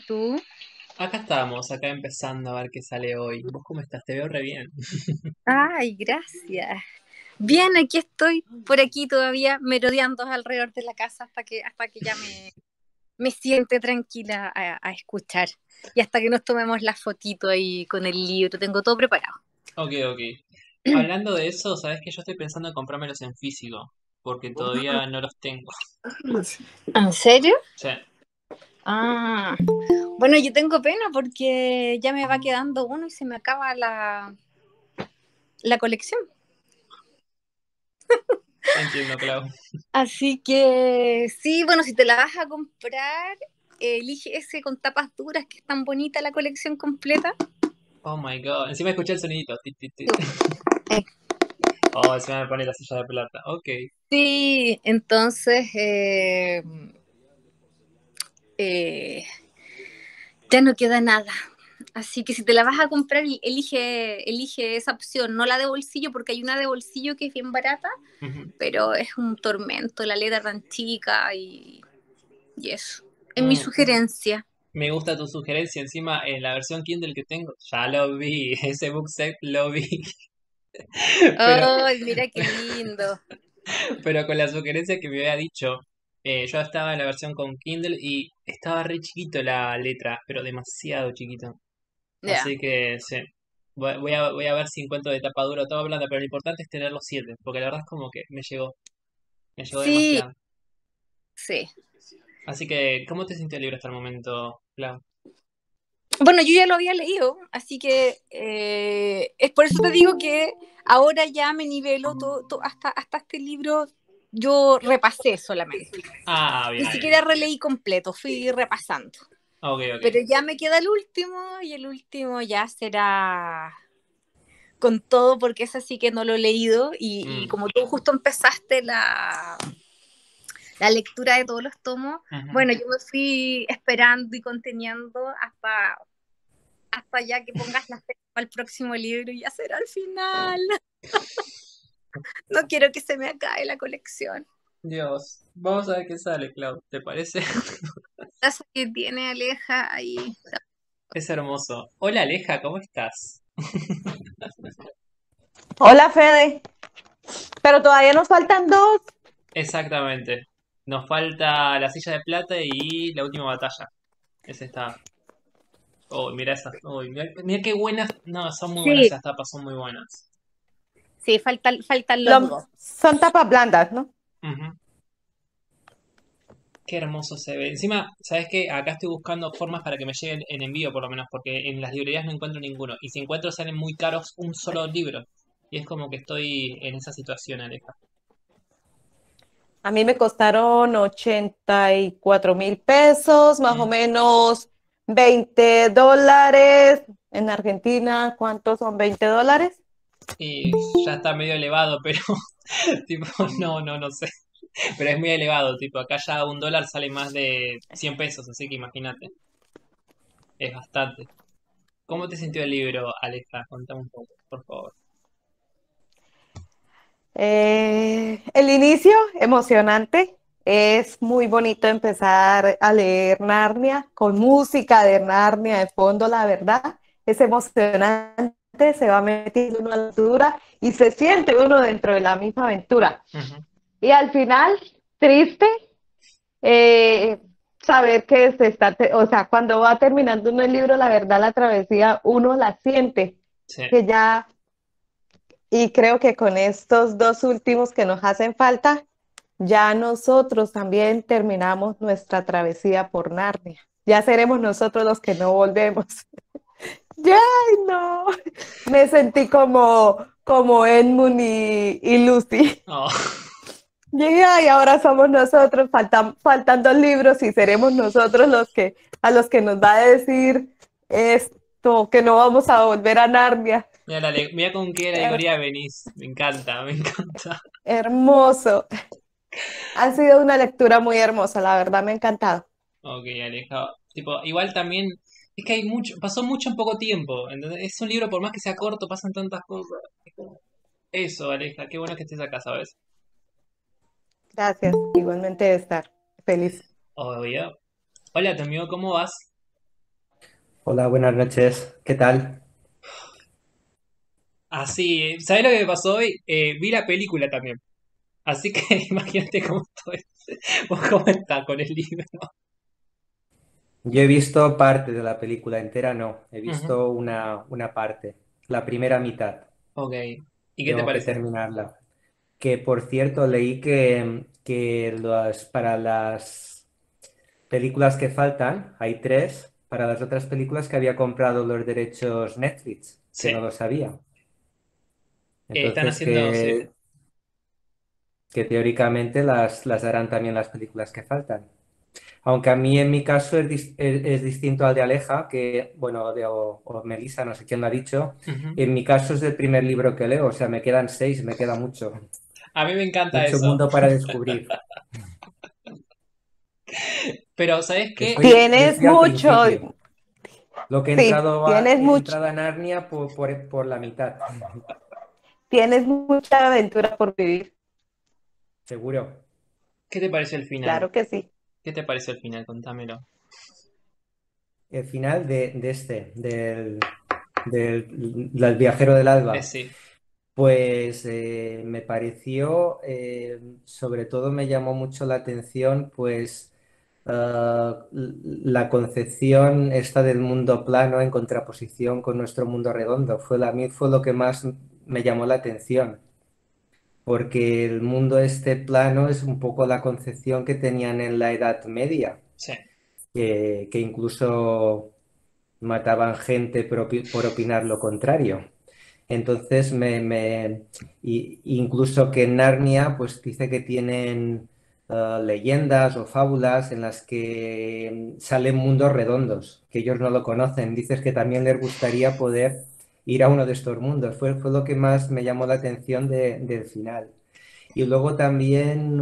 tú? Acá estamos, acá empezando a ver qué sale hoy. ¿Vos cómo estás? Te veo re bien. Ay, gracias. Bien, aquí estoy, por aquí todavía merodeando alrededor de la casa hasta que ya me siente tranquila a escuchar. Y hasta que nos tomemos la fotito ahí con el libro, tengo todo preparado. Ok, ok. Hablando de eso, sabes que yo estoy pensando en comprármelos en físico, porque todavía no los tengo. ¿En serio? Sí. Ah, bueno, yo tengo pena porque ya me va quedando uno y se me acaba la colección. Entiendo, Clau. Así que sí, bueno, si te la vas a comprar, elige ese con tapas duras, que es tan bonita la colección completa. Oh my god. Encima escuché el sonidito. Tit, tit, tit. Oh, encima me pone la silla de plata. Ok. Sí, entonces eh, ya no queda nada. Así que si te la vas a comprar, elige esa opción, no la de bolsillo, porque hay una de bolsillo que es bien barata, Ujú. pero es un tormento, la letra tan chica y eso. Es mi Mm, sugerencia. Me gusta tu sugerencia. Encima, en la versión Kindle que tengo, ya lo vi. Ese book set lo vi. Pero ¡Ay, mira qué lindo! Pero con la sugerencia que me había dicho, yo estaba en la versión con Kindle y estaba re chiquito la letra, pero demasiado chiquito. Ya. Así que sí, voy a ver si encuentro de tapa dura o tapa blanda, pero lo importante es tener los siete, porque la verdad es como que me llegó Sí, demasiado. sí. Así que, ¿cómo te sintió el libro hasta el momento, Clau? Bueno, yo ya lo había leído, así que es por eso te digo que ahora ya me nivelo hasta este libro, yo repasé solamente. Ah, Ni bien, bien. siquiera releí completo, fui repasando. Ok, ok. Pero ya me queda el último y el último ya será con todo porque ese sí que no lo he leído y Mm, como tú justo empezaste la lectura de todos los tomos, ujú. bueno, yo me fui esperando y conteniendo hasta ya que pongas la fecha para el próximo libro y ya será el final. No quiero que se me acabe la colección. Dios, vamos a ver qué sale, Clau, ¿te parece? La casa que tiene Aleja ahí. Es hermoso. Hola Aleja, ¿cómo estás? Hola Fede, pero todavía nos faltan dos. Exactamente. Nos falta la silla de plata y la última batalla. Ese está. Oh, mira esas. Oh, mira qué buenas. No, son muy buenas Sí, esas tapas, son muy buenas. sí, faltan los dos. Son tapas blandas, ¿no? Ujú. Qué hermoso se ve. Encima, ¿sabes qué? Acá estoy buscando formas para que me lleguen en envío, por lo menos, porque en las librerías no encuentro ninguno. Y si encuentro, salen muy caros un solo libro. Y es como que estoy en esa situación, Aleja. A mí me costaron 84.000 pesos, más o Mm. menos $20. En Argentina, ¿cuántos son $20? Y ya está medio elevado, pero tipo, no sé. Pero es muy elevado, tipo, acá ya un dólar sale más de 100 pesos, así que imagínate, es bastante. ¿Cómo te sintió el libro, Aleja? Contame un poco, por favor. El inicio, emocionante. Es muy bonito empezar a leer Narnia con música de Narnia de fondo, la verdad. Es emocionante, se va metiendo uno a la aventura y se siente uno dentro de la misma aventura. Ujú. Y al final, triste, eh, saber que o sea, cuando va terminando uno el libro, la verdad, la travesía, uno la siente, Sí. que ya, y creo que con estos dos últimos que nos hacen falta, ya nosotros también terminamos nuestra travesía por Narnia. Ya seremos nosotros los que no volvemos. Ya, ay, no. Me sentí como Edmund y Lucy. Oh, Y ahora somos nosotros, faltan dos libros y seremos nosotros a los que nos va a decir esto, que no vamos a volver a Narnia. mira, mira con qué Her- alegoría venís. Me encanta, me encanta. Hermoso. Ha sido una lectura muy hermosa, la verdad me ha encantado. Ok, Aleja. Tipo, igual también, es que hay mucho, pasó mucho en poco tiempo. ¿Entendés? Es un libro, por más que sea corto, pasan tantas cosas. Es como, eso, Aleja, qué bueno que estés acá, ¿sabes? Gracias, igualmente de estar feliz. Obvio. Hola, tu amigo, ¿cómo vas? Hola, buenas noches. ¿Qué tal? Así, ¿sabes lo que me pasó hoy? Vi la película también. Así que imagínate cómo estoy. ¿Vos cómo estás con el libro? Yo he visto parte de la película entera, no. He Ujú. visto una parte, la primera mitad. Ok. ¿Y qué te Tengo que parece? terminarla. Que por cierto, leí que para las películas que faltan, hay tres, para las otras películas que había comprado los derechos Netflix, que no Sí. lo sabía. Están Entonces, haciendo, sí. que teóricamente las harán también las películas que faltan. Aunque a mí en mi caso es distinto al de Aleja, que, bueno, o Melissa, no sé quién lo ha dicho. Ujú. En mi caso es el primer libro que leo, o sea, me quedan seis, me queda mucho, A mí me encanta mucho eso. mundo para descubrir. Pero, ¿sabes qué? Yo Tienes estoy al mucho, principio. Lo que sí, tienes he mucho, entrado a Narnia por la mitad, tienes mucha aventura por vivir. seguro. ¿Qué te pareció el final? Claro que sí. ¿Qué te pareció el final? Contámelo. El final del Viajero del Alba. Sí. Pues me pareció, sobre todo me llamó mucho la atención, pues la concepción esta del mundo plano en contraposición con nuestro mundo redondo. A mí fue lo que más me llamó la atención, porque el mundo este plano es un poco la concepción que tenían en la Edad Media, Sí. que incluso mataban gente por opinar lo contrario. Entonces, incluso que en Narnia, pues dice que tienen leyendas o fábulas en las que salen mundos redondos, que ellos no lo conocen. Dices que también les gustaría poder ir a uno de estos mundos. Fue lo que más me llamó la atención del final. Y luego también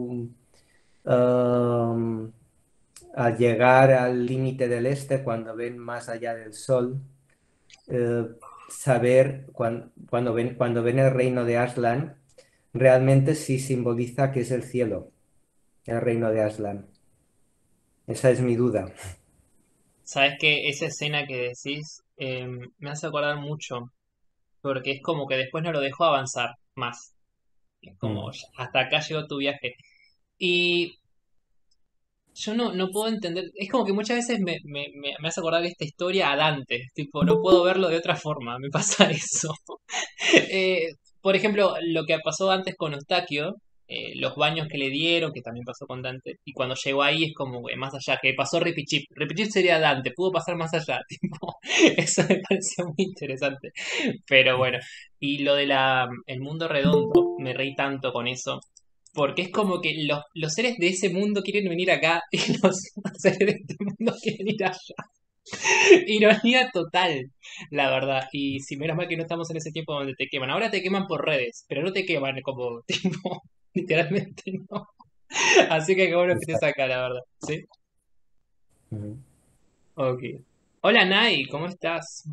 um, al llegar al límite del este, cuando ven más allá del sol, eh, saber cuando ven el reino de Aslan, realmente sí simboliza que es el cielo, el reino de Aslan. Esa es mi duda. ¿Sabes qué? Esa escena que decís me hace acordar mucho. Porque es como que después no lo dejó avanzar más. Es como, Mm. hasta acá llegó tu viaje. Y yo no puedo entender, es como que muchas veces me hace acordar esta historia a Dante, tipo, no puedo verlo de otra forma, me pasa eso. Eh, por ejemplo, lo que pasó antes con Eustaquio, los baños que le dieron, que también pasó con Dante, y cuando llegó ahí es como que más allá, que pasó Ripichip. Ripichip sería Dante, pudo pasar más allá, tipo, eso me pareció muy interesante. Pero bueno, y lo de el mundo redondo, me reí tanto con eso. Porque es como que los seres de ese mundo quieren venir acá y los seres de este mundo quieren ir allá. Ironía total, la verdad. Y si menos mal que no estamos en ese tiempo donde te queman. Ahora te queman por redes, pero no te queman como tipo, literalmente no. Así que qué bueno que estés Exacto. acá, la verdad. ¿Sí? Mm. Ok. Hola Nai, ¿cómo estás?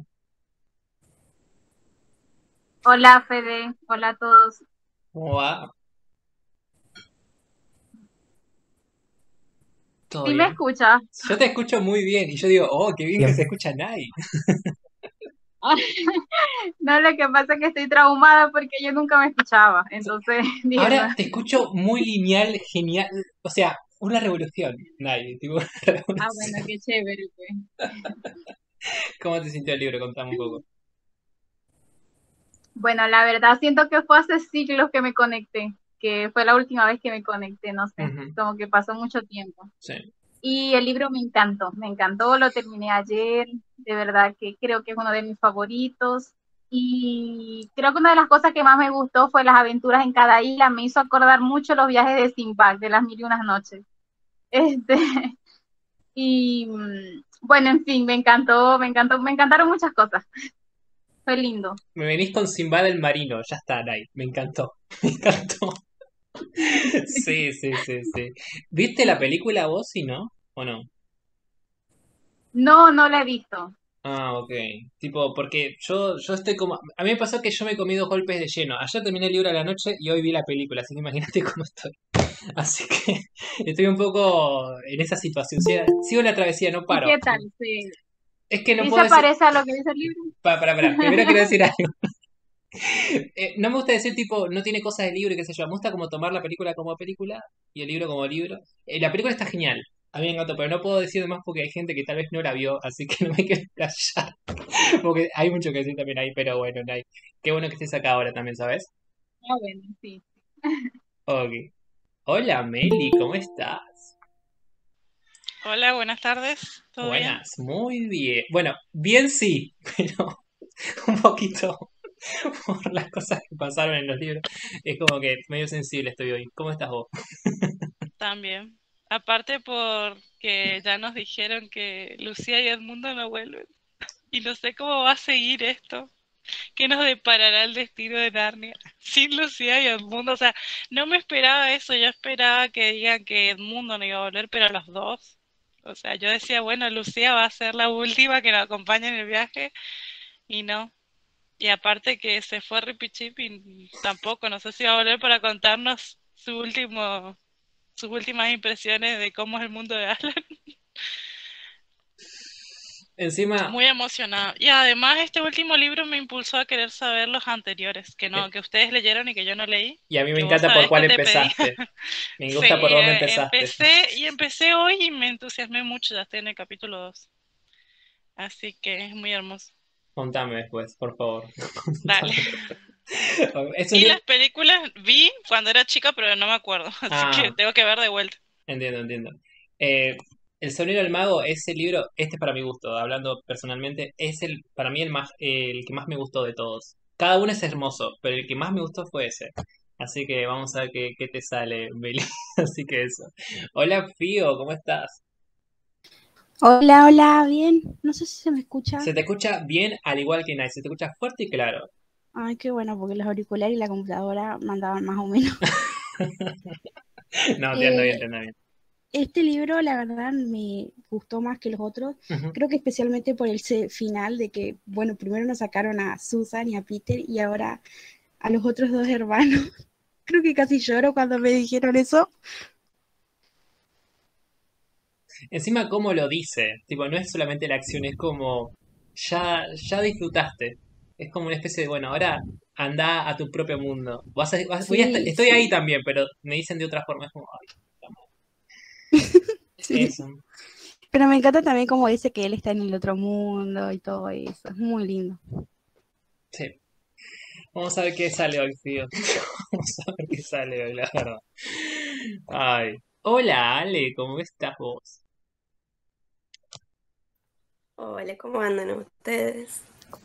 Hola Fede, hola a todos. ¿Cómo va? ¿Todo ¿Sí me bien? escuchas? Yo te escucho muy bien y yo digo, oh, qué bien que se Siempre. escucha Nai. No, lo que pasa es que estoy traumada porque yo nunca me escuchaba. Entonces dije, no. Ahora te escucho muy lineal, genial. O sea, una revolución, Nai. Tipo, una Ah, bueno, revolución. qué chévere, pues. ¿Cómo te sintió el libro? Contame un poco. Bueno, la verdad siento que fue hace siglos que me conecté, que fue la última vez que me conecté, no sé, Ujú. como que pasó mucho tiempo. Sí. Y el libro me encantó, lo terminé ayer, de verdad que creo que es uno de mis favoritos. Y creo que una de las cosas que más me gustó fue las aventuras en cada isla, me hizo acordar mucho los viajes de Sinbad, de las mil y unas noches. Este, y bueno, en fin, me encantaron muchas cosas. Fue lindo. Me venís con Sinbad el marino. Ya está, Nai. Me encantó. Me encantó. Sí, sí, sí, sí. ¿Viste la película vos, sí, no? ¿O no? No, no la he visto. Ah, ok. Tipo, porque yo estoy como... A mí me pasó que yo me comí dos golpes de lleno. Ayer terminé el libro a la noche y hoy vi la película, así que imagínate cómo estoy. Así que estoy un poco en esa situación. Sigo la travesía, no ¿Y paro. qué tal? Sí. Es que no ¿Y puedo se decir. parece a lo que dice el libro? Para. Primero quiero decir algo. No me gusta decir tipo, no tiene cosas del libro y qué sé yo. Me gusta como tomar la película como película y el libro como libro. La película está genial. A mí me encantó, pero no puedo decir más porque hay gente que tal vez no la vio, así que no me quiero callar. Porque hay mucho que decir también ahí, pero bueno, Nay. Qué bueno que estés acá ahora también, ¿sabes? Ah, bueno, sí. Ok. Hola Meli, ¿cómo estás? Hola, buenas tardes. ¿Todo bien? Buenas, muy bien. Bueno, bien sí, pero un poquito por las cosas que pasaron en los libros. Es como que medio sensible estoy hoy. ¿Cómo estás vos? También. Aparte porque ya nos dijeron que Lucía y Edmundo no vuelven. Y no sé cómo va a seguir esto. ¿Qué nos deparará el destino de Narnia? Sin Lucía y Edmundo. O sea, no me esperaba eso. Yo esperaba que digan que Edmundo no iba a volver, pero los dos. O sea, yo decía, bueno, Lucía va a ser la última que nos acompañe en el viaje. Y no. Y aparte que se fue Rippy Chip y tampoco, no sé si va a volver para contarnos sus últimas impresiones de cómo es el mundo de Alan. Encima, Muy emocionada. Y además este último libro me impulsó a querer saber los anteriores, que eh, no, que ustedes leyeron y que yo no leí, y a mí me que vos encanta por sabés cuál que te pedí. empezaste. Me Sí, gusta por dónde empezaste. empecé hoy y me entusiasmé mucho, ya estoy en el capítulo 2. Así que es muy hermoso. Contame después, por favor. Dale. Contame. Es un Y libro. las películas vi cuando era chica, pero no me acuerdo, así que Ah, tengo que ver de vuelta. entiendo. Eh, El Sombrero del Mago, ese libro, este es para mi gusto, hablando personalmente, es para mí el que más me gustó de todos. Cada uno es hermoso, pero el que más me gustó fue ese. Así que vamos a ver qué te sale, Beli. Así que eso. Hola, Fío, ¿cómo estás? Hola, hola, bien. No sé si se me escucha. Se te escucha bien, al igual que Nice, se te escucha fuerte y claro. Ay, qué bueno, porque los auriculares y la computadora mandaban más o menos. No, te ando bien, Eh, te ando bien. este libro, la verdad, me gustó más que los otros. Ujú. Creo que especialmente por el final de que, bueno, primero nos sacaron a Susan y a Peter y ahora a los otros dos hermanos. Creo que casi lloro cuando me dijeron eso. Encima, cómo lo dice, tipo, no es solamente la acción, es como, ya disfrutaste. Es como una especie de, bueno, ahora anda a tu propio mundo. Sí, Estoy ahí sí, también, pero me dicen de otra forma, es como, ay, la madre. sí. Eso, Pero me encanta también como dice que él está en el otro mundo y todo eso. Es muy lindo. sí. Vamos a ver qué sale hoy, tío. Vamos a ver qué sale hoy, la verdad. Ay. Hola, Ale, ¿cómo estás vos? Hola, ¿cómo andan ustedes?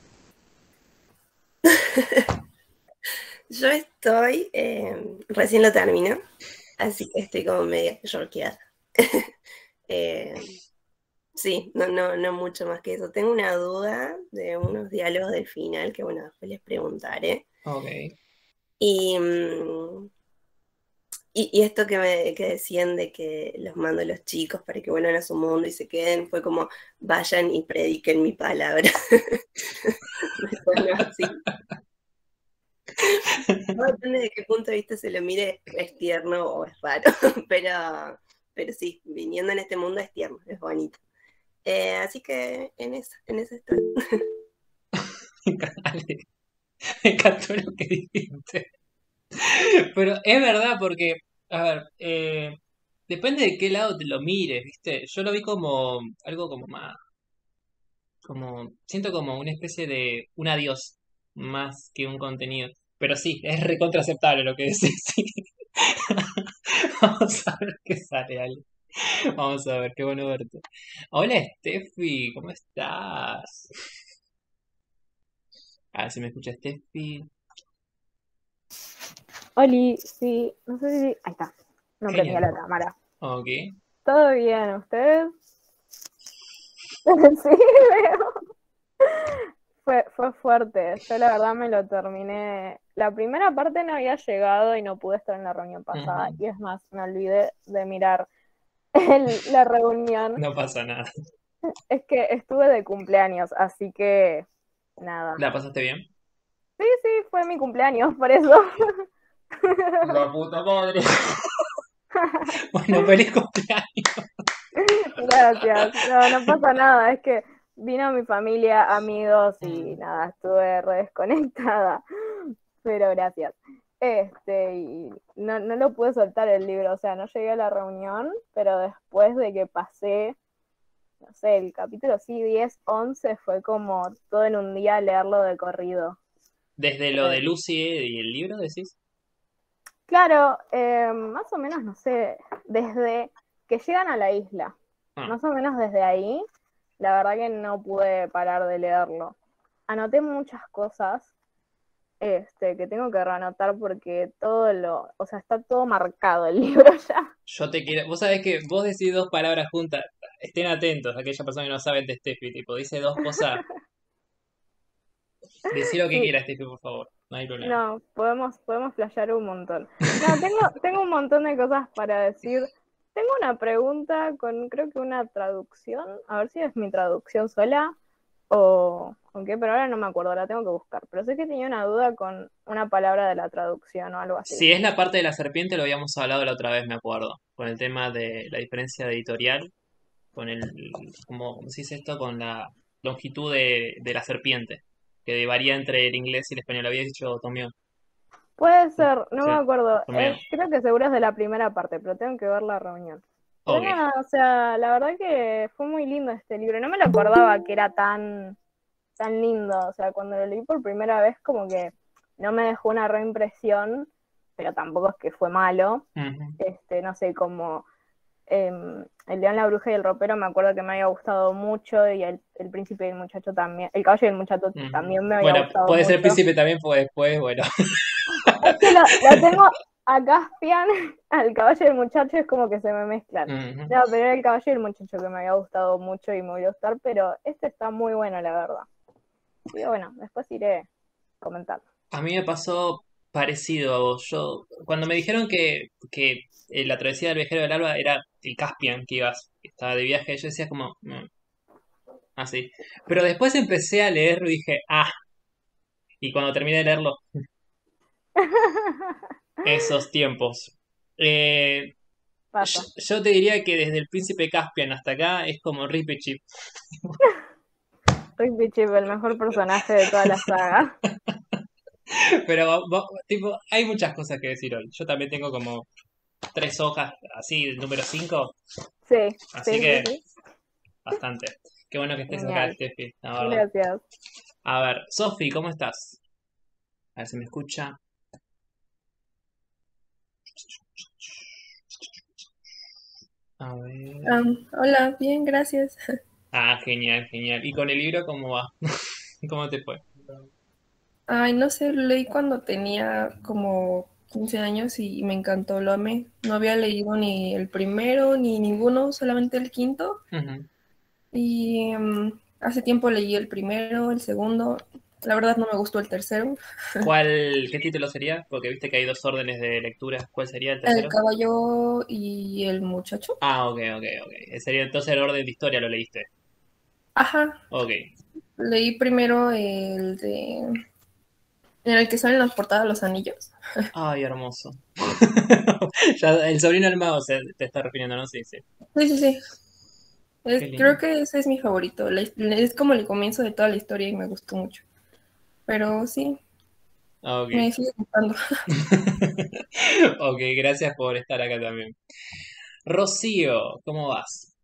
Yo estoy, recién lo termino, así que estoy como media shorkeada. Eh, sí, no mucho más que eso. Tengo una duda de unos diálogos del final que, bueno, después les preguntaré. Ok. Y, y esto que decían de que los mando a los chicos para que vuelvan a su mundo y se queden, fue como, vayan y prediquen mi palabra. Bueno, sí. No depende de qué punto de vista se lo mire, es tierno o es raro, pero sí, viniendo en este mundo es tierno, es bonito. Así que en eso estoy. Ale, me encantó lo que dijiste. Pero es verdad porque, a ver, depende de qué lado te lo mires, ¿viste? Yo lo vi como algo como más, siento como una especie de un adiós más que un contenido. Pero sí, es recontra aceptable lo que decís, sí. Vamos a ver qué sale, Ale. Vamos a ver, qué bueno verte. Hola, Steffi, ¿cómo estás? A ver si me escucha Steffi. Oli, sí, no sé si... Ahí está, no prendía Genial. la cámara. Ok. ¿Todo bien? ¿Ustedes? Sí, veo. Fue fuerte. Yo la verdad me lo terminé. La primera parte no había llegado y no pude estar en la reunión pasada. Ujú. Y es más, me olvidé de mirar la reunión. No pasa nada. Es que estuve de cumpleaños, así que nada. ¿La pasaste bien? Sí, sí, fue mi cumpleaños, por eso. La puta madre. Bueno, feliz cumpleaños. Gracias. No, no pasa nada. Es que vino mi familia, amigos y nada, estuve re desconectada, pero gracias. Y no lo pude soltar el libro, o sea, no llegué a la reunión, pero después de que pasé, no sé, el capítulo 10, 11, fue como todo en un día leerlo de corrido. Desde lo de Lucy y el libro, decís. Claro, más o menos, no sé, desde que llegan a la isla, más o menos desde ahí, la verdad que no pude parar de leerlo. Anoté muchas cosas que tengo que reanotar porque o sea, está todo marcado el libro ya. Yo te quiero. Vos sabés que vos decís 2 palabras juntas. Estén atentos, aquellas personas que no saben de Steffi, tipo, dice 2 cosas. Decí lo que Sí. quieras, Steffi, por favor. No hay problema. No, podemos flashear un montón. No, tengo un montón de cosas para decir. Tengo una pregunta con, creo que una traducción. A ver si es mi traducción sola o con qué, pero ahora no me acuerdo, la tengo que buscar. Pero sé que tenía una duda con una palabra de la traducción o algo así. Si es la parte de la serpiente, lo habíamos hablado la otra vez, me acuerdo. Con el tema de la diferencia de editorial, con ¿cómo se dice esto? Con la longitud de la serpiente, que varía entre el inglés y el español. Había dicho Tomio. Puede ser, no Sí, me acuerdo. Tomio. Creo que seguro es de la primera parte, pero tengo que ver la reunión. Pero Ok. nada, o sea, la verdad que fue muy lindo este libro. No me lo acordaba que era tan lindo. O sea, cuando lo leí por primera vez, como que no me dejó una reimpresión, pero tampoco es que fue malo. Ujú. No sé, como El León, la Bruja y el Ropero me acuerdo que me había gustado mucho, y el Príncipe y el Muchacho también. El Caballo y el Muchacho Ujú. también me había Bueno, gustado puede ser mucho. príncipe también, porque después, bueno. Es que lo tengo a Caspian, al Caballo y el Muchacho, es como que se me mezclan. Ujú. No, pero era el Caballo y el Muchacho que me había gustado mucho y me voy a gustar, pero este está muy bueno, la verdad. Y bueno, después iré comentando. A mí me pasó parecido a vos. Yo, cuando me dijeron que la travesía del viajero del alba era el Caspian que ibas, que estaba de viaje, yo decía como, así. Pero después empecé a leerlo y dije, y cuando terminé de leerlo, esos tiempos. Pasa. Yo te diría que desde el Príncipe Caspian hasta acá es como Rip y Chip. Rick Chip, el mejor personaje de toda la saga. Pero, tipo, hay muchas cosas que decir hoy. Yo también tengo como 3 hojas, así, número 5. Sí, Así sí, que, sí. bastante. Qué bueno que estés acá, Genial. Steffi, la verdad. Gracias. A ver, Sofi, ¿cómo estás? A ver si me escucha. A ver. Hola, bien, gracias. Genial, genial. ¿Y con el libro cómo va? ¿Cómo te fue? Ay, no sé, lo leí cuando tenía como 15 años y me encantó, lo amé. No había leído ni el primero ni ninguno, solamente el quinto. Ujú. Y hace tiempo leí el primero, el segundo. La verdad no me gustó el tercero. ¿Qué título sería? Porque viste que hay 2 órdenes de lectura. ¿Cuál sería el El tercero? caballo y el muchacho. Ok. Sería entonces el orden de historia, lo leíste. Ajá, Ok. leí primero el de... En el que salen las portadas los anillos. Ay, hermoso. Ya, el sobrino del mago te está refiriendo, ¿no? Sí, sí. Sí. Qué lindo. Creo que ese es mi favorito. Es como el comienzo de toda la historia y me gustó mucho. Pero sí, Ok. me sigue gustando. Ok, gracias por estar acá también. Rocío, ¿cómo vas?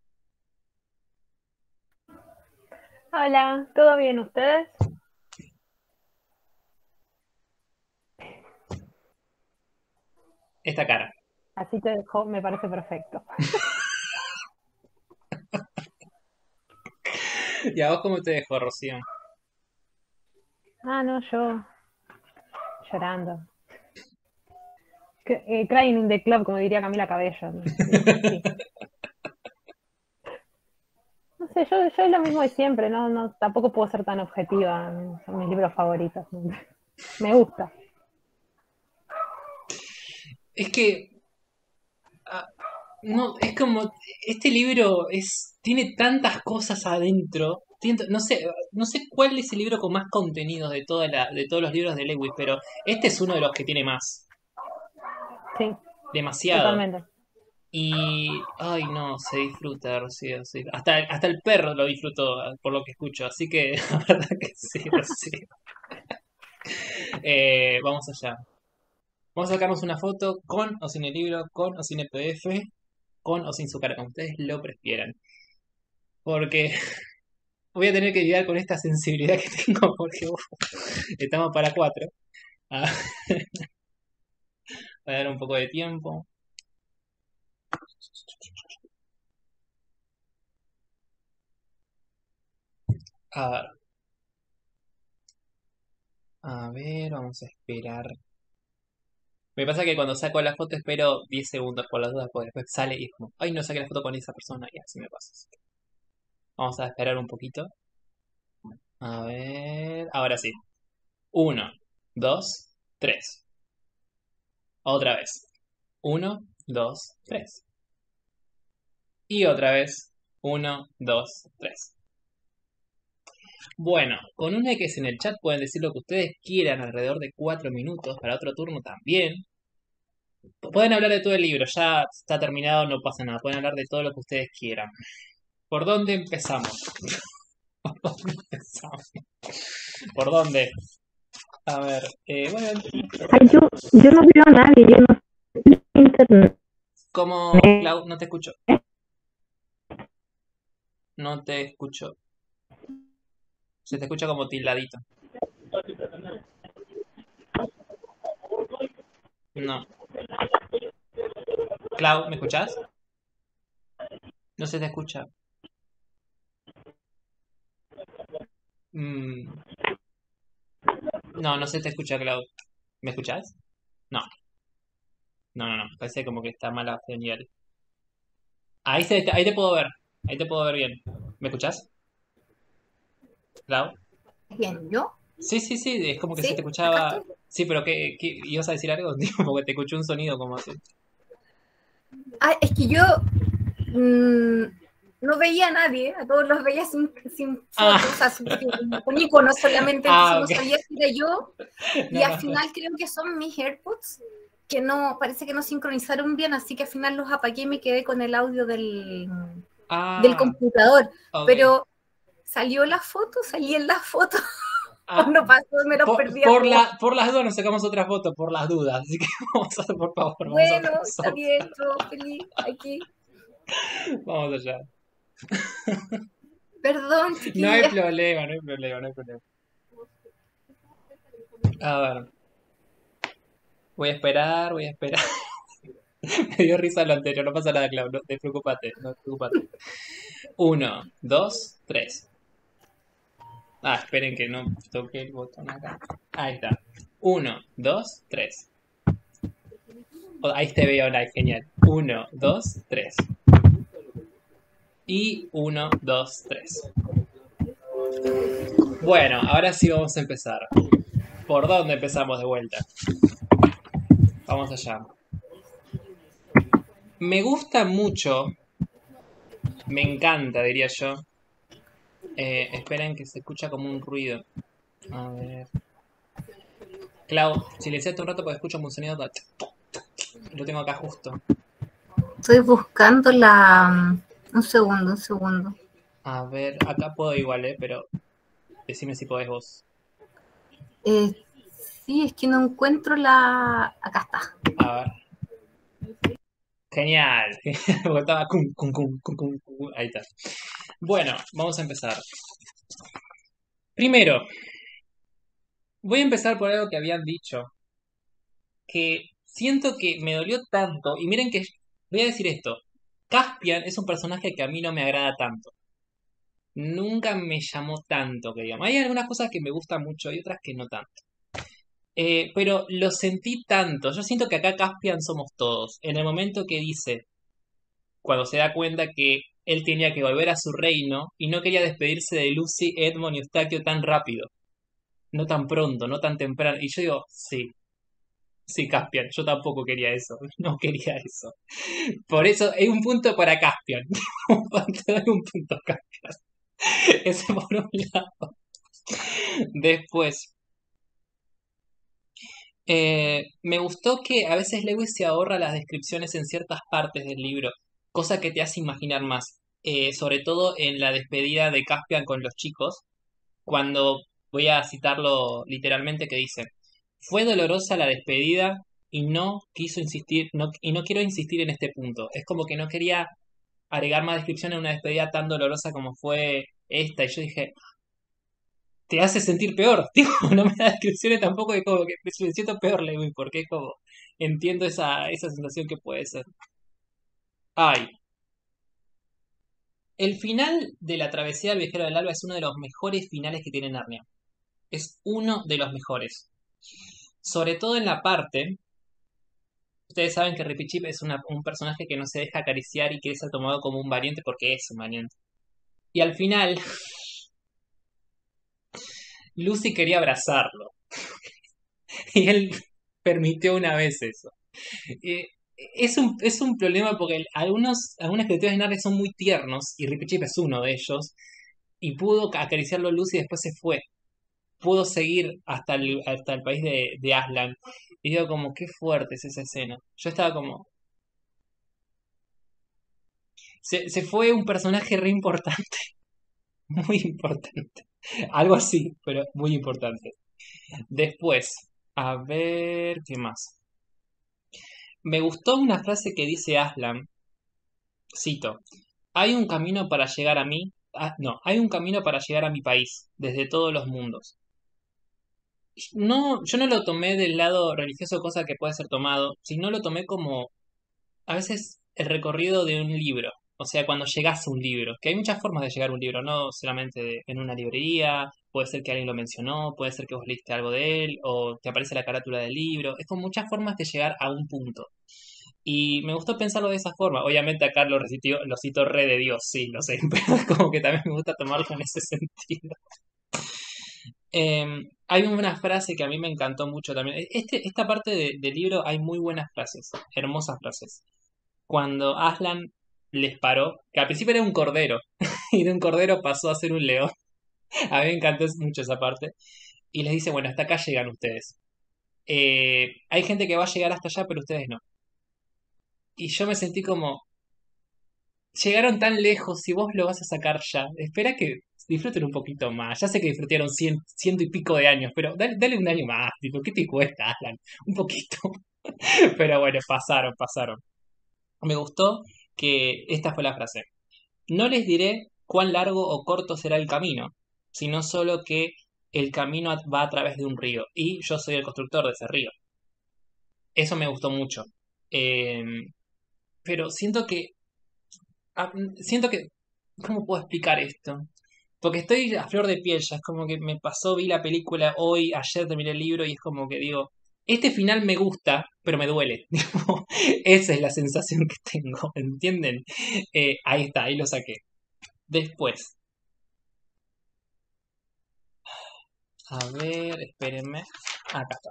Hola, ¿todo bien ustedes? Esta cara. Así te dejo, me parece perfecto. ¿Y a vos cómo te dejó, Rocío? No, yo llorando. Crying in the club, como diría Camila Cabello. Sí. No sé, yo es lo mismo de siempre, no, tampoco puedo ser tan objetiva. Son mis libros favoritos. Me gusta. Es que no, es como este libro tiene tantas cosas adentro. No sé cuál es el libro con más contenidos de de todos los libros de Lewis, pero este es uno de los que tiene más. Sí, Demasiado. totalmente. Y, ay no, se disfruta, Rocío, sí. Hasta el perro lo disfrutó, por lo que escucho, así que la verdad que sí, Rocío. Vamos allá. Vamos a sacarnos una foto con o sin el libro, con o sin el PDF, con o sin su cara, como ustedes lo prefieran. Porque voy a tener que lidiar con esta sensibilidad que tengo porque estamos para 4. Ah, voy a dar un poco de tiempo. A ver, vamos a esperar. Me pasa que cuando saco la foto espero 10 segundos por las dudas, porque después sale y es como, ay, no saqué la foto con esa persona, y así me pasa. Vamos a esperar un poquito. A ver, ahora sí. 1, 2, 3. Otra vez. 1, 2, 3. Y otra vez. 1, 2, 3. Bueno, con un X en el chat pueden decir lo que ustedes quieran alrededor de 4 minutos. Para otro turno también. Pueden hablar de todo el libro, ya está terminado, no pasa nada. Pueden hablar de todo lo que ustedes quieran. ¿Por dónde empezamos? ¿Por dónde empezamos? ¿Por dónde? A ver, bueno, Ay, yo no veo a nadie, yo no sé internet. ¿cómo, Clau? No te escucho. No te escucho. Se te escucha como tildadito. No. Clau, ¿me escuchás? No se te escucha. Mm, no, no se te escucha, Clau. ¿Me escuchás? No, no. Parece como que está mala señal. Ahí te puedo ver. Ahí te puedo ver bien. ¿Me escuchás? Clau. Bien, ¿yo? Sí, es como que se te Sí, acá escuchaba. estoy. Sí, pero ¿qué ibas a decir algo? Digo, porque te escuché un sonido como así. Ah, es que yo no veía a nadie, a todos los veía sin Ah. fotos, o sea, con iconos solamente, Ah, entonces ok. no sabía si era yo. No, Y al no. final creo que son mis AirPods, que no, parece que no sincronizaron bien, así que al final los apagué y me quedé con el audio del Ah, computador. ok. Pero salí en la foto, Ah, cuando pasó me los perdí a todos. por las dudas nos sacamos otra foto, por las dudas. Así que vamos a, por favor, vamos a Bueno, sacar está otra. bien, yo feliz aquí. Vamos allá. Perdón, No hay chiquilla. problema, no hay problema. A ver. Voy a esperar. Me dio risa lo anterior, no pasa nada, Clau, no te preocupate, no te preocupate. 1, 2, 3. Ah, esperen que no toque el botón acá. Ahí está. 1, 2, 3. Ahí te veo live, genial. 1, 2, 3. Y 1, 2, 3. Bueno, ahora sí vamos a empezar. ¿Por dónde empezamos de vuelta? Vamos allá. Me gusta mucho. Me encanta, diría yo. Esperen que se escucha como un ruido. A ver. Clau, silenciate un rato porque escucho un sonido. Lo tengo acá justo. Estoy buscando un segundo. A ver, acá puedo igual, pero decime si podés vos. Sí, es que no encuentro acá está. A ver. Genial. Porque estaba ahí está. Bueno, vamos a empezar. Primero, voy a empezar por algo que habían dicho. Que siento que me dolió tanto. Y miren que voy a decir esto. Caspian es un personaje que a mí no me agrada tanto. Nunca me llamó tanto, que digamos. Hay algunas cosas que me gustan mucho y otras que no tanto. Pero lo sentí tanto. Yo siento que acá Caspian somos todos. En el momento que dice, cuando se da cuenta que él tenía que volver a su reino y no quería despedirse de Lucy, Edmond y Eustaquio tan rápido. No tan pronto, no tan temprano. Y yo digo, sí, Caspian, yo tampoco quería eso. No quería eso. Por eso hay un punto para Caspian. Hay un punto, Caspian. Ese por un lado. Después. Me gustó que a veces Lewis se ahorra las descripciones en ciertas partes del libro, cosa que te hace imaginar más. Sobre todo en la despedida de Caspian con los chicos, cuando voy a citarlo literalmente que dice, fue dolorosa la despedida y no quiso insistir, y no quiero insistir en este punto. Es como que no quería agregar más descripción en una despedida tan dolorosa como fue esta. Y yo dije, te hace sentir peor. Tipo, no me da descripciones tampoco de como que me siento peor, Lewin, porque es como, entiendo esa sensación que puede ser. Ay, el final de la travesía del viajero del alba es uno de los mejores finales que tiene Narnia. Es uno de los mejores. Sobre todo en la parte, ustedes saben que Rippy Chip es un personaje que no se deja acariciar y quiere ser tomado como un valiente porque es un valiente. Y al final, Lucy quería abrazarlo. Y él permitió una vez eso. Eh, es un problema porque algunos escritores de Narnia son muy tiernos y Rippy Chip es uno de ellos. Y pudo acariciarlo Lucy y después se fue. Pudo seguir hasta el país de Aslan. Y digo como, qué fuerte es esa escena. Yo estaba como... Se fue un personaje re importante. Muy importante. Algo así, pero muy importante. Después, a ver, ¿qué más? Me gustó una frase que dice Aslan. Cito. Hay un camino para llegar a mí. No, hay un camino para llegar a mi país, desde todos los mundos. No, yo no lo tomé del lado religioso, cosa que puede ser tomado, sino lo tomé como a veces el recorrido de un libro. O sea, cuando llegas a un libro, que hay muchas formas de llegar a un libro, no solamente en una librería, puede ser que alguien lo mencionó, puede ser que vos leíste algo de él, o te aparece la carátula del libro. Es con muchas formas de llegar a un punto. Y me gustó pensarlo de esa forma. Obviamente acá lo cito re de Dios, sí, lo sé, pero es como que también me gusta tomarlo en ese sentido. Hay una frase que a mí me encantó mucho también. Esta parte del libro hay muy buenas frases, hermosas frases. Cuando Aslan les paró, que al principio era un cordero, y de un cordero pasó a ser un león. A mí me encantó mucho esa parte. Y les dice, bueno, hasta acá llegan ustedes. Hay gente que va a llegar hasta allá, pero ustedes no. Y yo me sentí como, llegaron tan lejos y vos lo vas a sacar ya. Espera que disfruten un poquito más. Ya sé que disfrutaron ciento y pico de años, pero dale un año más. Tipo, ¿qué te cuesta, Alan? Un poquito. Pero bueno, pasaron. Me gustó que esta fue la frase. No les diré cuán largo o corto será el camino, sino solo que el camino va a través de un río y yo soy el constructor de ese río. Eso me gustó mucho. Eh, pero siento que, ¿cómo puedo explicar esto? Porque estoy a flor de piel ya, es como que me pasó, vi la película hoy, ayer terminé el libro y es como que digo, este final me gusta, pero me duele. Tipo, esa es la sensación que tengo, ¿entienden? Ahí está, ahí lo saqué. Después, a ver, espérenme. Acá está.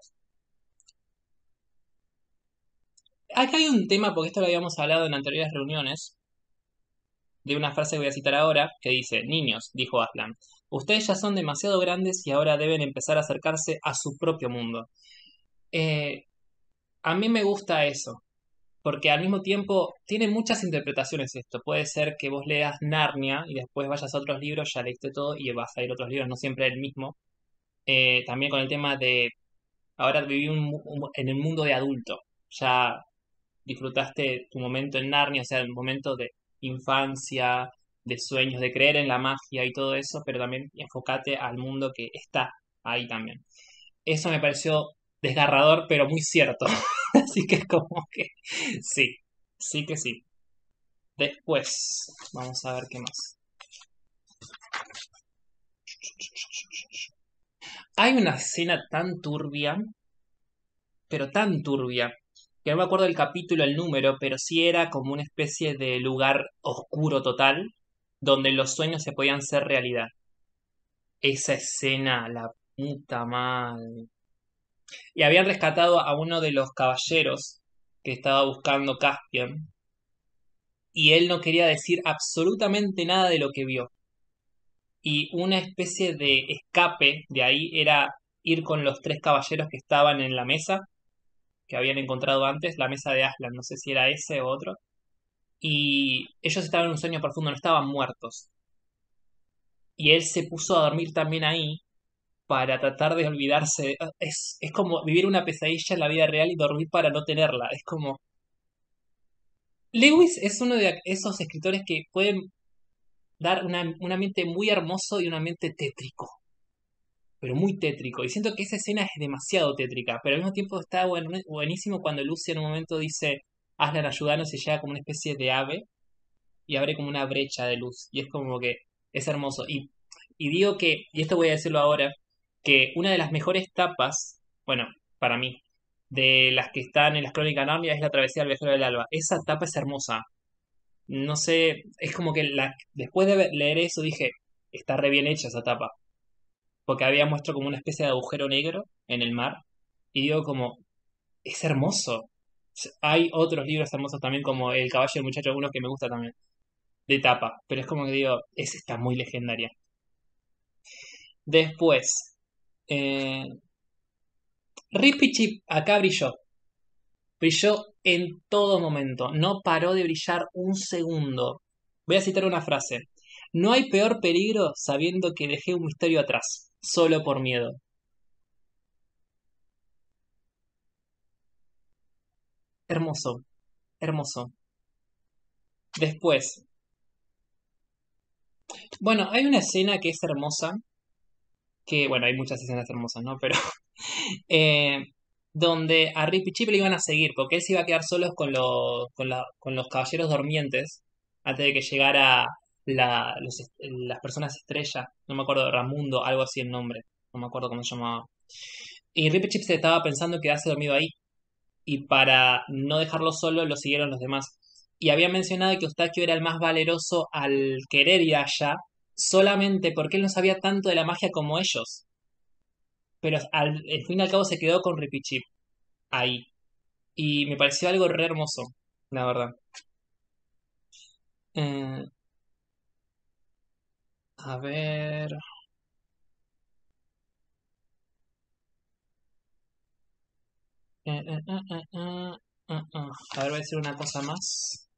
Acá hay un tema, porque esto lo habíamos hablado en anteriores reuniones, de una frase que voy a citar ahora, que dice, niños, dijo Aslan, ustedes ya son demasiado grandes y ahora deben empezar a acercarse a su propio mundo. Eh, a mí me gusta eso, porque al mismo tiempo tiene muchas interpretaciones esto. Puede ser que vos leas Narnia y después vayas a otros libros, ya leíste todo y vas a ir a otros libros, no siempre el mismo. También con el tema de, ahora viví en el mundo de adulto, ya disfrutaste tu momento en Narnia, o sea, el momento de infancia, de sueños, de creer en la magia y todo eso, pero también enfócate al mundo que está ahí también. Eso me pareció desgarrador, pero muy cierto. Así que es como que sí, sí que sí. Después, vamos a ver qué más. Hay una escena tan turbia, pero tan turbia, que no me acuerdo el capítulo, el número, pero sí era como una especie de lugar oscuro total, donde los sueños se podían ser realidad. Esa escena, la puta madre. Y habían rescatado a uno de los caballeros que estaba buscando Caspian, y él no quería decir absolutamente nada de lo que vio. Y una especie de escape de ahí era ir con los 3 caballeros que estaban en la mesa, que habían encontrado antes, la mesa de Aslan, no sé si era ese o otro, y ellos estaban en un sueño profundo, no estaban muertos. Y él se puso a dormir también ahí para tratar de olvidarse. Es como vivir una pesadilla en la vida real y dormir para no tenerla. Es como... Lewis es uno de esos escritores que pueden dar un ambiente muy hermoso y un ambiente tétrico, pero muy tétrico. Y siento que esa escena es demasiado tétrica, pero al mismo tiempo está buenísimo cuando Lucy en un momento dice, Aslan, ayúdanos, y llega como una especie de ave y abre como una brecha de luz. Y es como que es hermoso. Y digo que, y esto voy a decirlo ahora, que una de las mejores tapas, bueno, para mí, de las que están en las Crónicas de Narnia es la travesía del viajero del alba. Esa tapa es hermosa. No sé, es como que después de leer eso dije, está re bien hecha esa tapa. Porque había muestro como una especie de agujero negro en el mar. Y digo como, es hermoso. Hay otros libros hermosos también como El caballo del muchacho, algunos que me gusta también, de tapa. Pero es como que digo, esa está muy legendaria. Después, eh, Rip y Chip acá brilló. Brilló en todo momento. No paró de brillar un segundo. Voy a citar una frase. No hay peor peligro sabiendo que dejé un misterio atrás, solo por miedo. Hermoso, hermoso. Después, bueno, hay una escena que es hermosa, que, bueno, hay muchas escenas hermosas, ¿no? Pero, eh, donde a Rip y Chip le iban a seguir, porque él se iba a quedar solos con los caballeros dormientes, antes de que llegara las personas estrella, no me acuerdo, Ramundo, algo así el nombre, no me acuerdo cómo se llamaba. Y Rip y Chip se estaba pensando quedarse dormido ahí, y para no dejarlo solo lo siguieron los demás. Y había mencionado que Eustaquio era el más valeroso al querer ir allá, solamente porque él no sabía tanto de la magia como ellos. Pero al fin y al cabo se quedó con Rip y Chip ahí. Y me pareció algo re hermoso, la verdad. Eh, a ver. A ver, voy a decir una cosa más.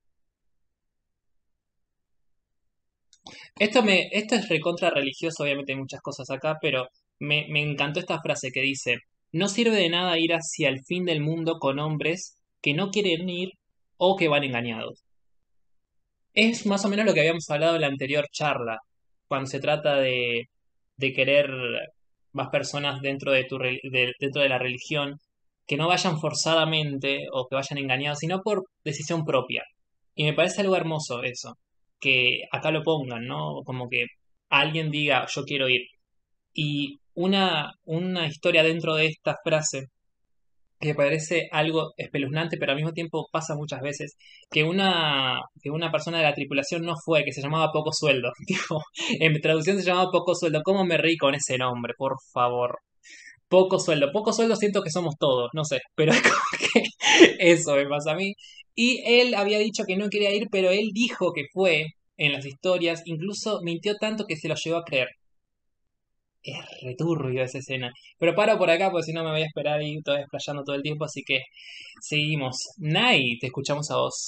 Esto es recontra religioso, obviamente hay muchas cosas acá, pero me encantó esta frase que dice, no sirve de nada ir hacia el fin del mundo con hombres que no quieren ir o que van engañados. Es más o menos lo que habíamos hablado en la anterior charla, cuando se trata de querer más personas dentro de la religión, que no vayan forzadamente o que vayan engañados, sino por decisión propia. Y me parece algo hermoso eso, que acá lo pongan, ¿no? Como que alguien diga, yo quiero ir. Y una historia dentro de esta frase que parece algo espeluznante, pero al mismo tiempo pasa muchas veces, que una persona de la tripulación no fue, que se llamaba Poco Sueldo. Tipo, en traducción se llamaba Poco Sueldo. ¿Cómo me reí con ese nombre? Por favor. Poco Sueldo. Poco Sueldo siento que somos todos, no sé, pero es como que eso me pasa a mí. Y él había dicho que no quería ir, pero él dijo que fue en las historias, incluso mintió tanto que se lo llevó a creer. Es returbio esa escena. Pero paro por acá porque si no me voy a esperar y todo explayando todo el tiempo, así que seguimos. Nai, te escuchamos a vos.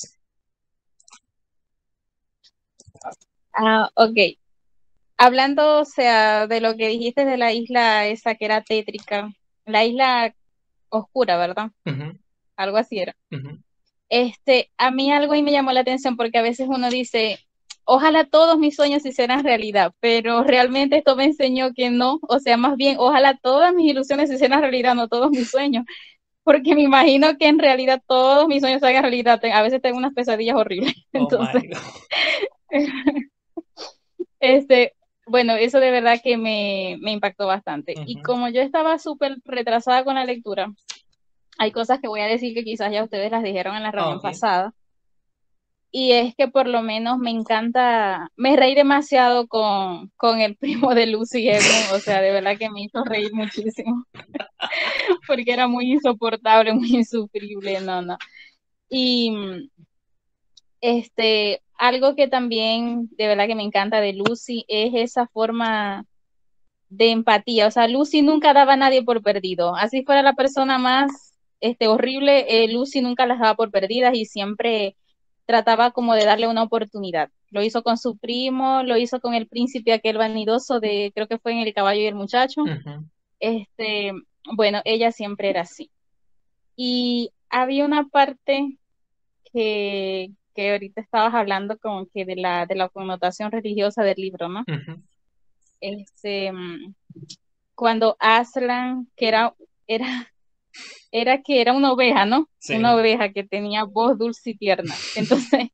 Ok. Hablando, o sea, de lo que dijiste de la isla esa que era tétrica, la isla oscura, ¿verdad? Algo así era. A mí algo ahí me llamó la atención porque a veces uno dice, ojalá todos mis sueños se hicieran realidad, pero realmente esto me enseñó que no, o sea, más bien, ojalá todas mis ilusiones se hicieran realidad, no todos mis sueños, porque me imagino que en realidad todos mis sueños se hagan realidad, a veces tengo unas pesadillas horribles, entonces, bueno, eso de verdad que me impactó bastante, y como yo estaba súper retrasada con la lectura, hay cosas que voy a decir que quizás ya ustedes las dijeron en la reunión pasada, y es que por lo menos me encanta, me reí demasiado con el primo de Lucy Edmund, o sea, de verdad que me hizo reír muchísimo, porque era muy insoportable, muy insufrible, no. Y algo que también de verdad que me encanta de Lucy es esa forma de empatía. O sea, Lucy nunca daba a nadie por perdido. Así fuera la persona más horrible, Lucy nunca las daba por perdidas y siempre trataba como de darle una oportunidad. Lo hizo con su primo, lo hizo con el príncipe aquel vanidoso de, creo que fue en El caballo y el muchacho. Ujú. Bueno, ella siempre era así. Y había una parte que ahorita estabas hablando como que de la connotación religiosa del libro, ¿no? Ujú. Cuando Aslan, que era una oveja, ¿no? Sí. Una oveja que tenía voz dulce y tierna. Entonces,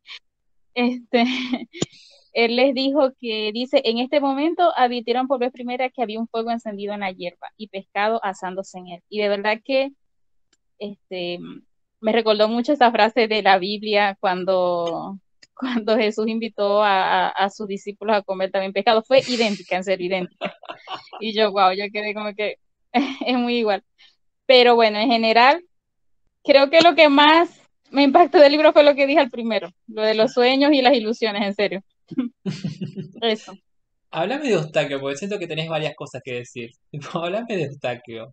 él les dijo que, dice, en este momento advirtieron por vez primera que había un fuego encendido en la hierba y pescado asándose en él. Y de verdad que me recordó mucho esa frase de la Biblia cuando Jesús invitó a sus discípulos a comer también pescado. Fue idéntica, en serio, idéntica. Y yo, wow, yo quedé como que es muy igual. Pero bueno, en general, creo que lo que más me impactó del libro fue lo que dije al primero, lo de los sueños y las ilusiones, en serio. Eso. Háblame de Eustaquio, porque siento que tenés varias cosas que decir. Tipo, háblame de Eustaquio.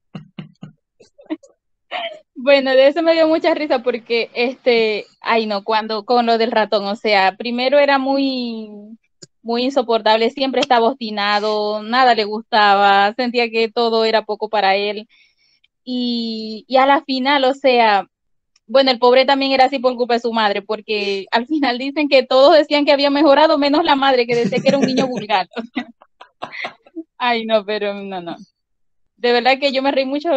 Bueno, de eso me dio mucha risa porque, ay no, con lo del ratón, o sea, primero era muy, muy insoportable, siempre estaba obstinado, nada le gustaba, sentía que todo era poco para él. Y a la final, o sea, bueno, el pobre también era así por culpa de su madre, porque al final dicen que todos decían que había mejorado, menos la madre, que decía que era un niño vulgar. Ay, no, pero no. De verdad que yo me reí mucho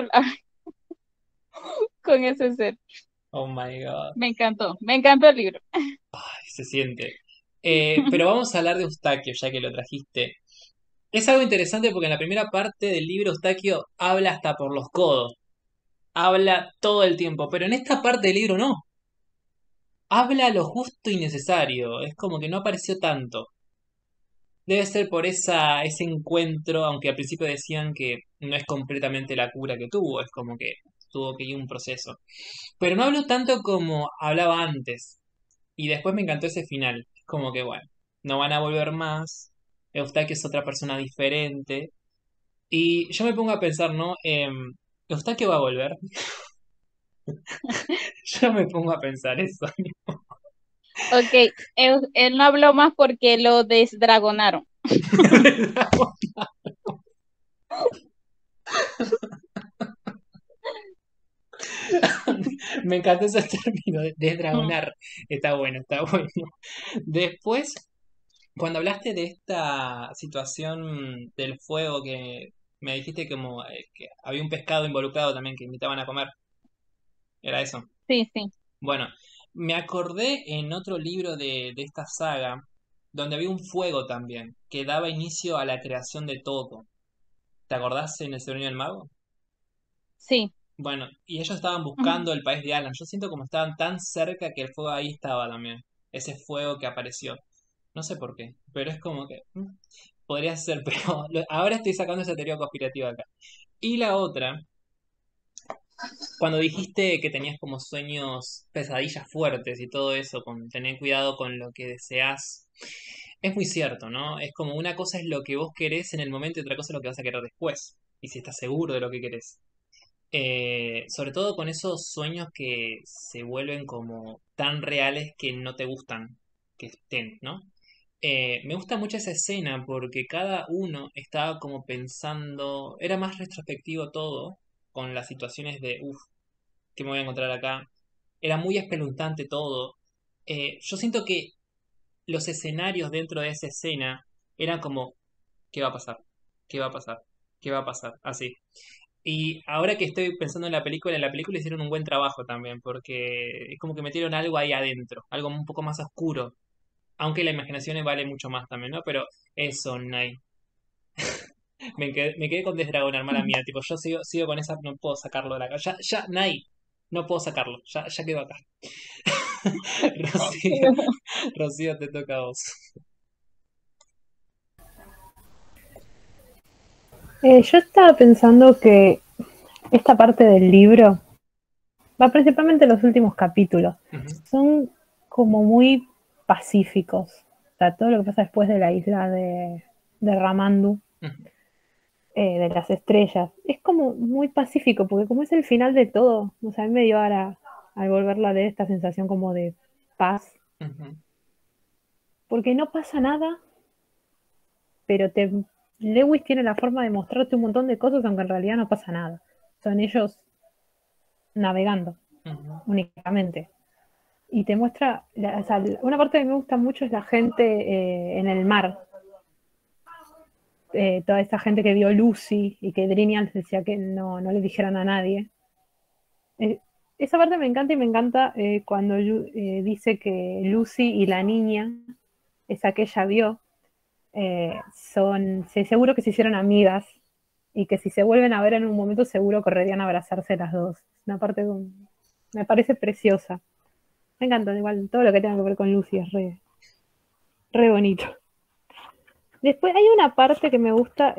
con ese ser. Oh my God. Me encantó el libro. Se siente. Pero vamos a hablar de Eustaquio, ya que lo trajiste. Es algo interesante porque en la primera parte del libro Eustaquio habla hasta por los codos. Habla todo el tiempo, pero en esta parte del libro no. Habla lo justo y necesario. Es como que no apareció tanto. Debe ser por ese encuentro, aunque al principio decían que no es completamente la cura que tuvo, es como que tuvo que ir un proceso. Pero no habló tanto como hablaba antes. Y después me encantó ese final. Como que bueno, no van a volver más. Eustaquio es otra persona diferente. Y yo me pongo a pensar, ¿no? ¿Eustaquio va a volver? Yo me pongo a pensar eso. Ok, él no habló más porque lo desdragonaron. Me encantó ese término, desdragonar. Está bueno, está bueno. Después, cuando hablaste de esta situación del fuego que me dijiste como que había un pescado involucrado también que invitaban a comer. ¿Era eso? Sí. Bueno, me acordé en otro libro de esta saga, donde había un fuego también, que daba inicio a la creación de todo. ¿Te acordás en El Señor del Mago? Sí. Bueno, y ellos estaban buscando el país de Alan. Yo siento como estaban tan cerca que el fuego ahí estaba también. Ese fuego que apareció. No sé por qué, pero es como que podría ser, pero ahora estoy sacando esa teoría conspirativa acá. Y la otra, cuando dijiste que tenías como sueños, pesadillas fuertes y todo eso, con tener cuidado con lo que deseas, es muy cierto, ¿no? Es como una cosa es lo que vos querés en el momento y otra cosa es lo que vas a querer después. Y si estás seguro de lo que querés. Sobre todo con esos sueños que se vuelven como tan reales que no te gustan que estén, ¿no? Me gusta mucho esa escena porque cada uno estaba como pensando, era más retrospectivo todo, con las situaciones de, uff, ¿qué me voy a encontrar acá? Era muy espeluznante todo. Yo siento que los escenarios dentro de esa escena eran como, ¿qué va a pasar? ¿Qué va a pasar? ¿Qué va a pasar? Así. Y ahora que estoy pensando en la película hicieron un buen trabajo también, porque es como que metieron algo ahí adentro, algo un poco más oscuro. Aunque la imaginación vale mucho más también, ¿no? Pero eso, Nai. Me quedé con Desdragonar, mala mía. Tipo, yo sigo con esa, no puedo sacarlo de la cara. Ya, Nai. No puedo sacarlo. Ya quedó acá. Rocío, te toca a vos. Yo estaba pensando que esta parte del libro, va principalmente los últimos capítulos, son como muy pacíficos. O sea, todo lo que pasa después de la isla de Ramandu de las estrellas. Es como muy pacífico, porque como es el final de todo, o sea, a mí me dio ahora, al volverlo a leer, esta sensación como de paz, Ujú. porque no pasa nada, pero Lewis tiene la forma de mostrarte un montón de cosas, aunque en realidad no pasa nada. Son ellos navegando Ujú. únicamente. Y te muestra, o sea, una parte que me gusta mucho es la gente en el mar. Toda esa gente que vio Lucy y que Drinian decía que no le dijeran a nadie. Esa parte me encanta, y me encanta cuando dice que Lucy y la niña, esa que ella vio, seguro que se hicieron amigas y que si se vuelven a ver en un momento seguro correrían a abrazarse las dos. Una parte me parece preciosa. Me encanta, igual todo lo que tenga que ver con Lucy es re bonito. Después hay una parte que me gusta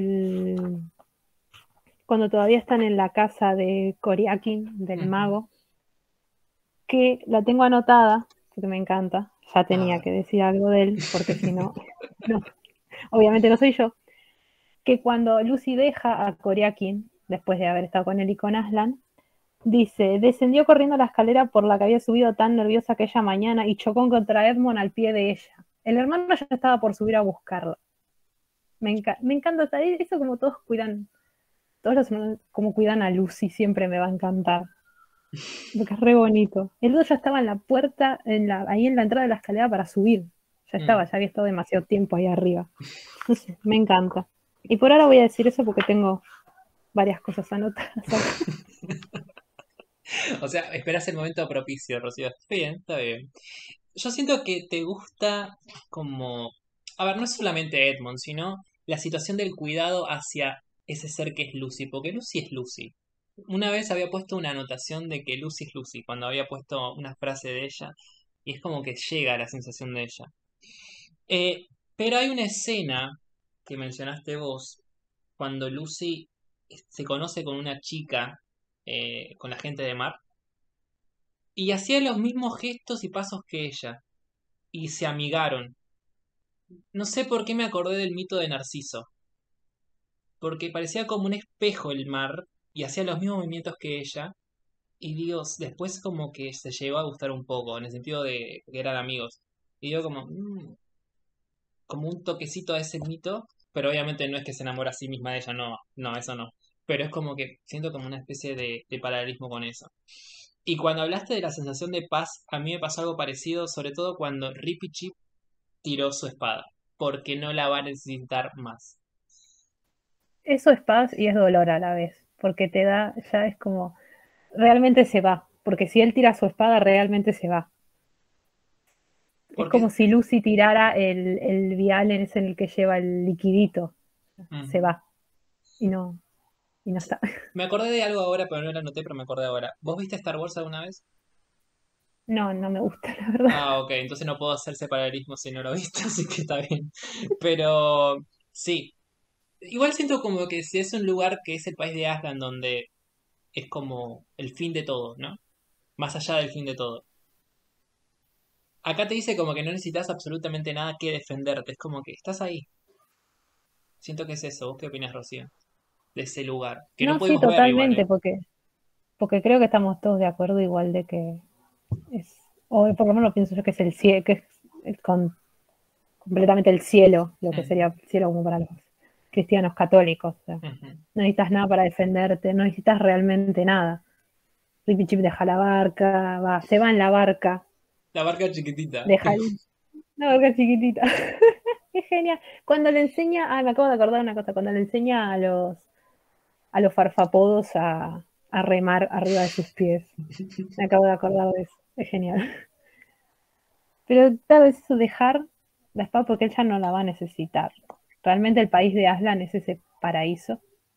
cuando todavía están en la casa de Koriakin, del mago, que la tengo anotada, porque me encanta. Ya tenía que decir algo de él, porque si no, obviamente no soy yo. Que cuando Lucy deja a Koriakin, después de haber estado con él y con Aslan, dice, descendió corriendo la escalera por la que había subido tan nerviosa aquella mañana y chocó contra Edmund al pie de ella. El hermano ya estaba por subir a buscarla. Me encanta eso, como todos cuidan, todos los hermanos como cuidan a Lucy, siempre me va a encantar. Porque es re bonito. El otro ya estaba en la puerta, ahí en la entrada de la escalera para subir. Ya estaba, ya había estado demasiado tiempo ahí arriba. No sé, me encanta. Y por ahora voy a decir eso porque tengo varias cosas anotadas acá. O sea, esperas el momento propicio, Rocío. Está bien, está bien. Yo siento que te gusta como... A ver, no es solamente Edmund, sino la situación del cuidado hacia ese ser que es Lucy, porque Lucy es Lucy. Una vez había puesto una anotación de que Lucy es Lucy, cuando había puesto una frase de ella, y es como que llega la sensación de ella. Pero hay una escena que mencionaste vos, cuando Lucy se conoce con una chica, con la gente de Mar, y hacía los mismos gestos y pasos que ella, y se amigaron. No sé por qué me acordé del mito de Narciso, porque parecía como un espejo el mar, y hacía los mismos movimientos que ella, y digo, después como que se llegó a gustar un poco, en el sentido de que eran amigos. Y digo como, como un toquecito a ese mito, pero obviamente no es que se enamora a sí misma de ella, no, no, eso no. Pero es como que siento como una especie de paralelismo con eso. Y cuando hablaste de la sensación de paz, a mí me pasó algo parecido, sobre todo cuando Rippy Chip tiró su espada, porque no la va a necesitar más. Eso es paz y es dolor a la vez, porque ya es como, realmente se va, porque si él tira su espada, realmente se va. Es como Porque si Lucy tirara el vial ese en el que lleva el liquidito. Se va. Y no está. me acordé de algo ahora, pero no lo anoté, pero me acordé ahora. ¿Vos viste Star Wars alguna vez? No me gusta, la verdad. Ah, ok, entonces no puedo hacerse paralelismo si no lo viste, así que está bien. Pero sí, igual siento como que si es un lugar que es el país de Aslan donde es como el fin de todo, ¿no? Más allá del fin de todo. Acá te dice como que no necesitas absolutamente nada que defenderte, es como que estás ahí. Siento que es eso. ¿Vos qué opinas, Rocío? De ese lugar, que no No, sí, pudimos ver igual, ¿eh? totalmente, porque creo que estamos todos de acuerdo igual de que o por lo menos pienso yo que es el cielo, que es completamente el cielo, lo que sería el cielo como para los cristianos católicos. O sea, no necesitas nada para defenderte, no necesitas realmente nada. Rippy Chip deja la barca, se va en la barca. La barca chiquitita. La barca chiquitita. Es genial. Cuando le enseña, me acabo de acordar una cosa, cuando le enseña a los farfapodos a remar arriba de sus pies. Me acabo de acordar de eso. Es genial. Pero tal vez eso dejar la espada porque él ya no la va a necesitar. Realmente el país de Aslan es ese paraíso.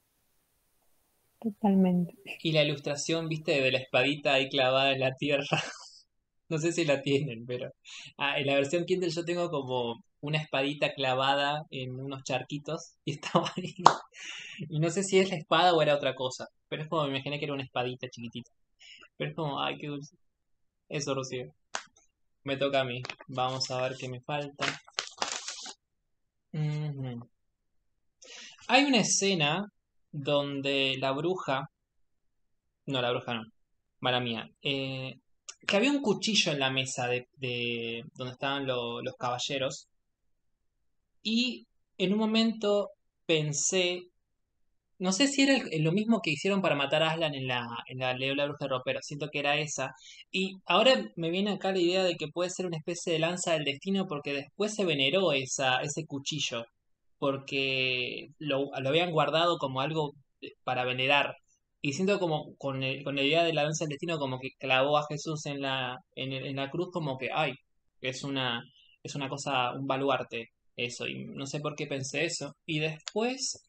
Totalmente. Y la ilustración, viste, de la espadita ahí clavada en la tierra. No sé si la tienen, pero... en la versión Kindle yo tengo como una espadita clavada en unos charquitos y estaba ahí. Y no sé si es la espada o era otra cosa, pero es como me imaginé que era una espadita chiquitita. Pero es como, ay, qué dulce. Eso, Rocío. Me toca a mí. Vamos a ver qué me falta. Ujú. Hay una escena donde la bruja, no, la bruja no, mala mía, que había un cuchillo en la mesa de donde estaban los caballeros y en un momento pensé, no sé si era lo mismo que hicieron para matar a Aslan en la Leo la Bruja de Ropero, siento que era esa. Y ahora me viene acá la idea de que puede ser una especie de lanza del destino porque después se veneró ese cuchillo, porque lo habían guardado como algo para venerar. Y siento como con la idea de la lanza del destino como que clavó a Jesús en la cruz como que, ay, es una cosa, un baluarte eso. Y no sé por qué pensé eso. Y después...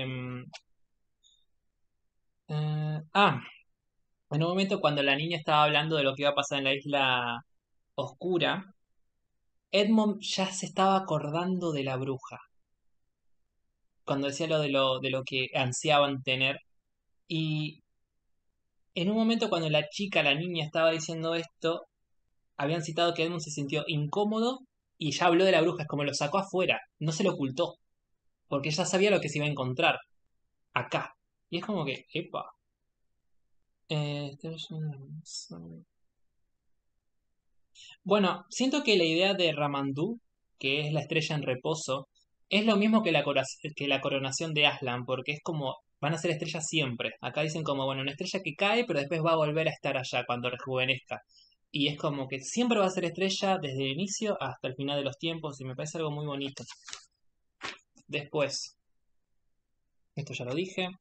en un momento cuando la niña estaba hablando de lo que iba a pasar en la isla oscura, Edmund ya se estaba acordando de la bruja. Cuando decía lo que ansiaban tener. Y en un momento cuando la niña estaba diciendo esto, habían citado que Edmund se sintió incómodo y ya habló de la bruja, es como lo sacó afuera, no se lo ocultó, porque ya sabía lo que se iba a encontrar acá. Y es como que, epa. Bueno, siento que la idea de Ramandu, que es la estrella en reposo, es lo mismo que la coronación de Aslan, porque es como, van a ser estrellas siempre. Acá dicen como, bueno, una estrella que cae, pero después va a volver a estar allá cuando rejuvenezca. Y es como que siempre va a ser estrella desde el inicio hasta el final de los tiempos, y me parece algo muy bonito. Después, esto ya lo dije.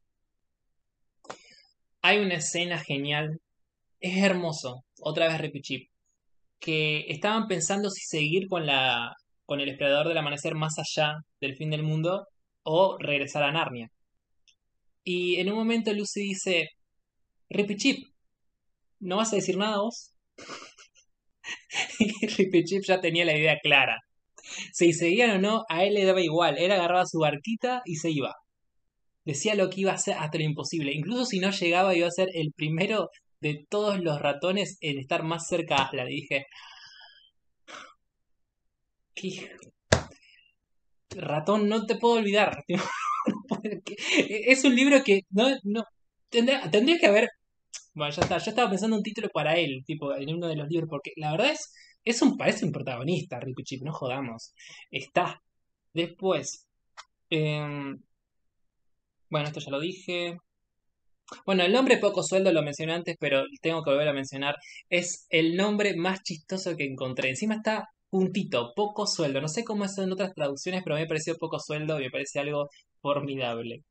Hay una escena genial, es hermoso, otra vez Repichip, que estaban pensando si seguir con el explorador del amanecer más allá del fin del mundo o regresar a Narnia. Y en un momento Lucy dice, Repichip, ¿no vas a decir nada vos? Y Repichip ya tenía la idea clara. Si seguían o no, a él le daba igual. Él agarraba su barquita y se iba. Decía lo que iba a hacer hasta lo imposible. Incluso si no llegaba, iba a ser el primero de todos los ratones en estar más cerca a Aslan. Y dije, ¿qué? Ratón, no te puedo olvidar. Es un libro que no tendría que haber. Bueno, ya está. Yo estaba pensando un título para él, tipo, en uno de los libros, porque la verdad parece un protagonista, Rippy Chip, no jodamos. Está. Después. Bueno, esto ya lo dije. Bueno, el nombre poco sueldo lo mencioné antes, pero tengo que volver a mencionar. Es el nombre más chistoso que encontré. Encima está puntito, poco sueldo. No sé cómo es en otras traducciones, pero a mí me pareció poco sueldo y me parece algo formidable.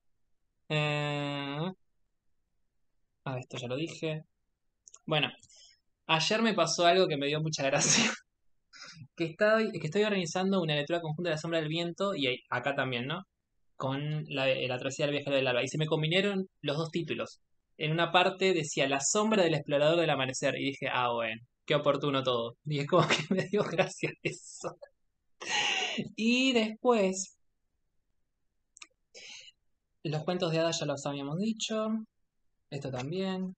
Esto ya lo dije. Bueno, ayer me pasó algo que me dio mucha gracia. Que estoy organizando una lectura conjunta de La Sombra del Viento y acá también, ¿no? Con la travesía del viajero del alba. Y se me combinaron los dos títulos. En una parte decía La sombra del explorador del amanecer. Y dije, bueno, qué oportuno todo. Y es como que me dio gracia eso. Y después, los cuentos de hadas ya los habíamos dicho. Esto también.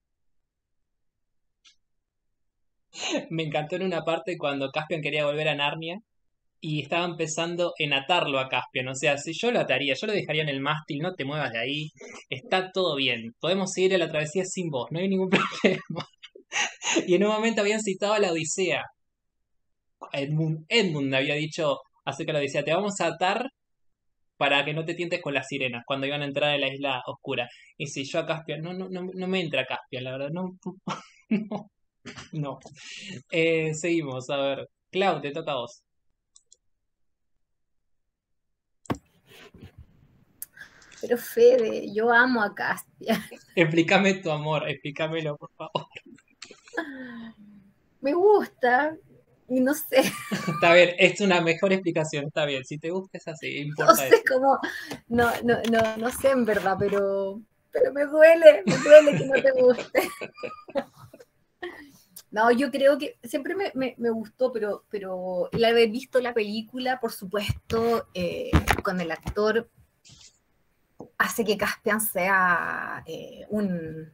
Me encantó en una parte cuando Caspian quería volver a Narnia. Y estaba empezando en atarlo a Caspian. O sea, si yo lo ataría, yo lo dejaría en el mástil, no te muevas de ahí. Está todo bien. Podemos seguir a la travesía sin vos, no hay ningún problema. Y en un momento habían citado a la Odisea. Edmund había dicho acerca de la Odisea, te vamos a atar para que no te tientes con las sirenas cuando iban a entrar en la isla oscura. Y si yo a Caspian, no me entra Caspian, la verdad, no. No. Seguimos, a ver. Clau, te toca a vos. Pero Fede, yo amo a Caspian. Explícame tu amor, explícamelo, por favor. Me gusta y no sé. Está bien, es una mejor explicación, está bien. Si te gusta es así, importa No sé eso. cómo, no sé en verdad, pero me duele que no te guste. No, yo creo que siempre me gustó, pero el haber visto la película, por supuesto, con el actor, hace que Caspian sea un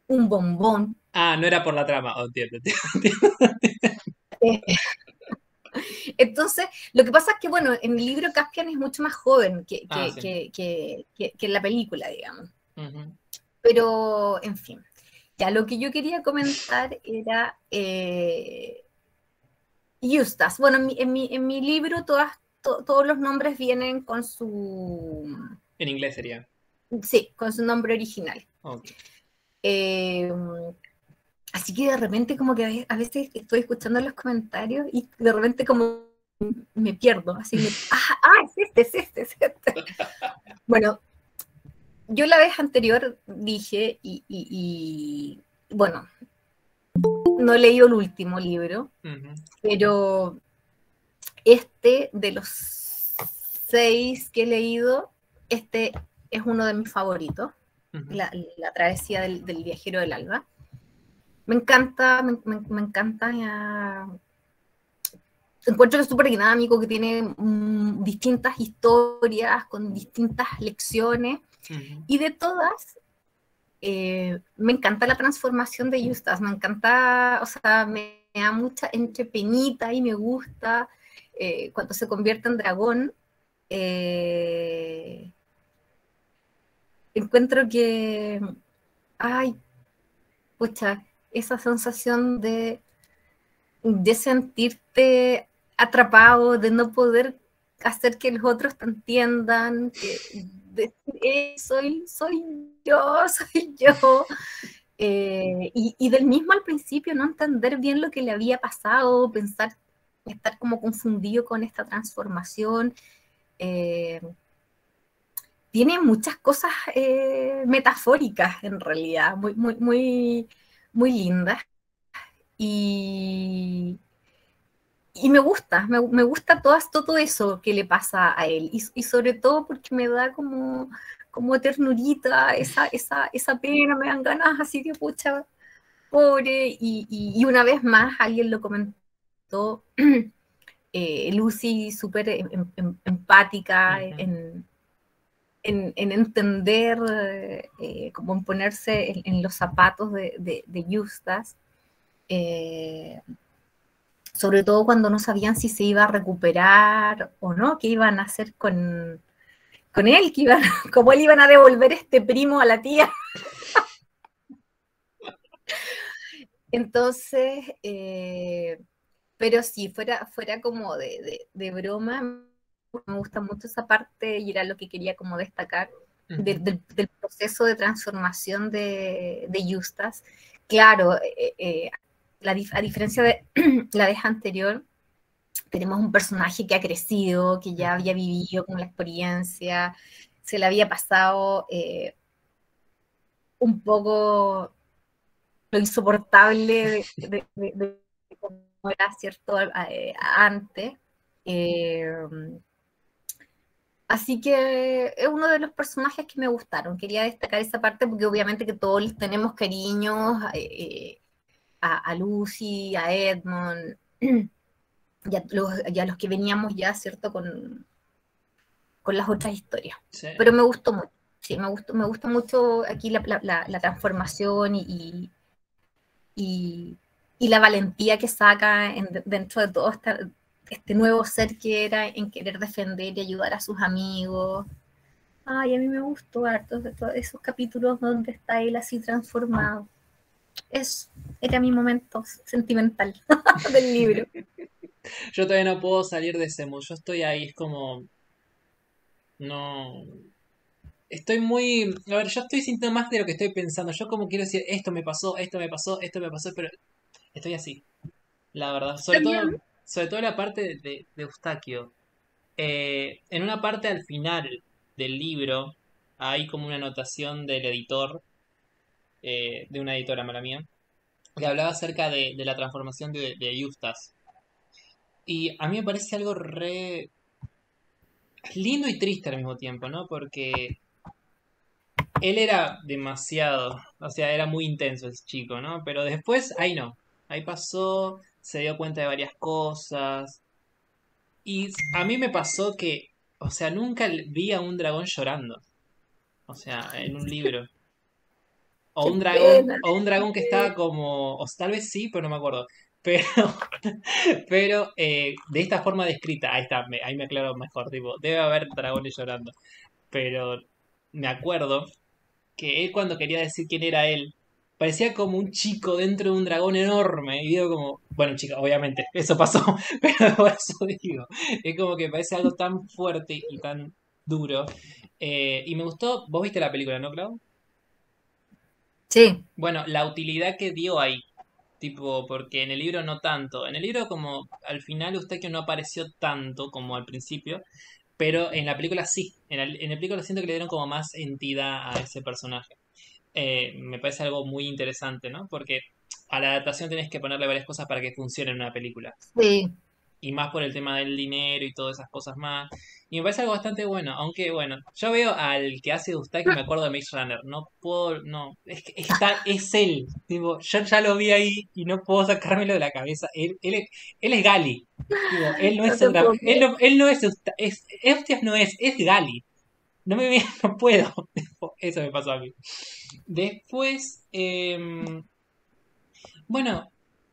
bombón. No era por la trama. Entiendo. Eh, Entonces, lo que pasa es que, bueno, en el libro Caspian es mucho más joven que en la película, digamos. Pero, en fin. Ya, lo que yo quería comentar era Eustace. Bueno, en mi libro todos los nombres vienen con su... En inglés sería. Sí, con su nombre original. Okay. Así que de repente como que a veces estoy escuchando los comentarios y de repente como me pierdo, así es este. Bueno, yo la vez anterior dije, y bueno, no he leído el último libro, pero de los 6 que he leído, este es uno de mis favoritos, la travesía del viajero del alba. Me encanta, me encanta. Encuentro que es súper dinámico, que tiene distintas historias con distintas lecciones. Y de todas, me encanta la transformación de Eustace. Me encanta, o sea, me da mucha entrepenita y me gusta cuando se convierte en dragón. Encuentro que, pucha, esa sensación de sentirte atrapado, de no poder hacer que los otros te entiendan, soy yo. Y del mismo al principio no entender bien lo que le había pasado, estar como confundido con esta transformación. Tiene muchas cosas metafóricas en realidad, muy lindas. Y me gusta todo eso que le pasa a él, y sobre todo porque me da como ternurita, esa pena, me dan ganas así de pucha, pobre, y una vez más alguien lo comentó, Lucy súper empática en entender, como en ponerse en los zapatos de Eustace. Sobre todo cuando no sabían si se iba a recuperar o no, qué iban a hacer con él, cómo le iban a devolver este primo a la tía. Entonces, pero sí, fuera como de broma, me gusta mucho esa parte y era lo que quería como destacar del proceso de transformación de Eustace. Claro, a diferencia de la vez anterior, tenemos un personaje que ha crecido, que ya había vivido con la experiencia, se le había pasado un poco lo insoportable de cómo era, ¿cierto?, antes. Así que es uno de los personajes que me gustaron. Quería destacar esa parte porque obviamente que todos les tenemos cariños a Lucy, a Edmund, y a los que veníamos ya, ¿cierto?, con las otras historias. Sí. Pero me gustó mucho. Sí, me gusta mucho aquí la transformación y la valentía que saca dentro de todo este nuevo ser que era, en querer defender y ayudar a sus amigos. Ay, a mí me gustó harto de todos esos capítulos donde está él así transformado. Era mi momento sentimental del libro. Yo todavía no puedo salir de ese mood. Yo estoy ahí, es como... No... Estoy muy... A ver, yo estoy sintiendo más de lo que estoy pensando. Yo como quiero decir, esto me pasó, pero estoy así. La verdad. Sobre todo la parte de Eustaquio. En una parte al final del libro hay como una anotación del editor, de una editora, mala mía, que hablaba acerca de la transformación de Eustace. Y a mí me parece algo re lindo y triste al mismo tiempo, ¿no? Porque él era demasiado, o sea, era muy intenso ese chico, ¿no? Pero después, ahí no. Ahí pasó, se dio cuenta de varias cosas. Y a mí me pasó que, o sea, nunca vi a un dragón llorando. O sea, en un libro. O un dragón que estaba como, o tal vez sí, pero no me acuerdo. pero, pero de esta forma descrita, ahí está, ahí me aclaro mejor, tipo, debe haber dragones llorando, pero me acuerdo que él cuando quería decir quién era él, parecía como un chico dentro de un dragón enorme, y digo como, bueno chica, obviamente, eso pasó, pero por eso digo, es como que parece algo tan fuerte y tan duro, y me gustó, vos viste la película, ¿no, Clau? Sí. Bueno, la utilidad que dio ahí, tipo, porque en el libro no tanto. En el libro como al final Eustaquio no apareció tanto como al principio, pero en la película sí. En la película siento que le dieron como más entidad a ese personaje. Me parece algo muy interesante, ¿no? Porque a la adaptación tenés que ponerle varias cosas para que funcione en una película. Sí. Y más por el tema del dinero y todas esas cosas más. Y me parece algo bastante bueno. Aunque, bueno, yo veo al que hace Eustaquio y me acuerdo de Maze Runner. No puedo, no. Es que es él. Tipo, yo ya lo vi ahí y no puedo sacármelo de la cabeza. Él es Gali. Tipo, él no No es te el puedo creer. él no es Eustaquio no es Gali. No me no puedo. Eso me pasó a mí. Después, bueno,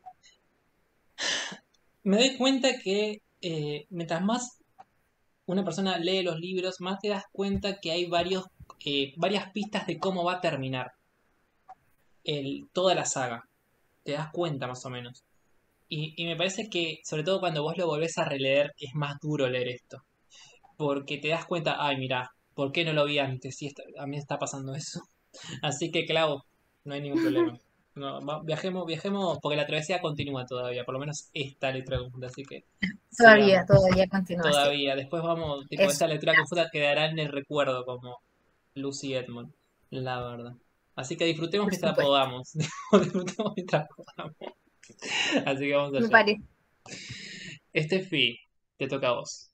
me doy cuenta que mientras más una persona lee los libros, más te das cuenta que hay varias pistas de cómo va a terminar toda la saga. Te das cuenta más o menos. Y me parece que, sobre todo cuando vos lo volvés a releer, es más duro leer esto. Porque te das cuenta, ay, mira, ¿por qué no lo vi antes? Si a mí me está pasando eso. Así que, claro, no hay ningún problema. No, viajemos, porque la travesía continúa todavía, por lo menos esta lectura conjunta, así que sigamos. Todavía continúa así. Todavía, después vamos, tipo, Eso. esta lectura conjunta quedará en el recuerdo como Lucy y Edmund, la verdad. Así que disfrutemos Por mientras supuesto. podamos. Disfrutemos mientras podamos. Así que vamos Me allá. parece. Estefi, te toca a vos.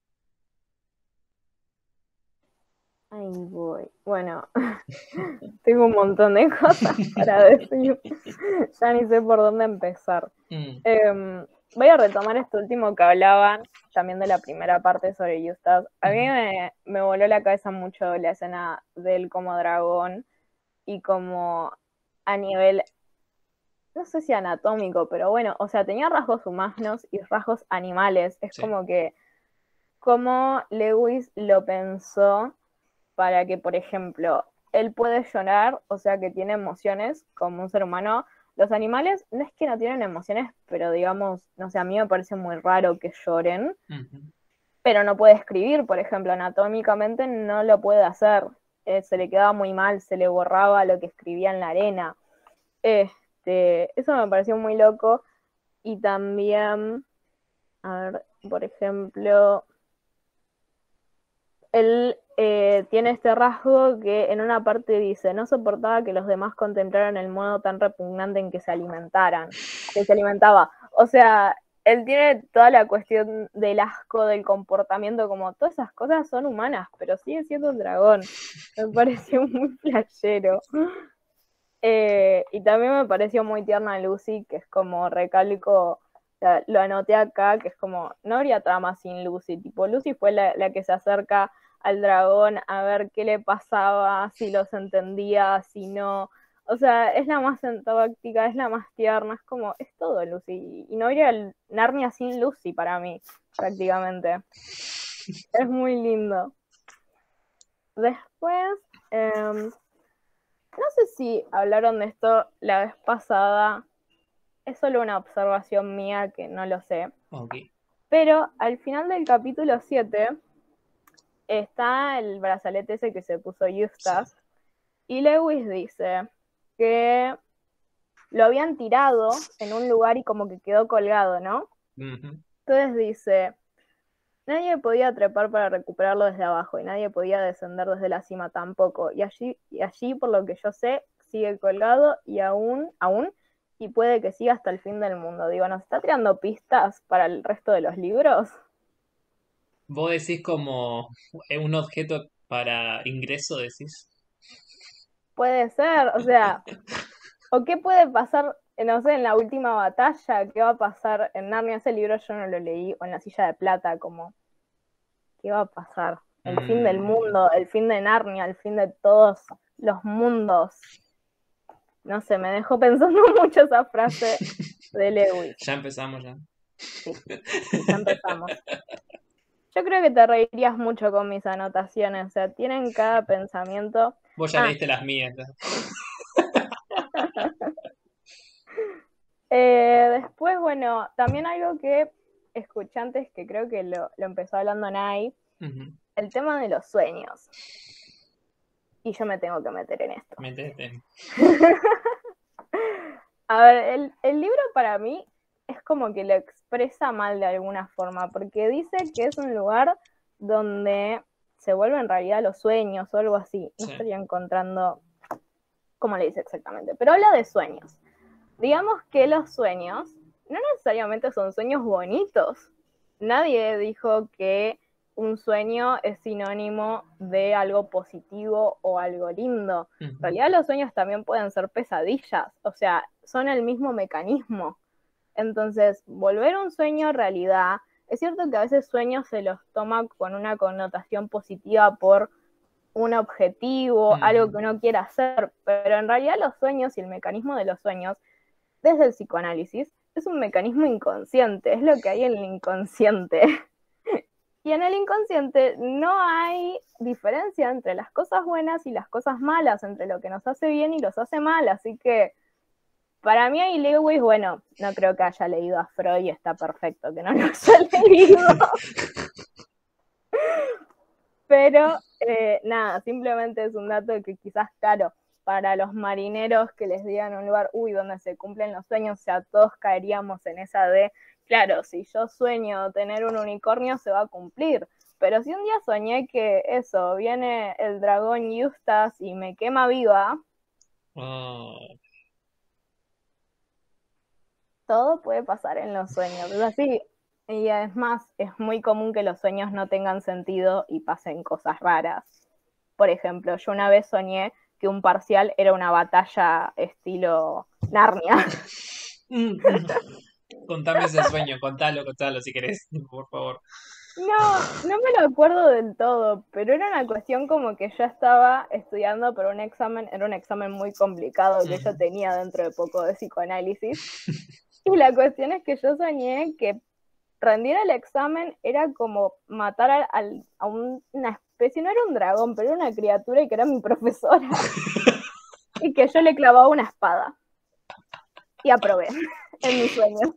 Ahí voy. Bueno, tengo un montón de cosas para decir. Ya ni sé por dónde empezar. Voy a retomar esto último que hablaban también de la primera parte sobre Eustace. A mí me voló la cabeza mucho la escena de él como dragón y como a nivel, no sé si anatómico, pero bueno, o sea, tenía rasgos humanos y rasgos animales. Es Sí. como que como Lewis lo pensó para que, por ejemplo, él puede llorar, o sea, que tiene emociones como un ser humano. Los animales no es que no tienen emociones, pero digamos, no sé, a mí me parece muy raro que lloren, pero no puede escribir, por ejemplo, anatómicamente no lo puede hacer. Se le quedaba muy mal, se le borraba lo que escribía en la arena. Eso me pareció muy loco. Y también, a ver, por ejemplo, él tiene este rasgo que en una parte dice, no soportaba que los demás contemplaran el modo tan repugnante en que se alimentaba. O sea, él tiene toda la cuestión del asco, del comportamiento, como todas esas cosas son humanas, pero sigue siendo un dragón. Me pareció muy flashero. Y también me pareció muy tierna Lucy, que es como recalco, o sea, lo anoté acá, que es como, no habría trama sin Lucy, tipo, Lucy fue la que se acerca al dragón a ver qué le pasaba, si los entendía, si no, o sea, es la más empática, es la más tierna, es como, es todo Lucy, y no habría Narnia sin Lucy para mí, prácticamente. Es muy lindo. Después, no sé si hablaron de esto la vez pasada, es solo una observación mía que no lo sé. Okay. Pero al final del capítulo 7 está el brazalete ese que se puso Eustace, y Lewis dice que lo habían tirado en un lugar y como que quedó colgado, ¿no? Entonces dice, nadie podía trepar para recuperarlo desde abajo y nadie podía descender desde la cima tampoco. Y allí, por lo que yo sé, sigue colgado y aún, y puede que siga hasta el fin del mundo. Digo, ¿nos está tirando pistas para el resto de los libros? ¿Vos decís como un objeto para ingreso, decís? Puede ser, o sea, o qué puede pasar, no sé, en la última batalla, qué va a pasar en Narnia, ese libro yo no lo leí, o en La Silla de Plata, como, ¿qué va a pasar? El fin del mundo, el fin de Narnia, el fin de todos los mundos. No sé, me dejó pensando mucho esa frase. de Lewis. Ya empezamos ya. Sí, ya empezamos. Yo creo que te reirías mucho con mis anotaciones, o sea, tienen cada pensamiento. Vos ya Ah, leíste las mías. ¿no? después, bueno, también algo que escuché antes, que creo que lo empezó hablando Nay, Ujú. el tema de los sueños. Y yo me tengo que meter en esto. Métete. A ver, el libro para mí es como que lo expresa mal de alguna forma, porque dice que es un lugar donde se vuelven realidad los sueños o algo así. No Sí. estaría encontrando cómo le dice exactamente, pero habla de sueños. Digamos que los sueños no necesariamente son sueños bonitos. Nadie dijo que un sueño es sinónimo de algo positivo o algo lindo. En Ujú. realidad los sueños también pueden ser pesadillas, o sea, son el mismo mecanismo. Entonces, volver un sueño realidad, es cierto que a veces sueños se los toma con una connotación positiva por un objetivo, algo que uno quiera hacer, pero en realidad los sueños y el mecanismo de los sueños, desde el psicoanálisis, es un mecanismo inconsciente, es lo que hay en el inconsciente. Y en el inconsciente no hay diferencia entre las cosas buenas y las cosas malas, entre lo que nos hace bien y los hace mal, así que para mí ahí Lewis, bueno, no creo que haya leído a Freud y está perfecto que no lo haya leído. Pero nada, simplemente es un dato que quizás, claro, para los marineros que les digan un lugar, donde se cumplen los sueños, o sea, todos caeríamos en esa de, claro, si yo sueño tener un unicornio, se va a cumplir. Pero si un día soñé que eso, viene el dragón Eustace y me quema viva, todo puede pasar en los sueños. Es así. Y además, es muy común que los sueños no tengan sentido y pasen cosas raras. Por ejemplo, yo una vez soñé que un parcial era una batalla estilo Narnia. Contame ese sueño, contalo si querés, por favor. No me lo acuerdo del todo, pero era una cuestión como que yo estaba estudiando por un examen, era un examen muy complicado que yo tenía dentro de poco de psicoanálisis. Y la cuestión es que yo soñé que rendir el examen era como matar a una especie, no era un dragón, pero era una criatura y que era mi profesora. Y que yo le clavaba una espada. Y aprobé en mi sueño.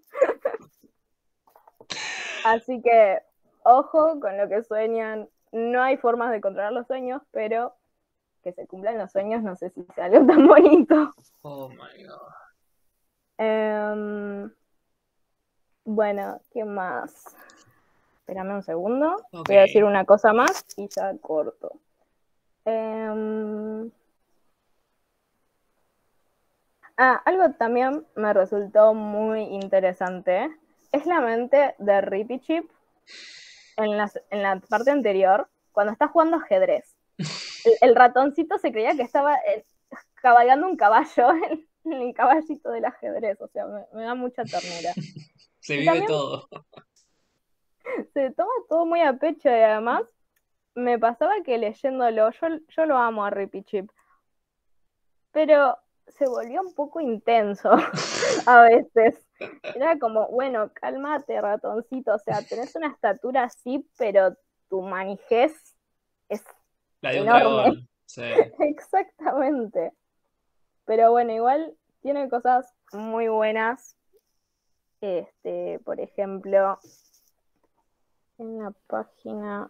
Así que, ojo con lo que sueñan. No hay formas de controlar los sueños, pero que se cumplan los sueños no sé si sea algo tan bonito. Oh my god. Bueno, ¿qué más? Espérame un segundo. Ok. Voy a decir una cosa más y ya corto. Algo también me resultó muy interesante es la mente de Rippy Chip en la parte anterior, cuando está jugando ajedrez. El ratoncito se creía que estaba cabalgando un caballo en el caballito del ajedrez, o sea, me da mucha ternura. Se Y vive también todo. se toma todo muy a pecho y además me pasaba que leyéndolo, yo lo amo a Rippy Chip, pero se volvió un poco intenso a veces. Era como, bueno, cálmate, ratoncito, o sea, tenés una estatura así, pero tu manijez es La de un enorme. dragón. Sí. Exactamente. Pero bueno, igual tiene cosas muy buenas. Por ejemplo, en la página...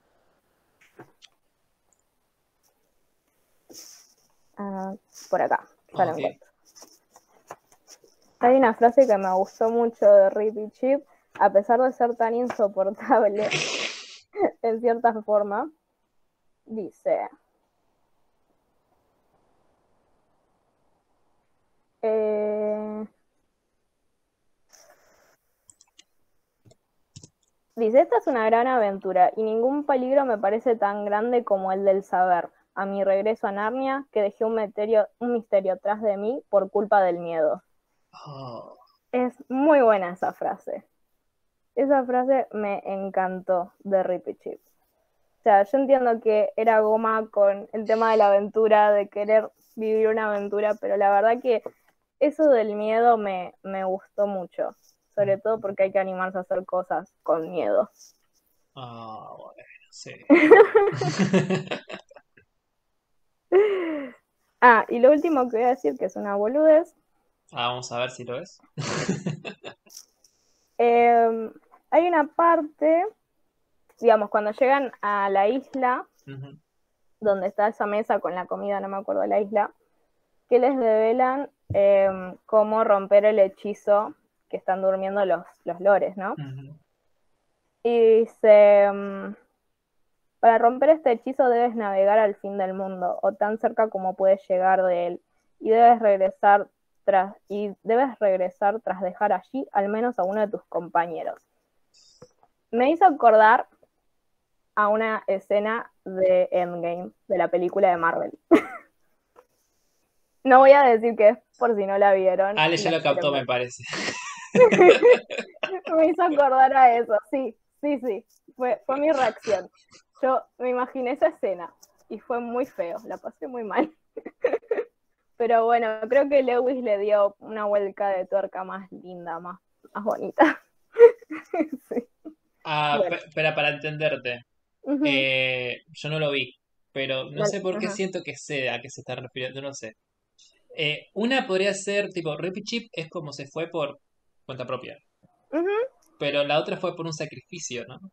por acá, ya lo Ok. encuentro. Hay una frase que me gustó mucho de Rippy Chip, a pesar de ser tan insoportable en cierta forma, dice... Dice, esta es una gran aventura y ningún peligro me parece tan grande como el del saber, a mi regreso a Narnia, que dejé un misterio atrás de mí por culpa del miedo. Oh. Es muy buena esa frase. Esa frase me encantó de Rippy Chip. O sea, yo entiendo que era goma con el tema de la aventura, de querer vivir una aventura, pero la verdad que eso del miedo me gustó mucho, sobre todo porque hay que animarse a hacer cosas con miedo. Ah, bueno, sí. Ah, y lo último que voy a decir, que es una boludez, Vamos a ver si lo es. hay una parte, digamos, cuando llegan a la isla, Ujú. donde está esa mesa con la comida, no me acuerdo de la isla, que les develan cómo romper el hechizo que están durmiendo los lores, ¿no? Ujú. Y dice, para romper este hechizo debes navegar al fin del mundo, o tan cerca como puedes llegar de él, y debes regresar tras dejar allí al menos a uno de tus compañeros. Me hizo acordar a una escena de Endgame, de la película de Marvel. No voy a decir que es por si no la vieron. Ale ya La lo captó, quieren me parece. ver. Me hizo acordar a eso, sí. Fue mi reacción. Yo me imaginé esa escena y fue muy feo, la pasé muy mal. Pero bueno, creo que Lewis le dio una vuelta de tuerca más linda, más bonita. Sí. Ah, Bueno. pero para entenderte, Ujú. yo no lo vi, pero no Vale, sé por qué ajá. siento que sé a qué se está refiriendo, no sé. Una podría ser, tipo, Rippy Chip es como se fue por cuenta propia, Ujú. pero la otra fue por un sacrificio, ¿no?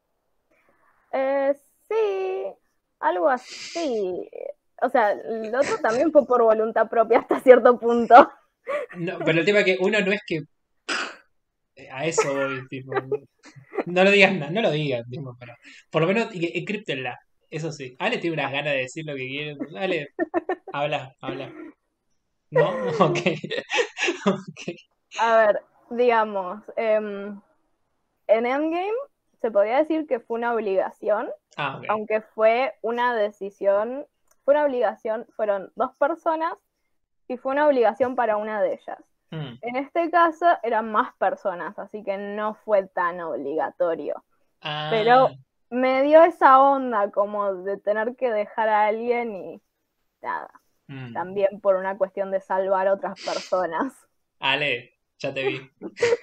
Sí, algo así. O sea, el otro también fue por voluntad propia hasta cierto punto. No, pero el tema es que uno no es que a eso voy, tipo, no lo digas, no lo digas, tipo, pero por lo menos encríptenla, eso sí. Ale tiene unas ganas de decir lo que quiere, dale, habla. ¿No? Ok. Ok. A ver, digamos, en Endgame se podría decir que fue una obligación, Ah, ok. aunque fue una decisión, fue una obligación, fueron 2 personas y fue una obligación para una de ellas. Mm. En este caso eran más personas, así que no fue tan obligatorio. Ah, Pero me dio esa onda como de tener que dejar a alguien y nada, también por una cuestión de salvar a otras personas. Ale, ya te vi.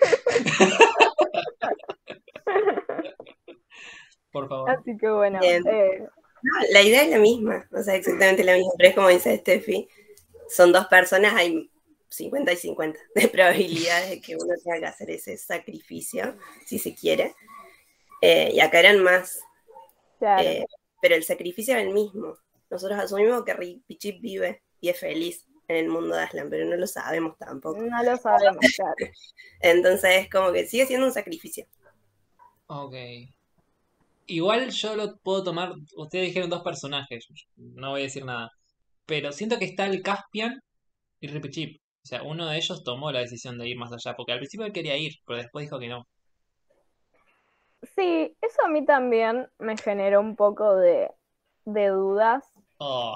Por favor. Así que bueno, Bien. No, la idea es la misma, o sea, exactamente la misma, pero es como dice Steffi, son 2 personas, hay 50 y 50 de probabilidades de que uno tenga que hacer ese sacrificio, si se quiere, y acá eran más, claro. pero el sacrificio era el mismo. Nosotros asumimos que Rippy Chip vive y es feliz en el mundo de Aslan, pero no lo sabemos tampoco. No lo sabemos, claro. Entonces es como que sigue siendo un sacrificio. Ok. Igual yo lo puedo tomar. Ustedes dijeron 2 personajes. No voy a decir nada. Pero siento que está el Caspian y Rippy Chip. O sea, uno de ellos tomó la decisión de ir más allá. Porque al principio él quería ir, pero después dijo que no. Sí, eso a mí también me generó un poco de dudas. Oh.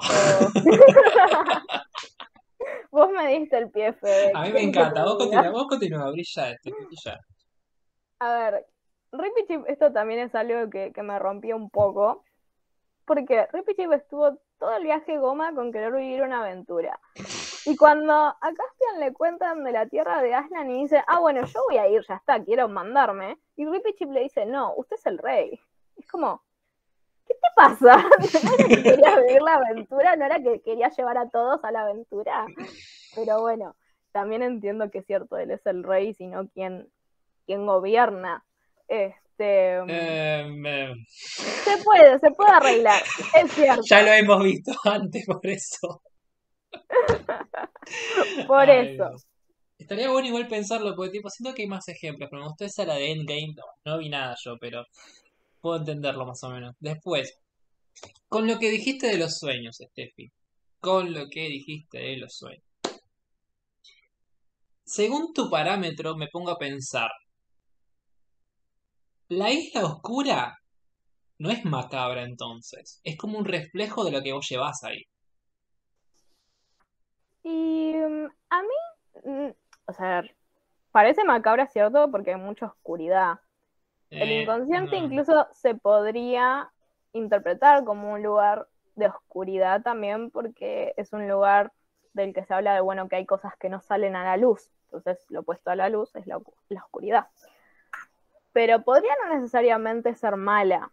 Vos me diste el pie, Fede. A mí ¿Qué me querés que te encanta. diga? Vos continúa, brilla, brilla. A ver, Rippy Chip, esto también es algo que me rompió un poco, porque Rippy Chip estuvo todo el viaje goma con querer vivir una aventura. Y cuando a Caspian le cuentan de la tierra de Aslan y dice, bueno, yo voy a ir, ya está, quiero mandarme. Y Rippy Chip le dice, no, usted es el rey. Es como, ¿qué te pasa? ¿No era que querías vivir la aventura? ¿No era que querías llevar a todos a la aventura? Pero bueno, también entiendo que es cierto, él es el rey, sino quien gobierna. Se puede arreglar, es cierto. Ya lo hemos visto antes, por eso. Por Ay, eso. Dios. Estaría bueno igual pensarlo, porque tipo, siento que hay más ejemplos, pero me gustó esa la de Endgame, no vi nada yo, pero puedo entenderlo más o menos. Después, con lo que dijiste de los sueños, Steffi, con lo que dijiste de los sueños. Según tu parámetro, me pongo a pensar, la isla oscura no es macabra entonces, es como un reflejo de lo que vos llevás ahí. Y a mí, o sea, parece macabra, ¿cierto? Porque hay mucha oscuridad. El inconsciente No. incluso se podría interpretar como un lugar de oscuridad también, porque es un lugar del que se habla de, bueno, que hay cosas que no salen a la luz. Entonces, lo opuesto a la luz es la oscuridad. Pero podría no necesariamente ser mala.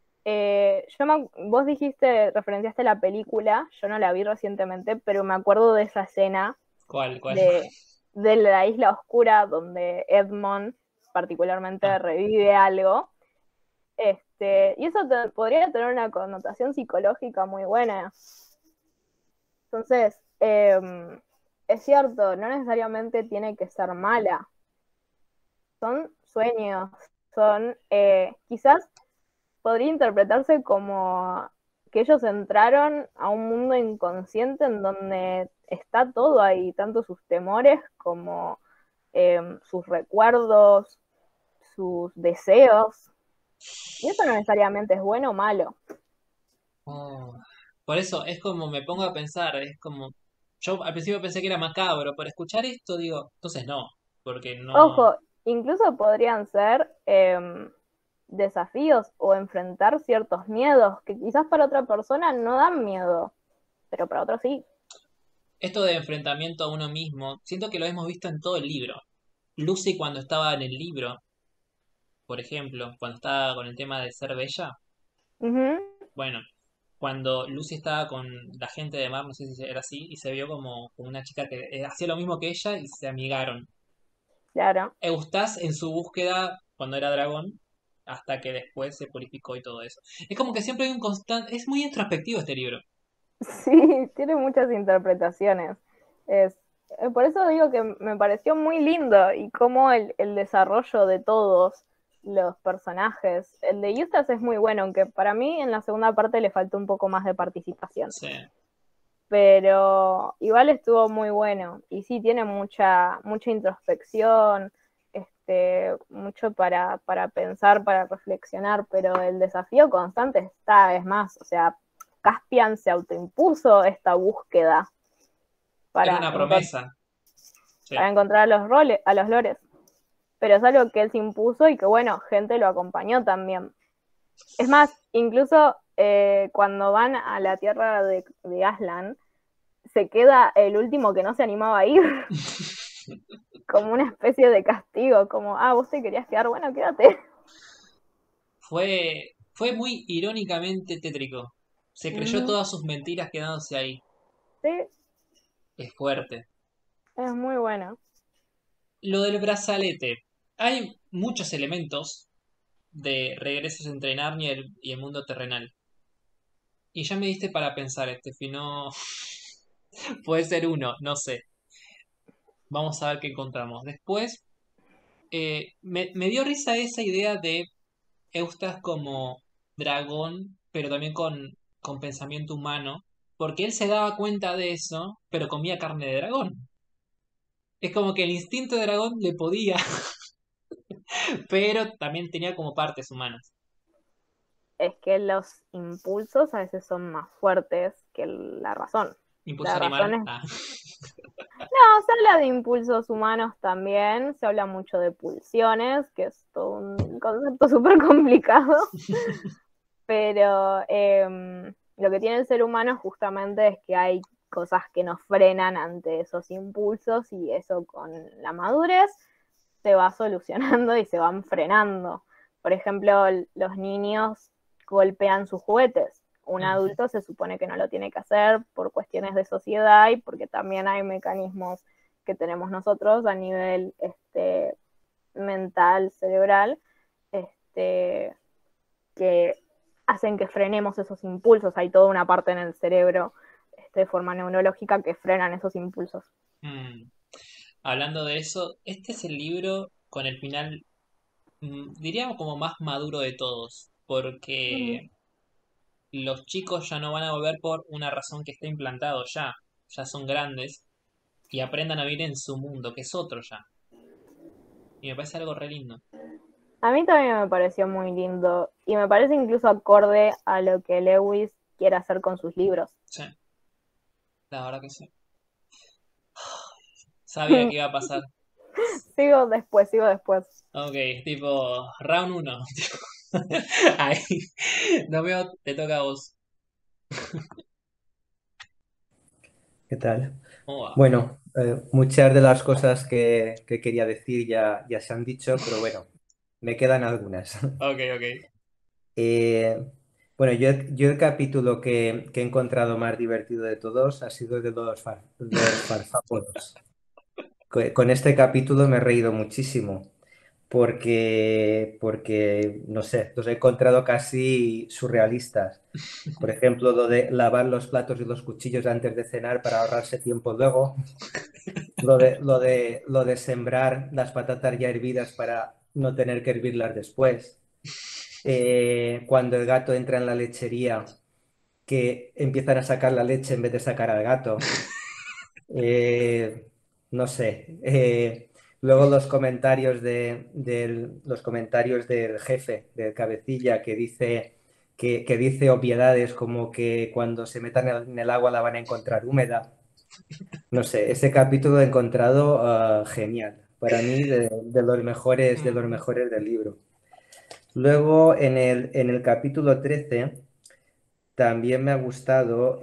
Vos referenciaste la película, yo no la vi recientemente, pero me acuerdo de esa escena ¿Cuál? de la isla oscura donde Edmond particularmente revive algo. Y eso podría tener una connotación psicológica muy buena. Entonces, es cierto, no necesariamente tiene que ser mala. Son sueños, quizás podría interpretarse como que ellos entraron a un mundo inconsciente en donde está todo ahí, tanto sus temores como sus recuerdos, sus deseos. Y eso no necesariamente es bueno o malo. Por eso es como me pongo a pensar, es como, yo al principio pensé que era macabro, pero escuchar esto digo, entonces no, porque no... Ojo, incluso podrían ser desafíos o enfrentar ciertos miedos que quizás para otra persona no dan miedo, pero para otros sí. Esto de enfrentamiento a uno mismo, siento que lo hemos visto en todo el libro. Lucy cuando estaba en el libro, por ejemplo, cuando estaba con el tema de ser bella, bueno, cuando Lucy estaba con la gente de Mar, no sé si era así, y se vio como una chica que hacía lo mismo que ella y se amigaron. Claro. Eustace en su búsqueda cuando era dragón, hasta que después se purificó y todo eso. Es como que siempre hay un constante... Es muy introspectivo este libro. Sí, tiene muchas interpretaciones. Por eso digo que me pareció muy lindo y cómo el desarrollo de todos los personajes. El de Eustace es muy bueno, aunque para mí en la segunda parte le faltó un poco más de participación. Sí. Pero igual estuvo muy bueno. Y sí, tiene mucha introspección, mucho para pensar, para reflexionar, pero el desafío constante está, es más, o sea, Caspian se autoimpuso esta búsqueda Era una promesa. Sí. Para encontrar a los lores. Pero es algo que él se impuso y que, bueno, gente lo acompañó también. Es más, incluso cuando van a la tierra de Aslan, se queda el último que no se animaba a ir. Como una especie de castigo, como, vos te querías quedar, bueno, quédate. Fue muy irónicamente tétrico. Se creyó todas sus mentiras quedándose ahí. Sí. Es fuerte. Es muy bueno. Lo del brazalete. Hay muchos elementos de regresos entre Narnia y el mundo terrenal. Y ya me diste para pensar, no puede ser uno, no sé. Vamos a ver qué encontramos. Después, me dio risa esa idea de Eustace como dragón, pero también con pensamiento humano, porque él se daba cuenta de eso, pero comía carne de dragón. Es como que el instinto de dragón le podía, pero también tenía como partes humanas. Es que los impulsos a veces son más fuertes que la razón. ¿Impulso animal? No, se habla de impulsos humanos también, se habla mucho de pulsiones, que es todo un concepto súper complicado, pero lo que tiene el ser humano justamente es que hay cosas que nos frenan ante esos impulsos y eso con la madurez se va solucionando y se van frenando. Por ejemplo, los niños golpean sus juguetes. Un adulto se supone que no lo tiene que hacer por cuestiones de sociedad y porque también hay mecanismos que tenemos nosotros a nivel mental, cerebral, que hacen que frenemos esos impulsos. Hay toda una parte en el cerebro de forma neurológica que frenan esos impulsos. Hablando de eso, este es el libro con el final, diríamos como más maduro de todos, porque los chicos ya no van a volver por una razón que está implantado ya son grandes y aprendan a vivir en su mundo, que es otro ya. Y me parece algo re lindo. A mí también me pareció muy lindo y me parece incluso acorde a lo que Lewis quiere hacer con sus libros. Sí, la verdad que sí. Sabía que iba a pasar. Sigo después. Ok, tipo, round 1. Ahí. No veo, te toca a vos. ¿Qué tal? Oh, Bueno, muchas de las cosas que quería decir ya se han dicho, pero bueno, me quedan algunas. ok, ok. Eh, bueno, yo el capítulo que he encontrado más divertido de todos ha sido el de los farfápodos. Con este capítulo me he reído muchísimo porque, no sé, los he encontrado casi surrealistas. Por ejemplo, lo de lavar los platos y los cuchillos antes de cenar para ahorrarse tiempo luego. Lo de sembrar las patatas ya hervidas para no tener que hervirlas después. Cuando el gato entra en la lechería, que empiezan a sacar la leche en vez de sacar al gato. Eh, no sé. Luego los comentarios del jefe, del cabecilla, que dice obviedades como que cuando se metan en el agua la van a encontrar húmeda. No sé, ese capítulo he encontrado genial. Para mí, de los mejores del libro. Luego, en el capítulo 13 también me ha gustado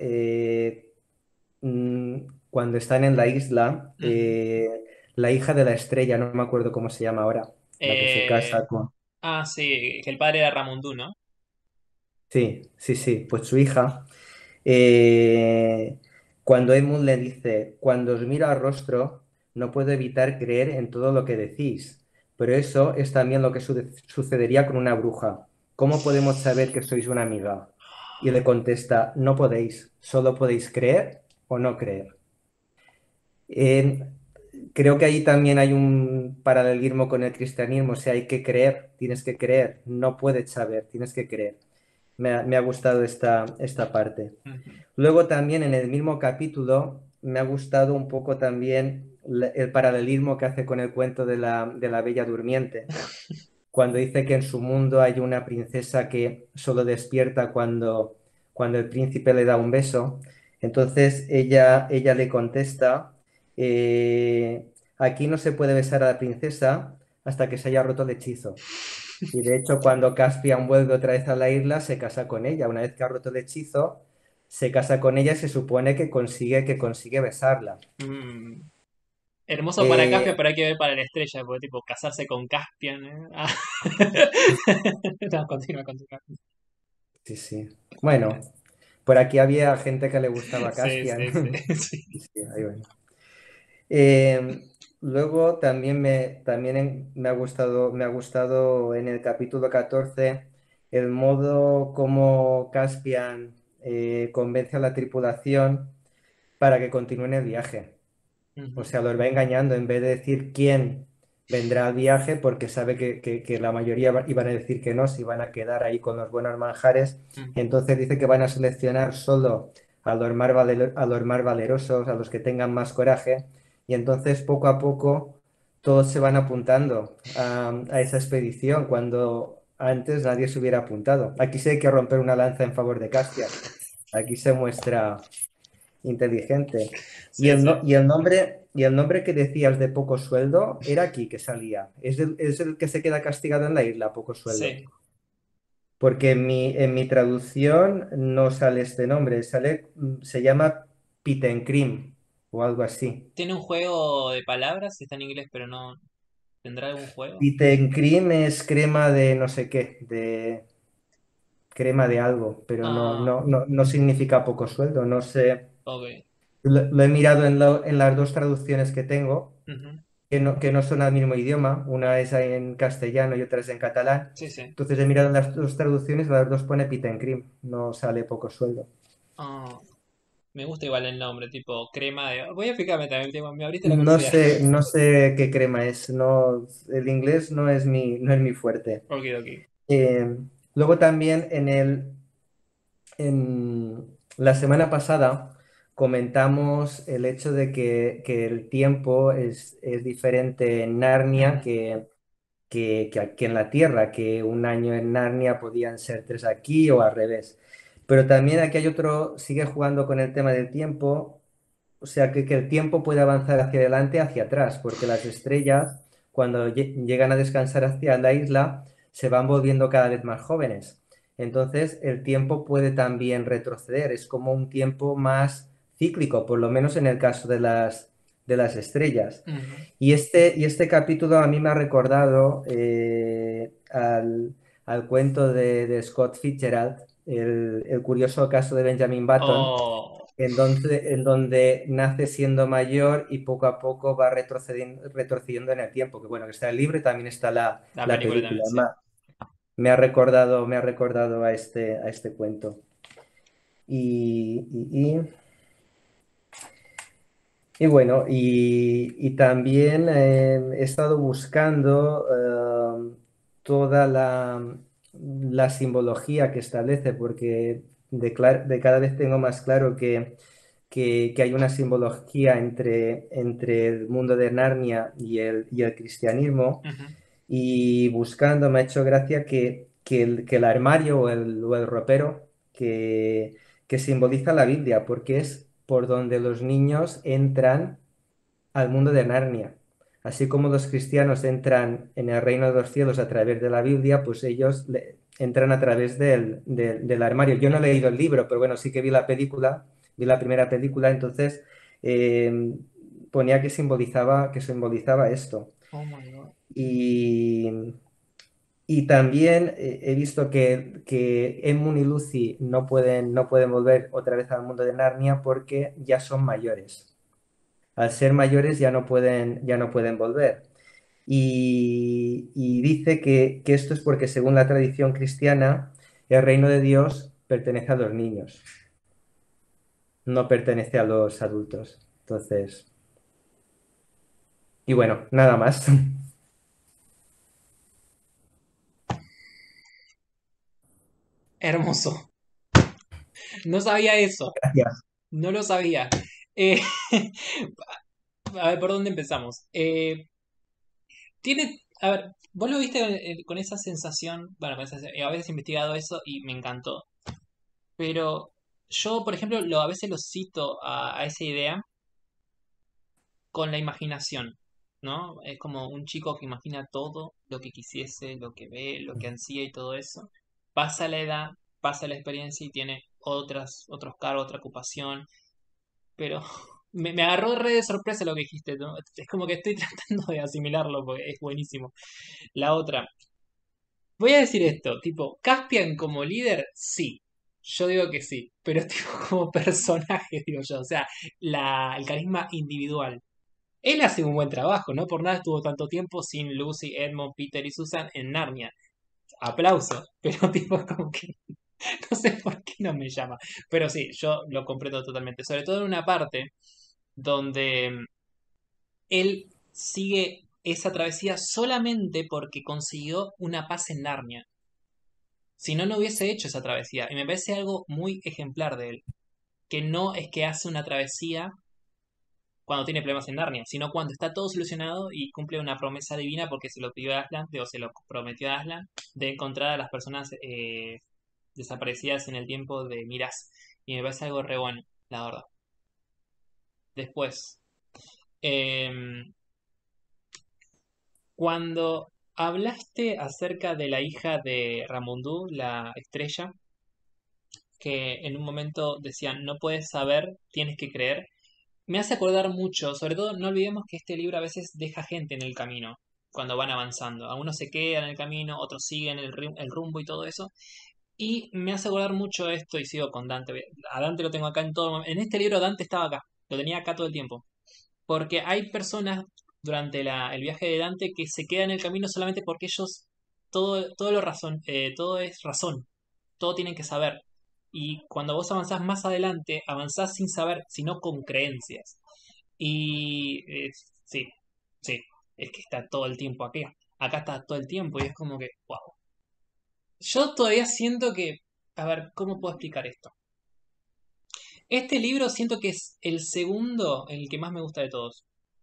cuando están en la isla, la hija de la estrella, no me acuerdo cómo se llama ahora, la que se casa con... Sí, que el padre era Ramondú, ¿no? Sí, sí, sí, pues su hija. eh, Cuando Edmund le dice, cuando os miro al rostro, no puedo evitar creer en todo lo que decís, pero eso es también lo que sucedería con una bruja. ¿Cómo podemos saber que sois una amiga? Y le contesta, no podéis, solo podéis creer o no creer. Eh, Creo que ahí también hay un paralelismo con el cristianismo, o sea, hay que creer, tienes que creer, no puedes saber, tienes que creer. Me ha gustado esta parte. Luego también en el mismo capítulo me ha gustado un poco también el paralelismo que hace con el cuento de la Bella Durmiente, cuando dice que en su mundo hay una princesa que solo despierta cuando el príncipe le da un beso. Entonces ella le contesta, aquí no se puede besar a la princesa hasta que se haya roto el hechizo. Y de hecho, cuando Caspian vuelve otra vez a la isla, se casa con ella. Una vez que ha roto el hechizo, se casa con ella y se supone que consigue besarla. Hermoso para Caspian, pero hay que ver para la estrella, porque tipo, casarse con Caspian, ¿eh? No, continúa con tu Caspian. Sí, sí. Bueno, por aquí había gente que le gustaba Sí, Caspian. sí. Sí, ahí bueno. Luego también me ha gustado en el capítulo 14 el modo como Caspian convence a la tripulación para que continúen el viaje. O sea, los va engañando en vez de decir quién vendrá al viaje, porque sabe que la mayoría iban a decir que no, si van a quedar ahí con los buenos manjares. Entonces dice que van a seleccionar solo a los más valerosos, a los que tengan más coraje, y entonces poco a poco todos se van apuntando a esa expedición, cuando antes nadie se hubiera apuntado. Aquí sí hay que romper una lanza en favor de Caspian. Aquí se muestra inteligente. Sí, Y el nombre que decías de poco sueldo era aquí que salía. Es el que se queda castigado en la isla, poco sueldo. Sí. Porque en mi traducción no sale este nombre, se llama Pitencrim o algo así. Tiene un juego de palabras, está en inglés, pero no. ¿Tendrá algún juego? Pitencrim es crema de no sé qué, de crema de algo, pero no significa poco sueldo, no sé. Ok. Lo he mirado en las dos traducciones que tengo, Ujú. que no son al mismo idioma, una es en castellano y otra es en catalán. Sí, sí. Entonces he mirado las dos traducciones y las dos pone Pitencrim, no sale poco sueldo. Me gusta igual el nombre, tipo crema de... Voy a fijarme también, tipo, me abriste la No curiosidad. sé, no sé qué crema es, no, el inglés no es mi fuerte. Ok. Luego también la semana pasada comentamos el hecho de que el tiempo es diferente en Narnia que aquí en la Tierra, que un año en Narnia podían ser 3 aquí o al revés. Pero también aquí hay otro, sigue jugando con el tema del tiempo, o sea, que el tiempo puede avanzar hacia adelante, hacia atrás, porque las estrellas, cuando llegan a descansar hacia la isla, se van volviendo cada vez más jóvenes. Entonces, el tiempo puede también retroceder, es como un tiempo más cíclico, por lo menos en el caso de las estrellas. Ujú. Y este capítulo a mí me ha recordado al cuento de Scott Fitzgerald, el curioso caso de Benjamin Button, Oh, en donde nace siendo mayor y poco a poco va retrocediendo en el tiempo. Que bueno, que está el libro y también está la la película película. también, sí. Me ha recordado a este cuento. Y bueno, y también he estado buscando toda la simbología que establece, porque de cada vez tengo más claro que hay una simbología entre el mundo de Narnia y el cristianismo, Ujú. y buscando me ha hecho gracia que el armario o el ropero que simboliza la Biblia, porque es por donde los niños entran al mundo de Narnia. Así como los cristianos entran en el reino de los cielos a través de la Biblia, pues ellos entran a través del armario. Yo no he leído el libro, pero bueno, sí que vi la película, vi la primera película, entonces eh, ponía que simbolizaba esto. Oh my God. Y, y también he visto que Edmund y Lucy no pueden volver otra vez al mundo de Narnia porque ya son mayores. Al ser mayores ya no pueden volver. Y dice que esto es porque según la tradición cristiana, el reino de Dios pertenece a los niños, no pertenece a los adultos. Entonces, y bueno, nada más. Hermoso. No sabía eso. Gracias. No lo sabía. Eh, a ver, ¿por dónde empezamos? A ver, vos lo viste con esa sensación, bueno, a veces he investigado eso y me encantó. Pero yo, por ejemplo, a veces lo cito a esa idea con la imaginación, ¿no? Es como un chico que imagina todo lo que quisiese, lo que ve, lo que ansía y todo eso. Pasa la edad, pasa la experiencia y tiene otros cargos, otra ocupación, pero me agarró re de sorpresa lo que dijiste, ¿no? Es como que estoy tratando de asimilarlo porque es buenísimo. La otra, voy a decir esto, tipo, Caspian como líder, sí. Yo digo que sí, pero tipo como personaje, digo yo, o sea, el carisma individual. Él hace un buen trabajo, ¿no? Por nada estuvo tanto tiempo sin Lucy, Edmund, Peter y Susan en Narnia. Aplausos, pero tipo como que no sé por qué no me llama. Pero sí, yo lo comprendo totalmente. Sobre todo en una parte donde él sigue esa travesía solamente porque consiguió una paz en Narnia. Si no, no hubiese hecho esa travesía. Y me parece algo muy ejemplar de él. Que no es que hace una travesía cuando tiene problemas en Narnia, sino cuando está todo solucionado y cumple una promesa divina porque se lo pidió a Aslan, o se lo prometió a Aslan, de encontrar a las personas desaparecidas en el tiempo de Miraz. Y me parece algo re bueno, la verdad. Después, em, cuando hablaste acerca de la hija de Ramundú, la estrella, que en un momento decían, no puedes saber, tienes que creer, me hace acordar mucho, sobre todo no olvidemos que este libro a veces deja gente en el camino cuando van avanzando. Algunos se quedan en el camino, otros siguen el rumbo y todo eso. Y me hace acordar mucho esto, y sigo con Dante. A Dante lo tengo acá en todo momento. En este libro Dante estaba acá, lo tenía acá todo el tiempo. Porque hay personas durante el viaje de Dante que se quedan en el camino solamente porque ellos, todo es razón, todo tienen que saber. Y cuando vos avanzás más adelante, avanzás sin saber, sino con creencias. Y sí, sí, es que está todo el tiempo aquí. Acá está todo el tiempo y es como que, wow. Yo todavía siento que, a ver, ¿cómo puedo explicar esto? Este libro siento que es el segundo, el que más me gusta de todos.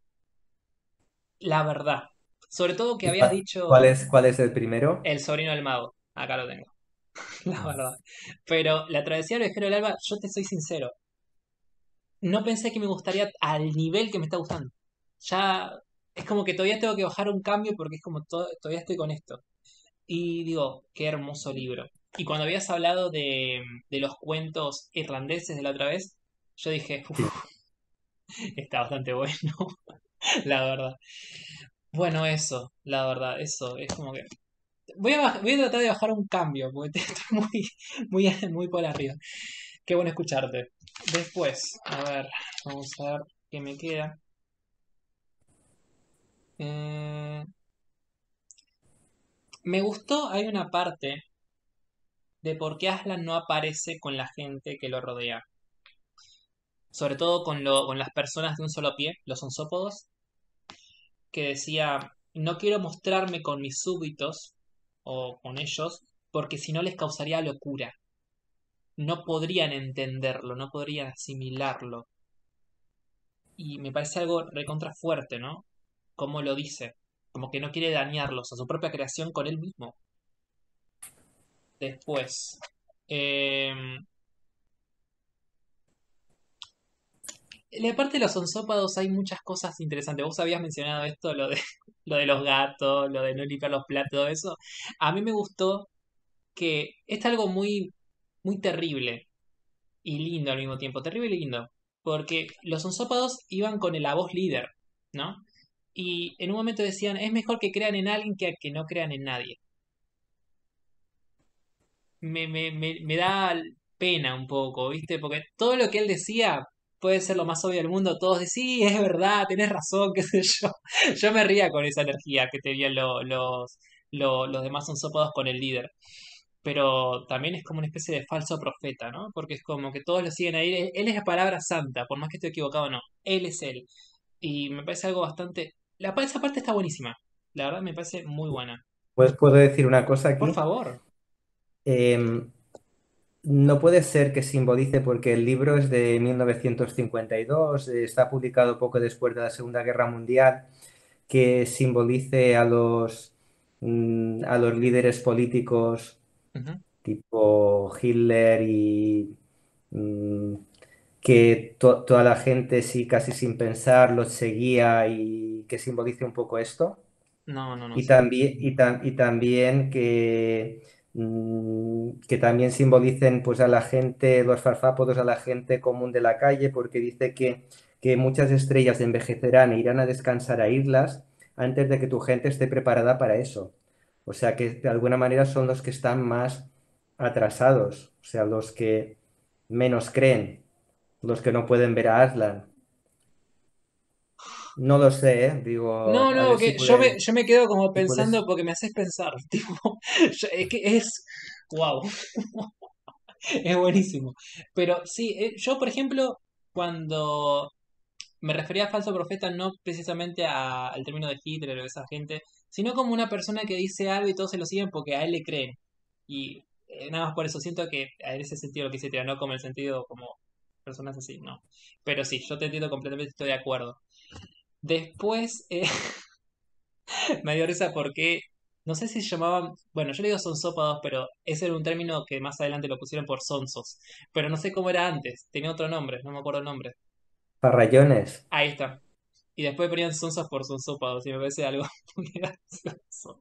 La verdad. Sobre todo que ¿Y habías dicho cuál es el primero? El sobrino del mago. Acá lo tengo, la verdad. Pero La travesía del viajero del alba, yo te soy sincero, no pensé que me gustaría al nivel que me está gustando. Ya es como que todavía tengo que bajar un cambio porque es como todavía estoy con esto. Y digo, qué hermoso libro. Y cuando habías hablado de los cuentos irlandeses de la otra vez, yo dije, Sí. está bastante bueno, la verdad. Bueno, eso, la verdad, eso, es como que... voy a tratar de bajar un cambio, porque estoy muy por arriba. Qué bueno escucharte. Después, a ver, vamos a ver qué me queda. Me gustó, hay una parte de por qué Aslan no aparece con la gente que lo rodea. Sobre todo con las personas de un solo pie, los onsópodos, que decía, no quiero mostrarme con mis súbditos o con ellos, porque si no les causaría locura. No podrían entenderlo, no podrían asimilarlo. Y me parece algo recontra fuerte, ¿no? Como lo dice, como que no quiere dañarlos a su propia creación con él mismo. Después, en la parte de los onsópados hay muchas cosas interesantes. Vos habías mencionado esto, lo de los gatos, lo de no limpiar los platos, todo eso. A mí me gustó que es algo muy terrible y lindo al mismo tiempo. Terrible y lindo. Porque los onsópados iban con la voz líder, ¿no? Y en un momento decían, es mejor que crean en alguien que no crean en nadie. Me da pena un poco, ¿viste? Porque todo lo que él decía puede ser lo más obvio del mundo. Todos decían, sí, es verdad, tenés razón, qué sé yo. Yo me ría con esa energía que tenían los demás onsópados con el líder. Pero también es como una especie de falso profeta, ¿no? Porque es como que todos lo siguen ahí. Él es la palabra santa, por más que esté equivocado o no. Él es él. Y me parece algo bastante... esa parte está buenísima. La verdad me parece muy buena. Pues puedo decir una cosa Por aquí. favor. Em, no puede ser que simbolice, porque el libro es de 1952, está publicado poco después de la Segunda Guerra Mundial, que simbolice a los líderes políticos Ujú. tipo Hitler y mm, que toda la gente sí, casi sin pensar los seguía, y que simbolice un poco esto. No Y sé. también, y también que también simbolicen pues a la gente, los farfápodos, a la gente común de la calle, porque dice que muchas estrellas envejecerán e irán a descansar a islas antes de que tu gente esté preparada para eso. O sea que de alguna manera son los que están más atrasados, o sea, los que menos creen, los que no pueden ver a Aslan. No lo sé, ¿eh? Digo, a No, ver que yo me quedo como si pensando puedes. porque me haces pensar. Tipo, es que es. Wow. Es buenísimo. Pero sí, yo, por ejemplo, cuando me refería a falso profeta, no precisamente al término de Hitler o de esa gente, sino como una persona que dice algo y todos se lo siguen porque a él le creen. Y nada más por eso siento que en ese sentido lo quise tirar, no como el sentido como personas así, no. Pero sí, yo te entiendo completamente, estoy de acuerdo. Después, me dio risa porque no sé si se llamaban, bueno, yo le digo sonsópados, pero ese era un término que más adelante lo pusieron por sonsos. Pero no sé cómo era antes, tenía otro nombre, no me acuerdo el nombre. Farrallones. Ahí está. Y después ponían sonsos por sonsópados y me parece algo muy gracioso.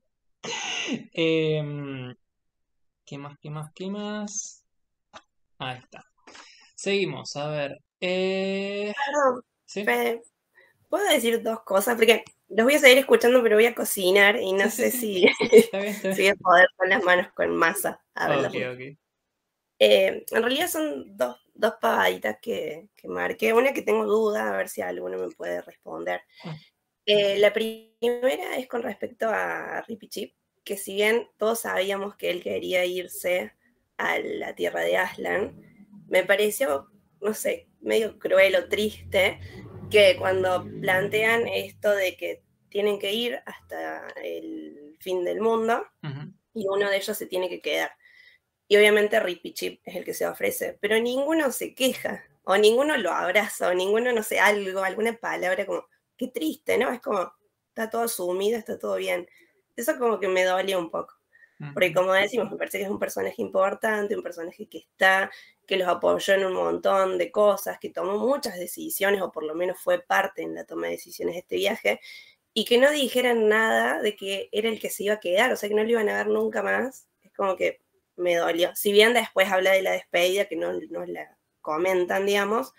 Em, ¿Qué más, qué más, qué más? Ahí está. Seguimos, a ver. Perdón, ¿Sí? Fede, ¿puedo decir dos cosas? Porque los voy a seguir escuchando, pero voy a cocinar y no sé Sí. si, Está bien, está si bien. voy a poder con las manos con masa Ok, hablarlo. ok. En realidad son dos pavaditas que marqué. Una que tengo duda, a ver si alguno me puede responder. La primera es con respecto a Rippy Chip, que si bien todos sabíamos que él quería irse a la tierra de Aslan, me pareció, no sé, medio cruel o triste que cuando plantean esto de que tienen que ir hasta el fin del mundo Ujú. y uno de ellos se tiene que quedar. Y obviamente Rippy Chip es el que se ofrece, pero ninguno se queja, o ninguno lo abraza, o ninguno, no sé, alguna palabra como, qué triste, ¿no? Es como, está todo sumido, está todo bien. Eso como que me dolió un poco. Porque como decimos, me parece que es un personaje importante, un personaje que está, que los apoyó en un montón de cosas, que tomó muchas decisiones, o por lo menos fue parte en la toma de decisiones de este viaje, y que no dijeran nada de que era el que se iba a quedar, o sea, que no lo iban a ver nunca más. Es como que me dolió. Si bien después habla de la despedida, que no la comentan, digamos,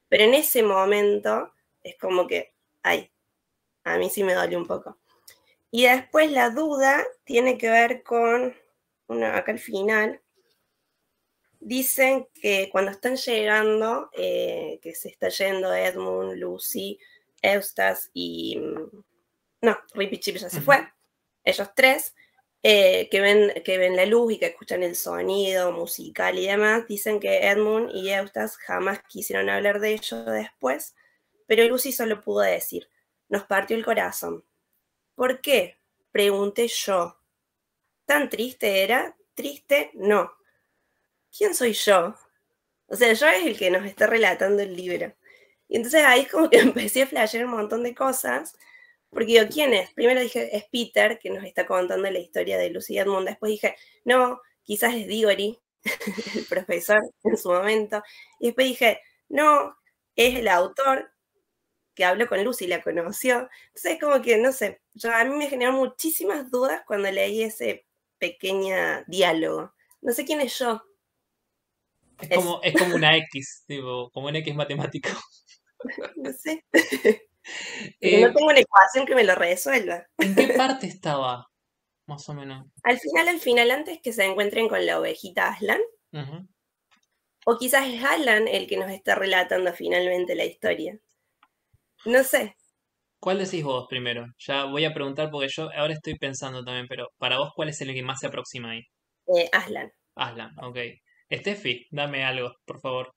Pero en ese momento es como que, ay, a mí sí me duele un poco. Y después la duda tiene que ver con, acá al final, dicen que cuando están llegando, que se está yendo Edmund, Lucy, Eustace y... No, Rip y Chip ya se fue. Ellos tres, que ven la luz y que escuchan el sonido musical y demás, dicen que Edmund y Eustace jamás quisieron hablar de ello después, pero Lucy solo pudo decir, nos partió el corazón. ¿Por qué? Pregunté yo. ¿Tan triste era? ¿Triste? No. ¿Quién soy yo? O sea, yo es el que nos está relatando el libro. Y entonces ahí es como que empecé a flashear un montón de cosas, porque digo, ¿quién es? Primero dije, es Peter, que nos está contando la historia de Lucy y Edmund. Después dije, no, quizás es Diggory, el profesor en su momento. Y después dije, no, es el autor que habló con Lucy, la conoció. Entonces como que, no sé, a mí me generó muchísimas dudas cuando leí ese pequeño diálogo. No sé quién es yo. Es como una X, tipo, como un X matemático. No sé. No tengo una ecuación que me lo resuelva. ¿En qué parte estaba? Más o menos. Al final, antes que se encuentren con la ovejita Aslan. O quizás es Alan el que nos está relatando finalmente la historia. No sé. ¿Cuál decís vos primero? Ya voy a preguntar porque yo ahora estoy pensando también, pero para vos, ¿cuál es el que más se aproxima ahí? Aslan. Aslan, ok. Steffi, dame algo, por favor.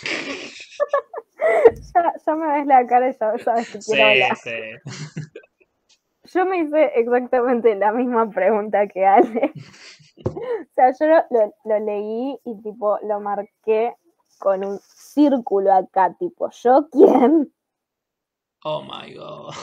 Ya me ves la cara y ya sabes que quiero hablar. Sí. Yo me hice exactamente la misma pregunta que Ale. O sea, yo lo leí y tipo lo marqué con un círculo acá, tipo, ¿yo quién? Oh my god.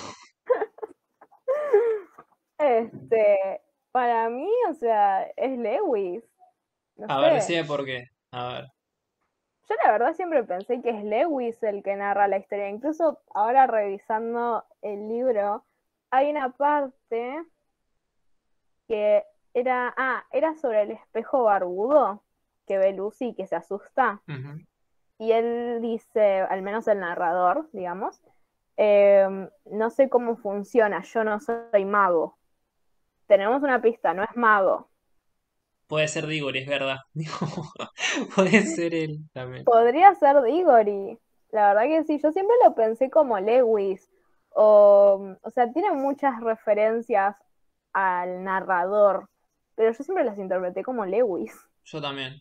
Para mí, o sea, es Lewis. No A sé. ver, decime por qué. A ver. Yo la verdad siempre pensé que es Lewis el que narra la historia. Incluso ahora revisando el libro, hay una parte que era sobre el espejo barbudo que ve Lucy y que se asusta. Y él dice, al menos el narrador, digamos, no sé cómo funciona, yo no soy mago. Tenemos una pista, no es mago. Puede ser Diggory, es verdad. Puede ser él también. Podría ser Diggory. La verdad que sí, yo siempre lo pensé como Lewis. O sea, tiene muchas referencias al narrador, pero yo siempre las interpreté como Lewis. Yo también.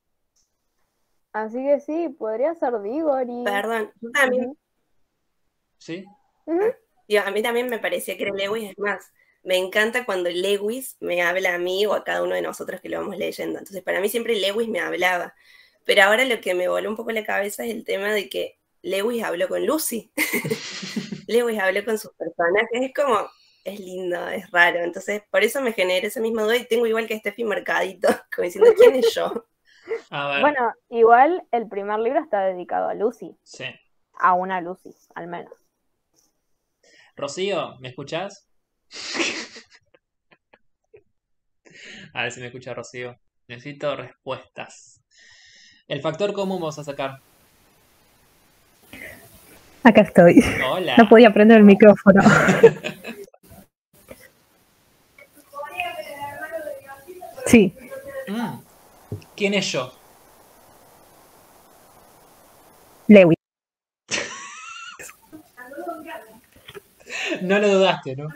Así que sí, podría ser Diggory. Perdón, yo también. ¿Sí? A mí también me parecía que era Lewis, es más, me encanta cuando Lewis me habla a mí o a cada uno de nosotros que lo vamos leyendo. Entonces, para mí siempre Lewis me hablaba. Pero ahora lo que me voló un poco la cabeza es el tema de que Lewis habló con Lucy. Lewis habló con sus personajes. Es como, es lindo, es raro. Entonces, por eso me generé esa misma duda y tengo igual que Steffi marcadito, como diciendo, ¿quién es yo? A ver. Bueno, igual el primer libro está dedicado a Lucy. Sí. A una Lucy, al menos. Rocío, ¿me escuchás? A ver si me escucha Rocío. Necesito respuestas. El factor común vamos a sacar. Acá estoy. Hola. No podía prender el micrófono. Sí. ¿Quién es yo? Lewis. No lo dudaste, ¿no?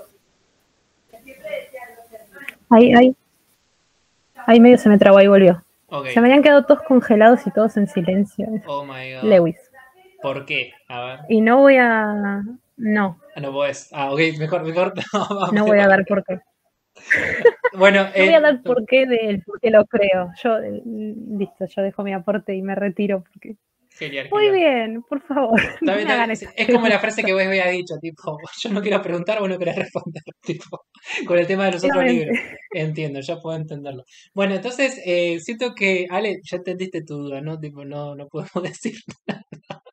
Ahí medio se me trabó y volvió. Okay. Se me habían quedado todos congelados y todos en silencio. Oh my god. Lewis. ¿Por qué? A ver. Y no voy a... No. No podés. Ok, mejor. No voy a dar por qué. Bueno, no voy a dar por qué de él, porque lo creo. Listo, yo dejo mi aporte y me retiro porque... Genial. Muy bien, por favor. Está bien. Es como la frase que vos había dicho, tipo, yo no quiero preguntar, vos no querés responder, tipo, con el tema de los otros libros. Entiendo, ya puedo entenderlo. Bueno, entonces, siento que, Ale, ya entendiste tu duda, ¿no? Tipo, no podemos decir nada.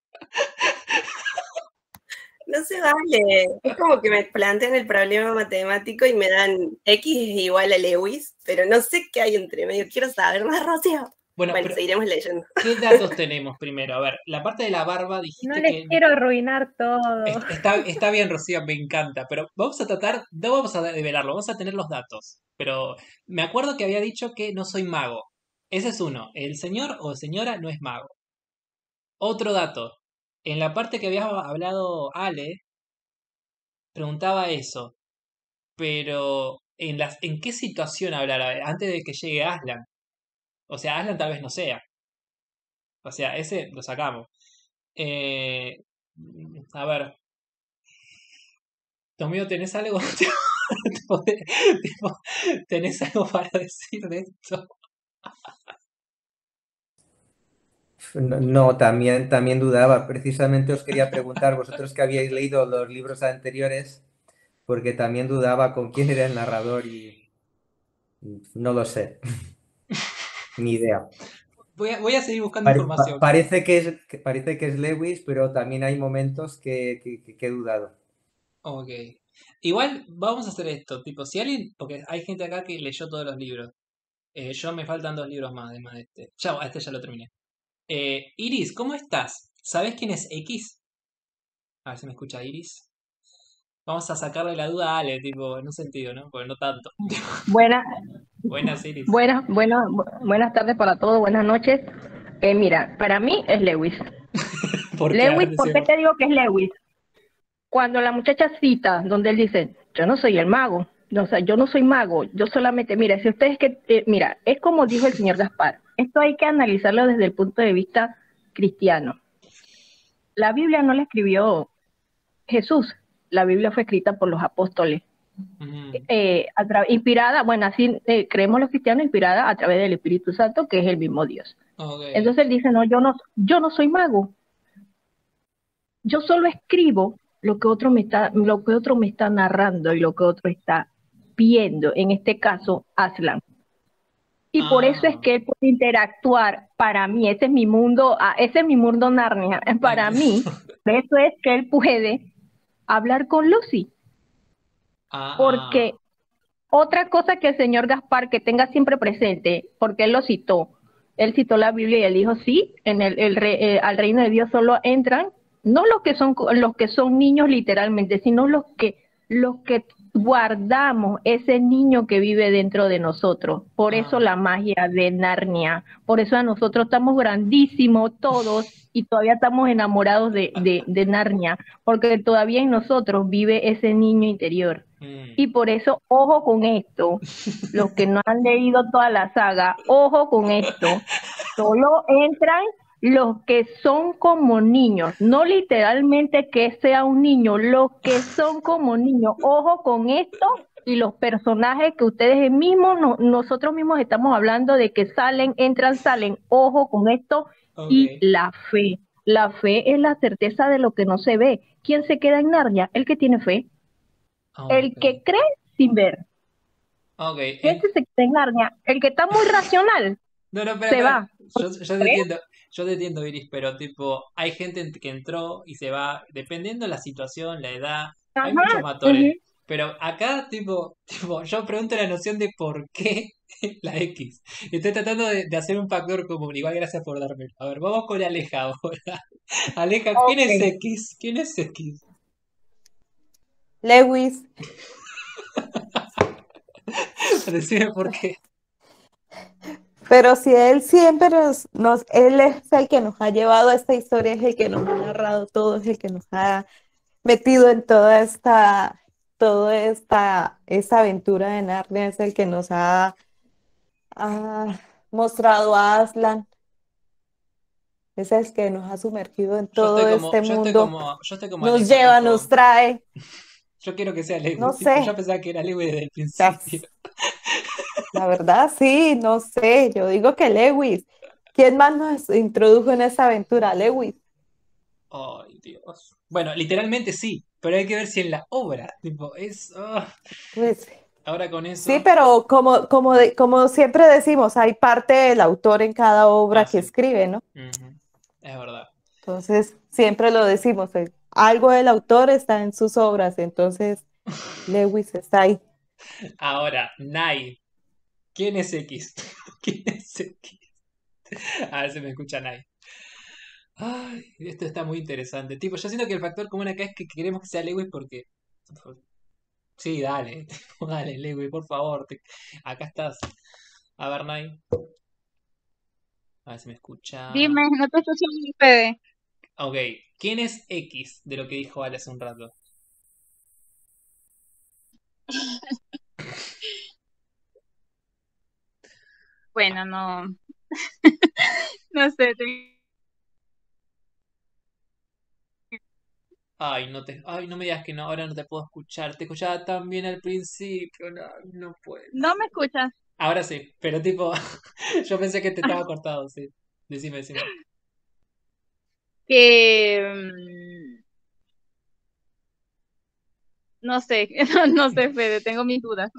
No se vale. Es como que me plantean el problema matemático y me dan X es igual a Lewis, pero no sé qué hay entre medio. Quiero saber más, Rocío. Bueno, Bueno, pero seguiremos leyendo. ¿qué datos tenemos primero? A ver, la parte de la barba No dijiste les que quiero arruinar todo. está bien, Rocío, me encanta, pero vamos a tratar, no vamos a develarlo, vamos a tener los datos. Pero me acuerdo que había dicho que no soy mago. Ese es uno. El señor o señora no es mago. Otro dato. En la parte que había hablado Ale, preguntaba eso. Pero, ¿en qué situación hablar? Antes de que llegue Aslan. O sea, Aslan tal vez no sea. O sea, ese lo sacamos. Eh, a ver, Tomio, ¿tenés algo? Tipo, ¿tenés algo para decir de esto? No, también dudaba. Precisamente os quería preguntar, vosotros que habíais leído los libros anteriores, porque también dudaba con quién era el narrador y no lo sé, ni idea. Voy a seguir buscando información. Parece que es Lewis, pero también hay momentos que he dudado. Ok. Igual vamos a hacer esto, tipo, si alguien, porque hay gente acá que leyó todos los libros. Yo me faltan 2 libros más, además de este. Ya, este ya lo terminé. Iris, ¿cómo estás? ¿Sabes quién es X? A ver si me escucha Iris. Vamos a sacarle la duda a Ale, tipo, en un sentido, ¿no? Porque no tanto. Buenas, Buenas, Iris. buenas tardes para todos, buenas noches. Mira, para mí es Lewis. ¿Por qué? A ver, Lewis, ¿por qué decime. te digo que es Lewis? Cuando la muchacha cita, donde él dice, yo no soy el mago, o sea, yo no soy mago, yo solamente, mira, si ustedes mira, es como dijo el señor Gaspar, esto hay que analizarlo desde el punto de vista cristiano. La Biblia no la escribió Jesús, la Biblia fue escrita por los apóstoles. Inspirada, bueno, así creemos los cristianos, inspirada a través del Espíritu Santo, que es el mismo Dios. Okay. Entonces él dice, no, yo no soy mago, yo solo escribo lo que otro me está narrando y lo que otro está viendo, en este caso Aslan. Y por eso es que él puede interactuar, para mí, ese es mi mundo Narnia, para mí, por eso es que él puede hablar con Lucy. Porque otra cosa que el señor Gaspar que tenga siempre presente, porque él citó la Biblia y él dijo, sí, en al reino de Dios solo entran, no los que son niños literalmente, sino los que guardamos ese niño que vive dentro de nosotros. Por eso la magia de Narnia, por eso nosotros estamos grandísimos todos y todavía estamos enamorados de Narnia, porque todavía en nosotros vive ese niño interior. Y por eso, ojo con esto, los que no han leído toda la saga, ojo con esto, solo entran los que son como niños, no literalmente que sea un niño, los que son como niños, ojo con esto, y los personajes que ustedes mismos, nosotros mismos estamos hablando de que salen, entran, salen, ojo con esto, y la fe es la certeza de lo que no se ve. ¿Quién se queda en Narnia? El que tiene fe. El que cree sin ver. Ese se queda en Narnia. El que está muy racional se va. Yo te entiendo, Iris, pero tipo, hay gente que entró y se va, dependiendo de la situación, la edad, hay muchos factores. Pero acá, tipo, yo pregunto la noción de por qué la X. Estoy tratando de hacer un factor común. Igual, gracias por dármelo. A ver, vamos con Aleja ahora. Aleja, ¿quién es X? ¿Quién es X? Lewis. Decime por qué. Pero si él siempre él es el que nos ha llevado a esta historia, es el que nos ha narrado todo, es el que nos ha metido en toda esta aventura de Narnia, es el que nos ha mostrado a Aslan, es el que nos ha sumergido en todo este mundo, nos lleva, nos trae. Yo quiero que sea Lewis. No sé. Yo pensaba que era Lewis desde el principio. La verdad, sí, no sé. Yo digo que Lewis. ¿Quién más nos introdujo en esa aventura? Lewis. Ay, Dios. Bueno, literalmente sí, pero hay que ver si en la obra, tipo, es... Pues, ahora con eso... sí, pero como siempre decimos, hay parte del autor en cada obra que escribe, ¿no? Es verdad. Entonces, siempre lo decimos, algo del autor está en sus obras, entonces Lewis está ahí. Ahora, Nai. ¿Quién es X? ¿Quién es X? A ver si me escuchan ahí. Ay, esto está muy interesante. Tipo, yo siento que el factor común acá es que queremos que sea Lewis porque. Sí, dale, tipo, dale, Lewis, por favor. Acá estás. A ver, Nay. A ver si me escucha. Dime, no te escucho bien, Fede. Ok, ¿quién es X de lo que dijo Ale hace un rato? Bueno, no, no sé. Ay, no me digas que no, ahora no te puedo escuchar. Te escuchaba tan bien al principio, no, no puedo. No me escuchas. Ahora sí, pero tipo, yo pensé que te estaba cortado, sí. Decime. Que no sé, no sé, Fede, tengo mis dudas.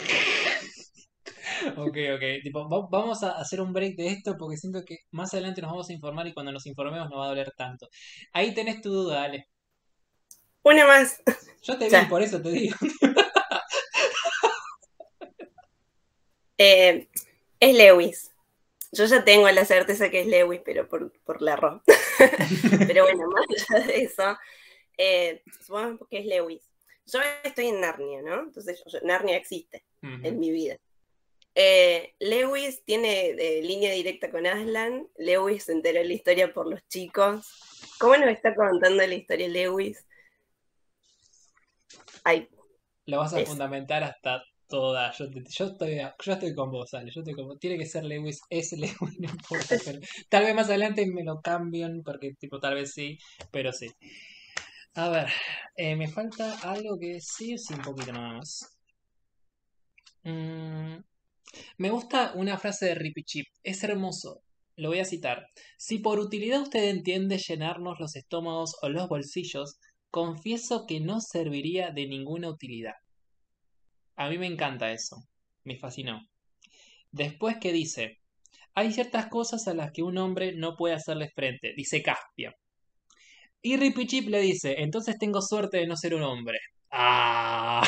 Ok, tipo, vamos a hacer un break de esto porque siento que más adelante nos vamos a informar y cuando nos informemos no va a doler tanto. Ahí tenés tu duda, Ale. Una más. Yo te vi, Ya. por eso te digo. Es Lewis. Yo ya tengo la certeza que es Lewis, pero por la RO. Pero bueno, más allá de eso, supongamos que es Lewis. Yo estoy en Narnia, ¿no? Entonces, Narnia existe en mi vida. Lewis tiene línea directa con Aslan. Lewis se enteró de la historia por los chicos. ¿Cómo nos está contando la historia Lewis? Ay, Lo vas a es. fundamentar hasta toda. Yo estoy con vos, Ale. Yo estoy con vos. Tiene que ser Lewis, es Lewis, no importa. Pero tal vez más adelante me lo cambien, porque tipo, tal vez sí, pero sí. A ver, me falta algo que sí, un poquito nada más. Me gusta una frase de Rippy Chip. Es hermoso. Lo voy a citar. Si por utilidad usted entiende llenarnos los estómagos o los bolsillos, confieso que no serviría de ninguna utilidad. A mí me encanta eso. Me fascinó. Después que dice, hay ciertas cosas a las que un hombre no puede hacerle frente. Dice Caspia. Y Rippy Chip le dice, entonces tengo suerte de no ser un hombre. Ah.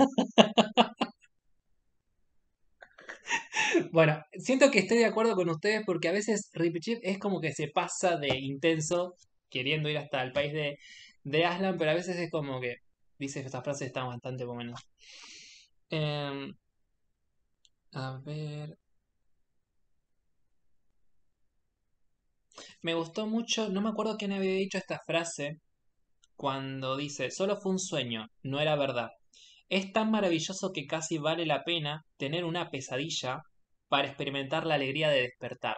Bueno, siento que estoy de acuerdo con ustedes porque a veces Rippy Chip es como que se pasa de intenso queriendo ir hasta el país de Aslan, pero a veces es como que dice que estas frases están bastante buenas. A ver. Me gustó mucho, no me acuerdo quién había dicho esta frase cuando dice, solo fue un sueño, no era verdad. Es tan maravilloso que casi vale la pena tener una pesadilla para experimentar la alegría de despertar.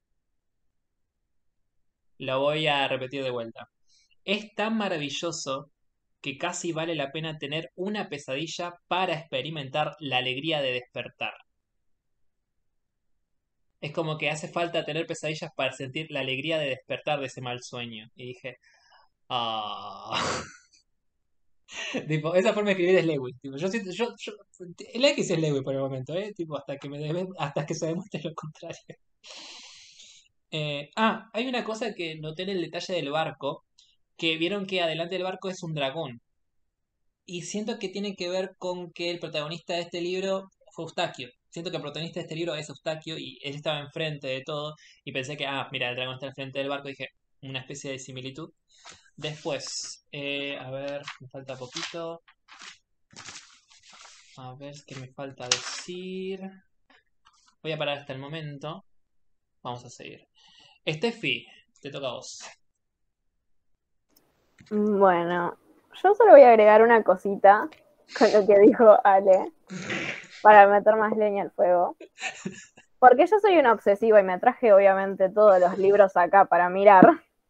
Lo voy a repetir de vuelta. Es tan maravilloso que casi vale la pena tener una pesadilla para experimentar la alegría de despertar. Es como que hace falta tener pesadillas para sentir la alegría de despertar de ese mal sueño. Y dije, ah. Tipo, esa forma de escribir es Lewis. Tipo, el X es Lewis por el momento, ¿eh? Tipo, hasta que se demuestre lo contrario. Hay una cosa que noté en el detalle del barco, que vieron que adelante del barco es un dragón. Y siento que tiene que ver con que el protagonista de este libro fue Eustaquio. Siento que el protagonista de este libro es Eustaquio y él estaba enfrente de todo. Y pensé que, mira, el dragón está enfrente del barco. Y dije, una especie de similitud. Después, a ver, me falta poquito. A ver, ¿qué me falta decir? Voy a parar hasta el momento. Vamos a seguir. Steffi, te toca a vos. Bueno, yo solo voy a agregar una cosita con lo que dijo Ale para meter más leña al fuego. Porque yo soy una obsesiva y me traje obviamente todos los libros acá para mirar.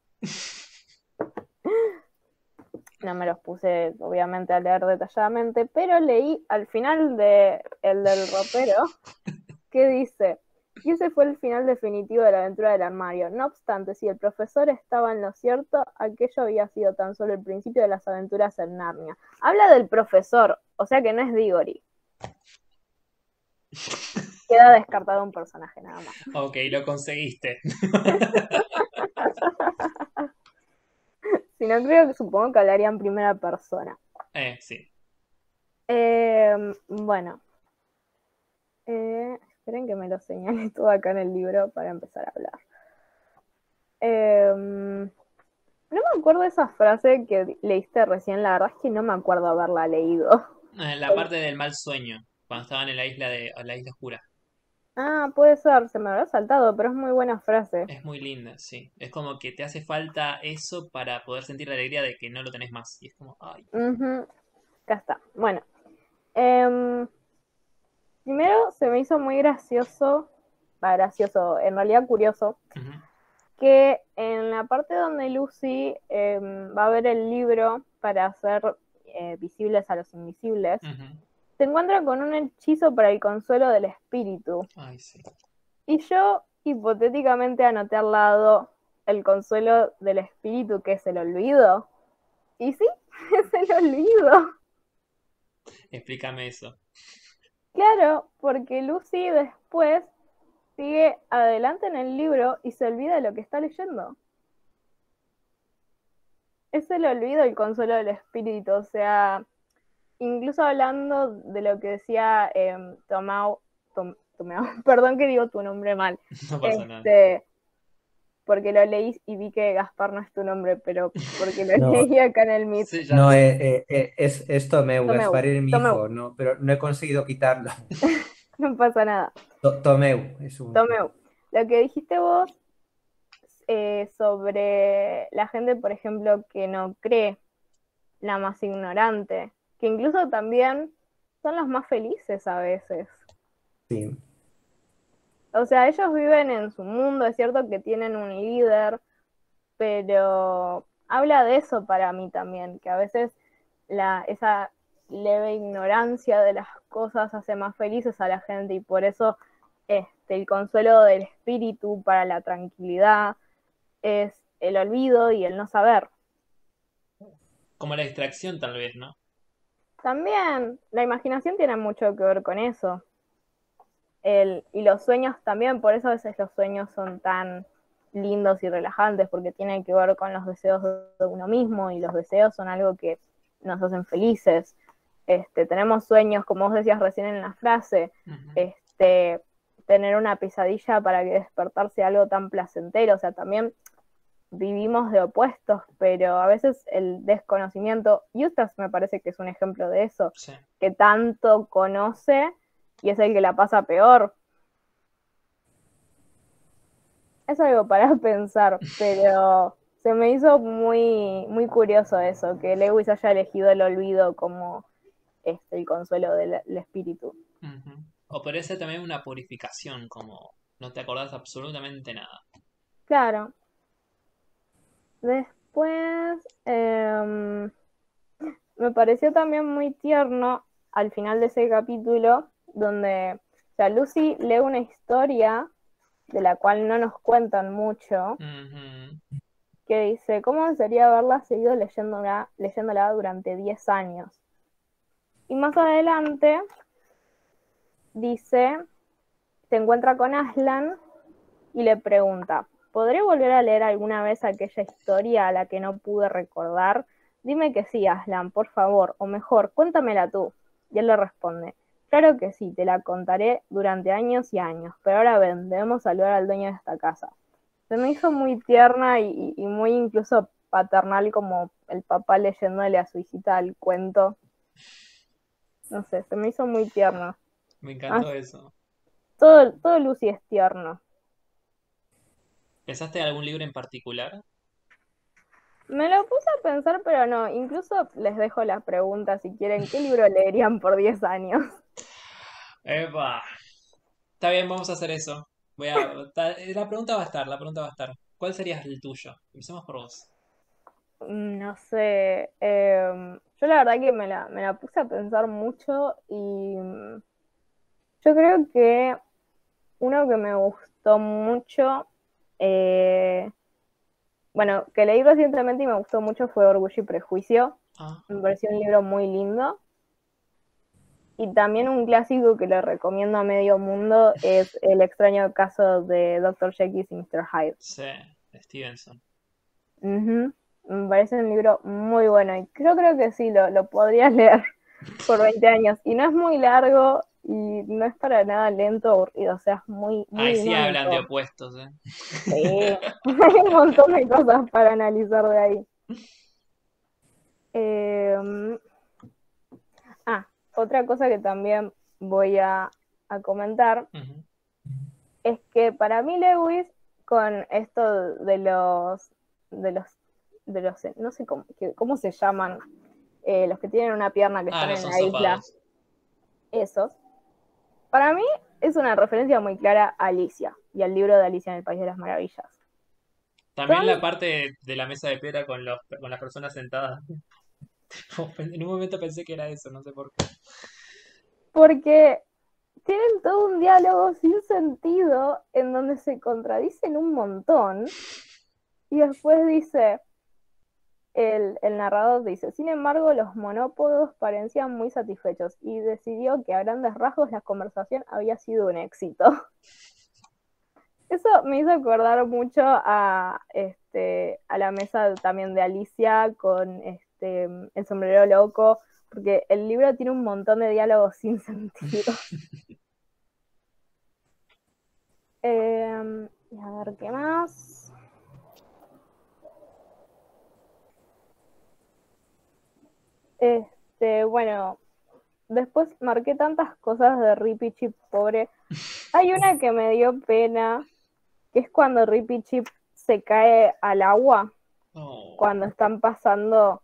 No me los puse obviamente a leer detalladamente, pero leí al final de el del ropero que dice, y ese fue el final definitivo de la aventura del armario. No obstante, si el profesor estaba en lo cierto, aquello había sido tan solo el principio de las aventuras en Narnia. Habla del profesor, o sea que no es Diggory. Queda descartado un personaje nada más. Ok, lo conseguiste. Si no, supongo que hablaría en primera persona. Sí. Bueno. Esperen que me lo señale todo acá en el libro para empezar a hablar. No me acuerdo de esa frase que leíste recién, la verdad es que no me acuerdo haberla leído. La parte del mal sueño, cuando estaban en la isla oscura. Ah, puede ser, se me habrá saltado, pero es muy buena frase. Es muy linda, sí. Es como que te hace falta eso para poder sentir la alegría de que no lo tenés más. Y es como, ay. Ujú, acá está. Bueno, primero se me hizo muy gracioso, en realidad curioso, Ujú. que en la parte donde Lucy va a ver el libro para hacer visibles a los invisibles, Ujú. se encuentra con un hechizo para el consuelo del espíritu. Ay, sí. Y yo hipotéticamente anoté al lado el consuelo del espíritu, que es el olvido. Y sí, es el olvido. Explícame eso. Claro, porque Lucy después sigue adelante en el libro y se olvida de lo que está leyendo. Es el olvido el consuelo del espíritu, o sea, incluso hablando de lo que decía Tomao, perdón que digo tu nombre mal, No pasa nada. porque lo leí y vi que Gaspar no es tu nombre, pero porque lo No, leí acá en el Meet. Sí, ya no, lo sé. es Tomeu, Tomeu, Gaspar es mi Tomeu, hijo, no, pero no he conseguido quitarlo. no pasa nada. Tomeu es un... Tomeu, lo que dijiste vos sobre la gente, por ejemplo, que no cree, la más ignorante, que incluso también son los más felices a veces. Sí. O sea, ellos viven en su mundo, es cierto que tienen un líder, pero habla de eso para mí también, que a veces esa leve ignorancia de las cosas hace más felices a la gente y por eso el consuelo del espíritu para la tranquilidad es el olvido y el no saber. Como la distracción, tal vez, ¿no? También la imaginación tiene mucho que ver con eso. Y los sueños también, por eso a veces los sueños son tan lindos y relajantes, porque tienen que ver con los deseos de uno mismo y los deseos son algo que nos hacen felices. Tenemos sueños, como vos decías recién en la frase, Ujú. tener una pesadilla para que despertarse algo tan placentero, o sea, también vivimos de opuestos, pero a veces el desconocimiento, Eustace me parece que es un ejemplo de eso, Sí. que tanto conoce y es el que la pasa peor. Es algo para pensar, pero se me hizo muy, muy curioso eso, que Lewis haya elegido el olvido como el consuelo del espíritu. Ujú. O puede ser también una purificación, como no te acordás absolutamente nada. Claro. Después, me pareció también muy tierno al final de ese capítulo, donde o sea, Lucy lee una historia de la cual no nos cuentan mucho, Ujú. que dice, ¿cómo sería haberla seguido leyéndola durante 10 años? Y más adelante dice, se encuentra con Aslan y le pregunta, ¿podré volver a leer alguna vez aquella historia a la que no pude recordar? Dime que sí, Aslan, por favor, o mejor, cuéntamela tú. Y él le responde, claro que sí, te la contaré durante años y años, pero ahora ven, debemos saludar al dueño de esta casa. Se me hizo muy tierna y muy incluso paternal, como el papá leyéndole a su hijita el cuento. No sé, se me hizo muy tierno. Me encantó eso. Todo Lucy es tierno. ¿Pensaste en algún libro en particular? Me lo puse a pensar, pero no. Incluso les dejo la pregunta si quieren, ¿qué libro leerían por 10 años? Epa. Está bien, vamos a hacer eso. La pregunta va a estar, la pregunta va a estar. ¿Cuál sería el tuyo? Empecemos por vos. No sé. Yo la verdad que me la puse a pensar mucho y yo creo que uno que me gustó mucho, bueno, que leí recientemente y me gustó mucho fue Orgullo y Prejuicio. Ah, Me pareció un libro muy lindo. Y también un clásico que le recomiendo a medio mundo es El extraño caso de Dr. Jekyll y Mr. Hyde. sí, Stevenson. Ujú. Me parece un libro muy bueno y yo creo que sí, lo podrías leer por 20 años. Y no es muy largo y no es para nada lento o aburrido, o sea, es muy, muy Ahí sí hablan de dinámico. opuestos, ¿eh? Sí, hay un montón de cosas para analizar de ahí. Otra cosa que también voy a comentar Ujú. es que para mí Lewis, con esto de los, no sé cómo se llaman, los que tienen una pierna que están Los en la isla, ensopados. esos, para mí es una referencia muy clara a Alicia y al libro de Alicia en el País de las Maravillas. También Son la parte de la mesa de piedra con las personas sentadas. En un momento pensé que era eso, no sé por qué. porque tienen todo un diálogo sin sentido en donde se contradicen un montón y después dice, el narrador dice, sin embargo los monópodos parecían muy satisfechos y decidió que a grandes rasgos la conversación había sido un éxito. Eso me hizo acordar mucho a la mesa también de Alicia con el sombrero loco, porque el libro tiene un montón de diálogos sin sentido. Y a ver, ¿qué más? Bueno, después marqué tantas cosas de Rippy Chip pobre. Hay una que me dio pena, que es cuando Rippy Chip se cae al agua, cuando están pasando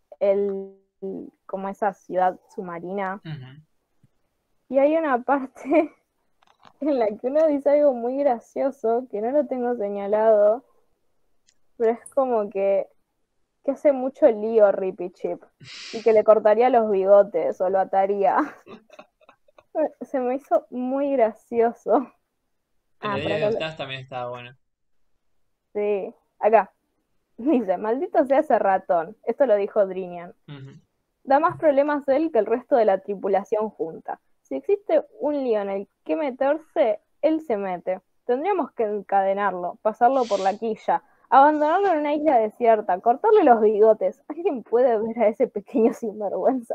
como esa ciudad submarina. Ujú. Y hay una parte en la que uno dice algo muy gracioso, que no lo tengo señalado, pero es como que hace mucho lío Rippy Chip y que le cortaría los bigotes o lo ataría. Se me hizo muy gracioso. El de Por Diario acá, de Stars también estaba bueno. sí, acá. Dice, maldito sea ese ratón. Esto lo dijo Drinian. Ujú. Da más problemas él que el resto de la tripulación junta. Si existe un lío en el que meterse, él se mete. Tendríamos que encadenarlo, pasarlo por la quilla, abandonarlo en una isla desierta, cortarle los bigotes. ¿Alguien puede ver a ese pequeño sinvergüenza?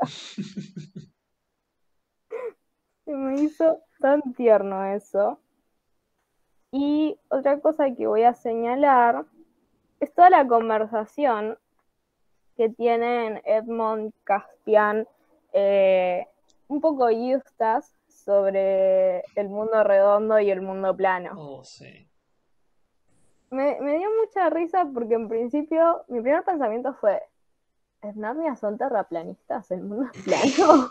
Se me hizo tan tierno eso. Y otra cosa que voy a señalar es toda la conversación que tienen Edmond, Caspian, un poco Eustace sobre el mundo redondo y el mundo plano. Oh, sí. Me dio mucha risa porque en principio mi primer pensamiento fue, ¿es Narnia son terraplanistas? ¿El mundo es plano?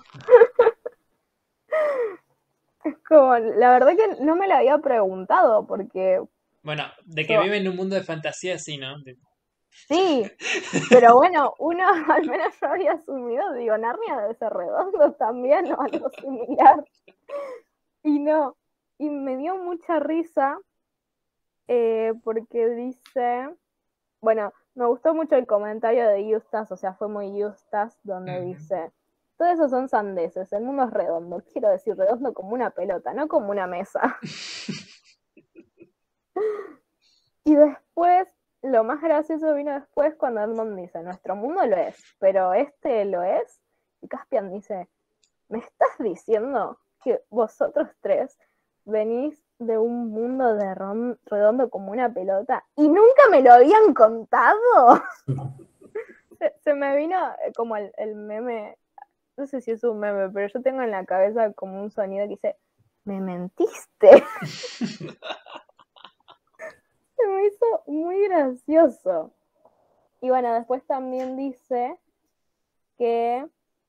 Es como, la verdad que no me lo había preguntado porque Bueno, de que vive en un mundo de fantasía, sí, ¿no? sí, pero bueno, uno al menos yo había asumido, digo, Narnia debe ser redondo también o algo similar. Y no, y me dio mucha risa porque dice, bueno, me gustó mucho el comentario de Eustace, o sea, fue muy Eustace, donde dice, todo eso son sandeces, el mundo es redondo, quiero decir redondo como una pelota, no como una mesa. Y después, lo más gracioso vino después cuando Edmond dice, nuestro mundo lo es, pero este lo es. Y Caspian dice, ¿me estás diciendo que vosotros tres venís de un mundo redondo como una pelota y nunca me lo habían contado? se me vino como el meme, no sé si es un meme, pero yo tengo en la cabeza como un sonido que dice, me mentiste. Se me hizo muy gracioso. Y bueno, después también dice que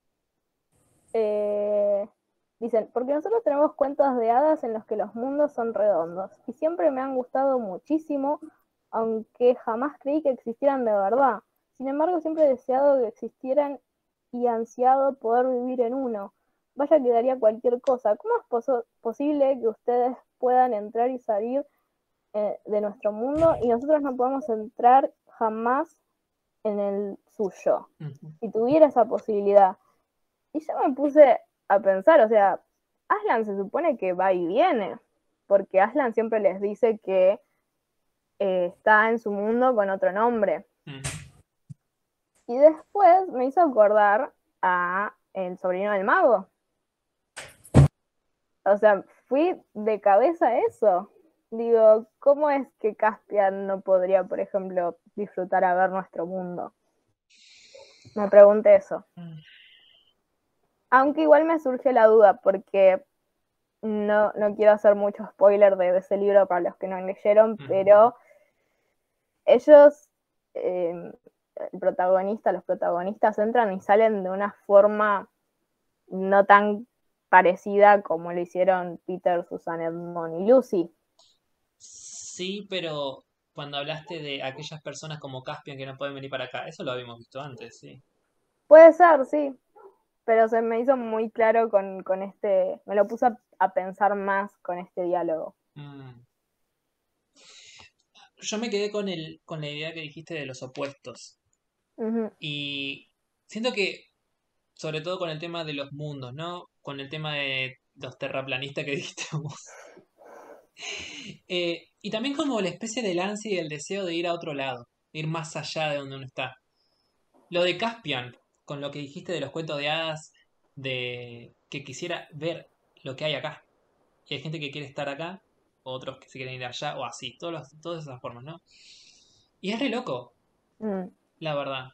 dicen, porque nosotros tenemos cuentos de hadas en los que los mundos son redondos y siempre me han gustado muchísimo, aunque jamás creí que existieran de verdad. Sin embargo, siempre he deseado que existieran y ansiado poder vivir en uno. Vaya que daría cualquier cosa. ¿Cómo es posible que ustedes puedan entrar y salir de nuestro mundo y nosotros no podemos entrar jamás en el suyo? Si tuviera esa posibilidad. Y yo me puse a pensar, o sea, Aslan se supone que va y viene, porque Aslan siempre les dice que está en su mundo con otro nombre. Y después me hizo acordar a El sobrino del mago. O sea, fui de cabeza a eso. Digo, ¿cómo es que Caspian no podría, por ejemplo, disfrutar a ver nuestro mundo? Me pregunté eso. Aunque igual me surge la duda, porque no quiero hacer mucho spoiler de ese libro para los que no leyeron, pero ellos, los protagonistas entran y salen de una forma no tan parecida como lo hicieron Peter, Susan, Edmund y Lucy. Sí, pero cuando hablaste de aquellas personas como Caspian que no pueden venir para acá, eso lo habíamos visto antes, sí. Puede ser, sí, pero se me hizo muy claro con este, me lo puse a pensar más con este diálogo. Yo me quedé con la idea que dijiste de los opuestos. Y siento que, sobre todo con el tema de los mundos, ¿no? Con el tema de los terraplanistas que dijiste vos. Y también como la especie del ansia y el deseo de ir a otro lado, de ir más allá de donde uno está. Lo de Caspian, con lo que dijiste de los cuentos de hadas, de que quisiera ver lo que hay acá. Y hay gente que quiere estar acá, otros que se quieren ir allá, o así, todas esas formas, ¿no? Y es re loco, la verdad.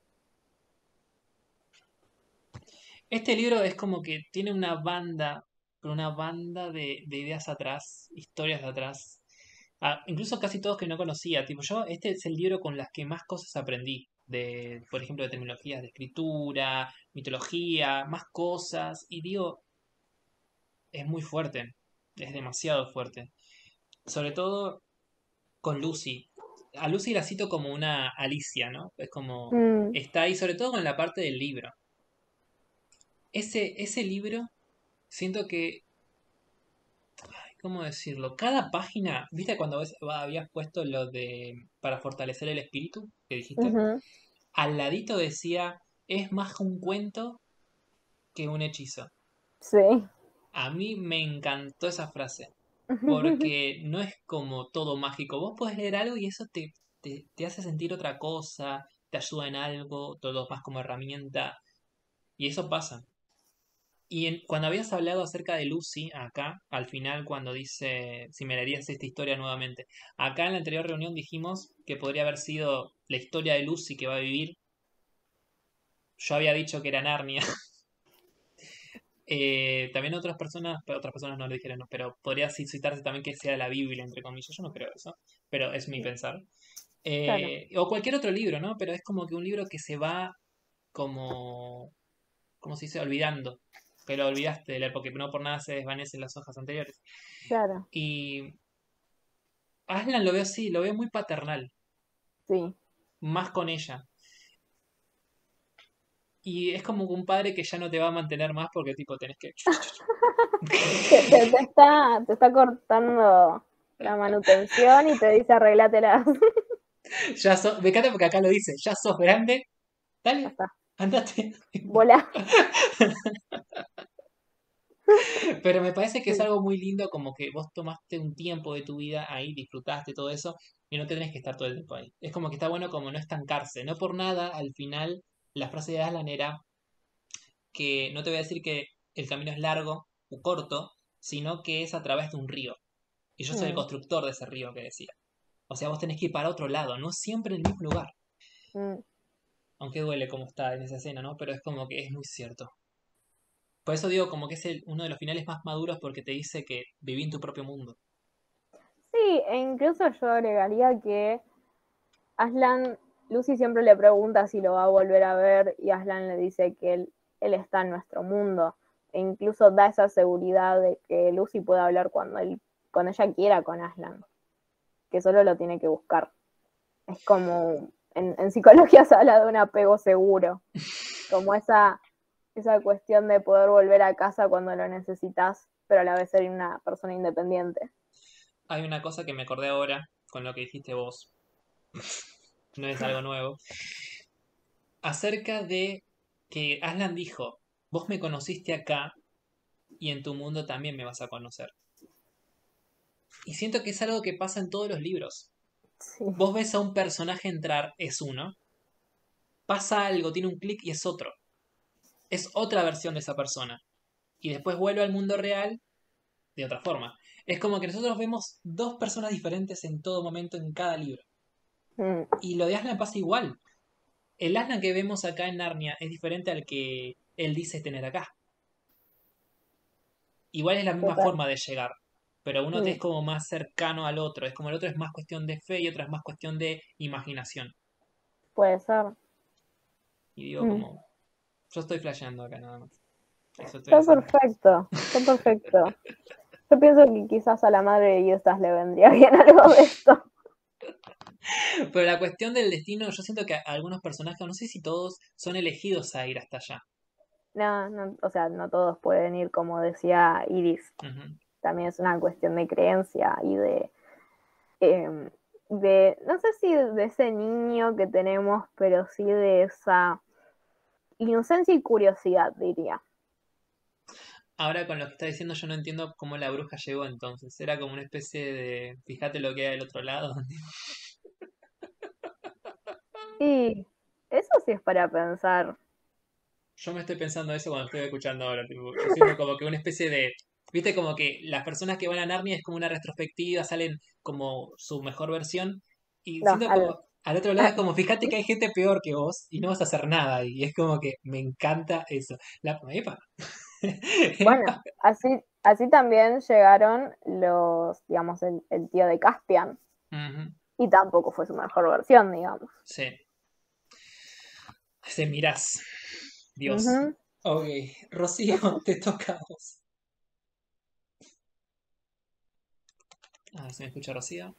Este libro es como que tiene una banda de ideas atrás, historias de atrás. Incluso casi todos que no conocía. Tipo, yo, este es el libro con las que más cosas aprendí. Por ejemplo, de terminologías de escritura, mitología, más cosas. Y digo, es muy fuerte. Es demasiado fuerte. Sobre todo con Lucy. A Lucy la cito como una Alicia, ¿no? Es como, está ahí, sobre todo con la parte del libro. Ese libro, siento que, ¿cómo decirlo? Cada página, ¿viste cuando habías puesto lo de para fortalecer el espíritu que dijiste? Al ladito decía, es más un cuento que un hechizo. Sí. A mí me encantó esa frase, porque no es como todo mágico. Vos podés leer algo y eso te hace sentir otra cosa, te ayuda en algo, todo más como herramienta, y eso pasa. Y cuando habías hablado acerca de Lucy, acá, al final, cuando dice si me leerías esta historia nuevamente, acá en la anterior reunión dijimos que podría haber sido la historia de Lucy que va a vivir. Yo había dicho que era Narnia. También otras personas no lo dijeron, ¿no? Pero podría citarse también que sea la Biblia, entre comillas. Yo no creo eso, pero es mi pensar. Claro. O cualquier otro libro, ¿no? Pero es como que un libro que se va como, ¿cómo se dice? Olvidando. Que lo olvidaste de leer porque no por nada se desvanecen las hojas anteriores. Claro. Y Aslan lo veo así, lo veo muy paternal. Sí. Más con ella. Y es como un padre que ya no te va a mantener más porque tipo tenés que... te está cortando la manutención y te dice arreglátela. Me encanta porque acá lo dice, ya sos grande, dale, andate. Volá. Pero me parece que es algo muy lindo como que vos tomaste un tiempo de tu vida ahí, disfrutaste todo eso y no tenés que estar todo el tiempo ahí. Es como que está bueno como no estancarse. No por nada, al final, la frase de Aslan era que no te voy a decir que el camino es largo o corto, sino que es a través de un río. Y yo soy el constructor de ese río que decía. O sea, vos tenés que ir para otro lado, no siempre en el mismo lugar. Aunque duele como está en esa escena, ¿no? Pero es como que es muy cierto. Por eso digo como que es uno de los finales más maduros porque te dice que viví en tu propio mundo. Sí, e incluso yo agregaría que Aslan, Lucy siempre le pregunta si lo va a volver a ver y Aslan le dice que él está en nuestro mundo. E incluso da esa seguridad de que Lucy puede hablar cuando ella quiera con Aslan. Que solo lo tiene que buscar. Es como, en psicología se habla de un apego seguro. Como esa cuestión de poder volver a casa cuando lo necesitas, pero a la vez ser una persona independiente. Hay una cosa que me acordé ahora con lo que dijiste vos. No es algo nuevo. Acerca de que Aslan dijo, vos me conociste acá y en tu mundo también me vas a conocer. Y siento que es algo que pasa en todos los libros. Sí. Vos ves a un personaje entrar, es uno. Pasa algo, tiene un clic y es otro. Es otra versión de esa persona. Y después vuelve al mundo real de otra forma. Es como que nosotros vemos dos personas diferentes en todo momento en cada libro. Mm, Y lo de Aslan pasa igual. El Aslan que vemos acá en Narnia es diferente al que él dice tener acá. Igual es la misma total. forma de llegar, pero uno es Mm, como más cercano al otro. Es como el otro es más cuestión de fe y otro es más cuestión de imaginación. puede ser. Y digo Mm. como, yo estoy flasheando acá nada más. Eso estoy Está haciendo. perfecto, está perfecto. Yo pienso que quizás a la madre de Eustace le vendría bien algo de esto. Pero la cuestión del destino, yo siento que algunos personajes, no sé si todos, son elegidos a ir hasta allá. No, o sea, no todos pueden ir, como decía Iris. Ujú. También es una cuestión de creencia y no sé si de ese niño que tenemos, pero sí de esa inocencia y curiosidad, diría. Ahora con lo que está diciendo yo no entiendo cómo la bruja llegó entonces. Era como una especie de, fíjate lo que hay del otro lado. Y eso sí es para pensar. Yo me estoy pensando eso cuando estoy escuchando ahora. Tipo, yo siento como que una especie de, viste, como que las personas que van a Narnia es como una retrospectiva, salen como su mejor versión. Y No, siento como, al otro lado es como, fíjate que hay gente peor que vos y no vas a hacer nada. Y es como que me encanta eso. Epa. Bueno, así también llegaron digamos, el tío de Caspian, Ujú. y tampoco fue su mejor versión, digamos. Sí. Se mirás. Dios. Ujú. Ok, Rocío, te toca a vos. A ver si me escucha Rocío.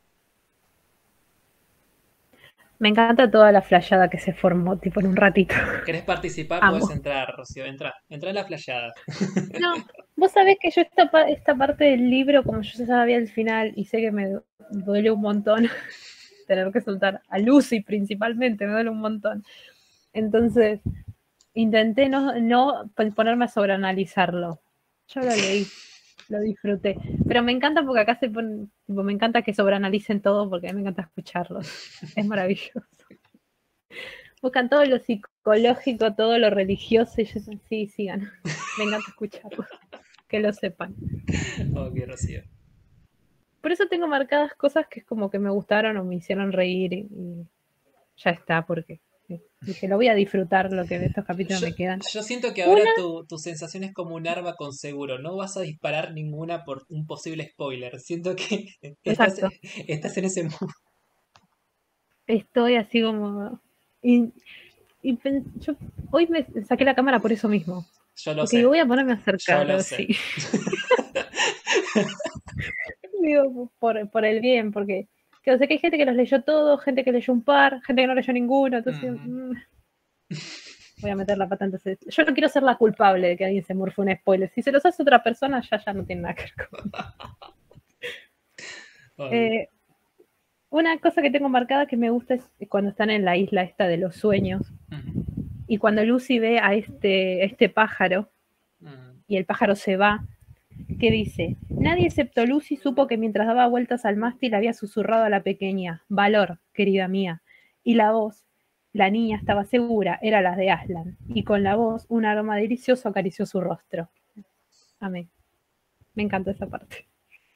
Me encanta toda la flayada que se formó, tipo en un ratito. ¿Querés participar? Amo. Podés entrar, Rocío. Entra en la flayada. No, vos sabés que yo esta parte del libro, como yo ya sabía el final y sé que me duele un montón tener que soltar a Lucy principalmente, me duele un montón. Entonces, intenté no ponerme a sobreanalizarlo. Yo lo leí, lo disfruté. Pero me encanta porque acá me encanta que sobreanalicen todo porque a mí me encanta escucharlos. Es maravilloso. Buscan todo lo psicológico, todo lo religioso y yo sí, sigan. Me encanta escucharlos. Que lo sepan. Ok, Rocío. Por eso tengo marcadas cosas que es como que me gustaron o me hicieron reír y ya está, porque dije, lo voy a disfrutar lo que de estos capítulos me quedan. Yo siento que ahora tu sensación es como un arma con seguro. No vas a disparar ninguna por un posible spoiler. Siento que estás en ese mood. Estoy así como... yo hoy me saqué la cámara por eso mismo. Yo lo porque sé. Yo voy a ponerme a acercar. Yo lo sé. Sí. Digo, por el bien, porque sé que hay gente que los leyó todos, gente que leyó un par, gente que no leyó ninguno, entonces voy a meter la pata. Entonces, yo no quiero ser la culpable de que alguien se morfe un spoiler. Si se los hace otra persona, ya no tiene nada que ver. Una cosa que tengo marcada que me gusta es cuando están en la isla esta de los sueños y cuando Lucy ve a este pájaro y el pájaro se va, que dice, nadie excepto Lucy supo que mientras daba vueltas al mástil había susurrado a la pequeña, valor, querida mía, y la voz, la niña estaba segura, era la de Aslan, y con la voz un aroma delicioso acarició su rostro. Amén. Me encanta esa parte.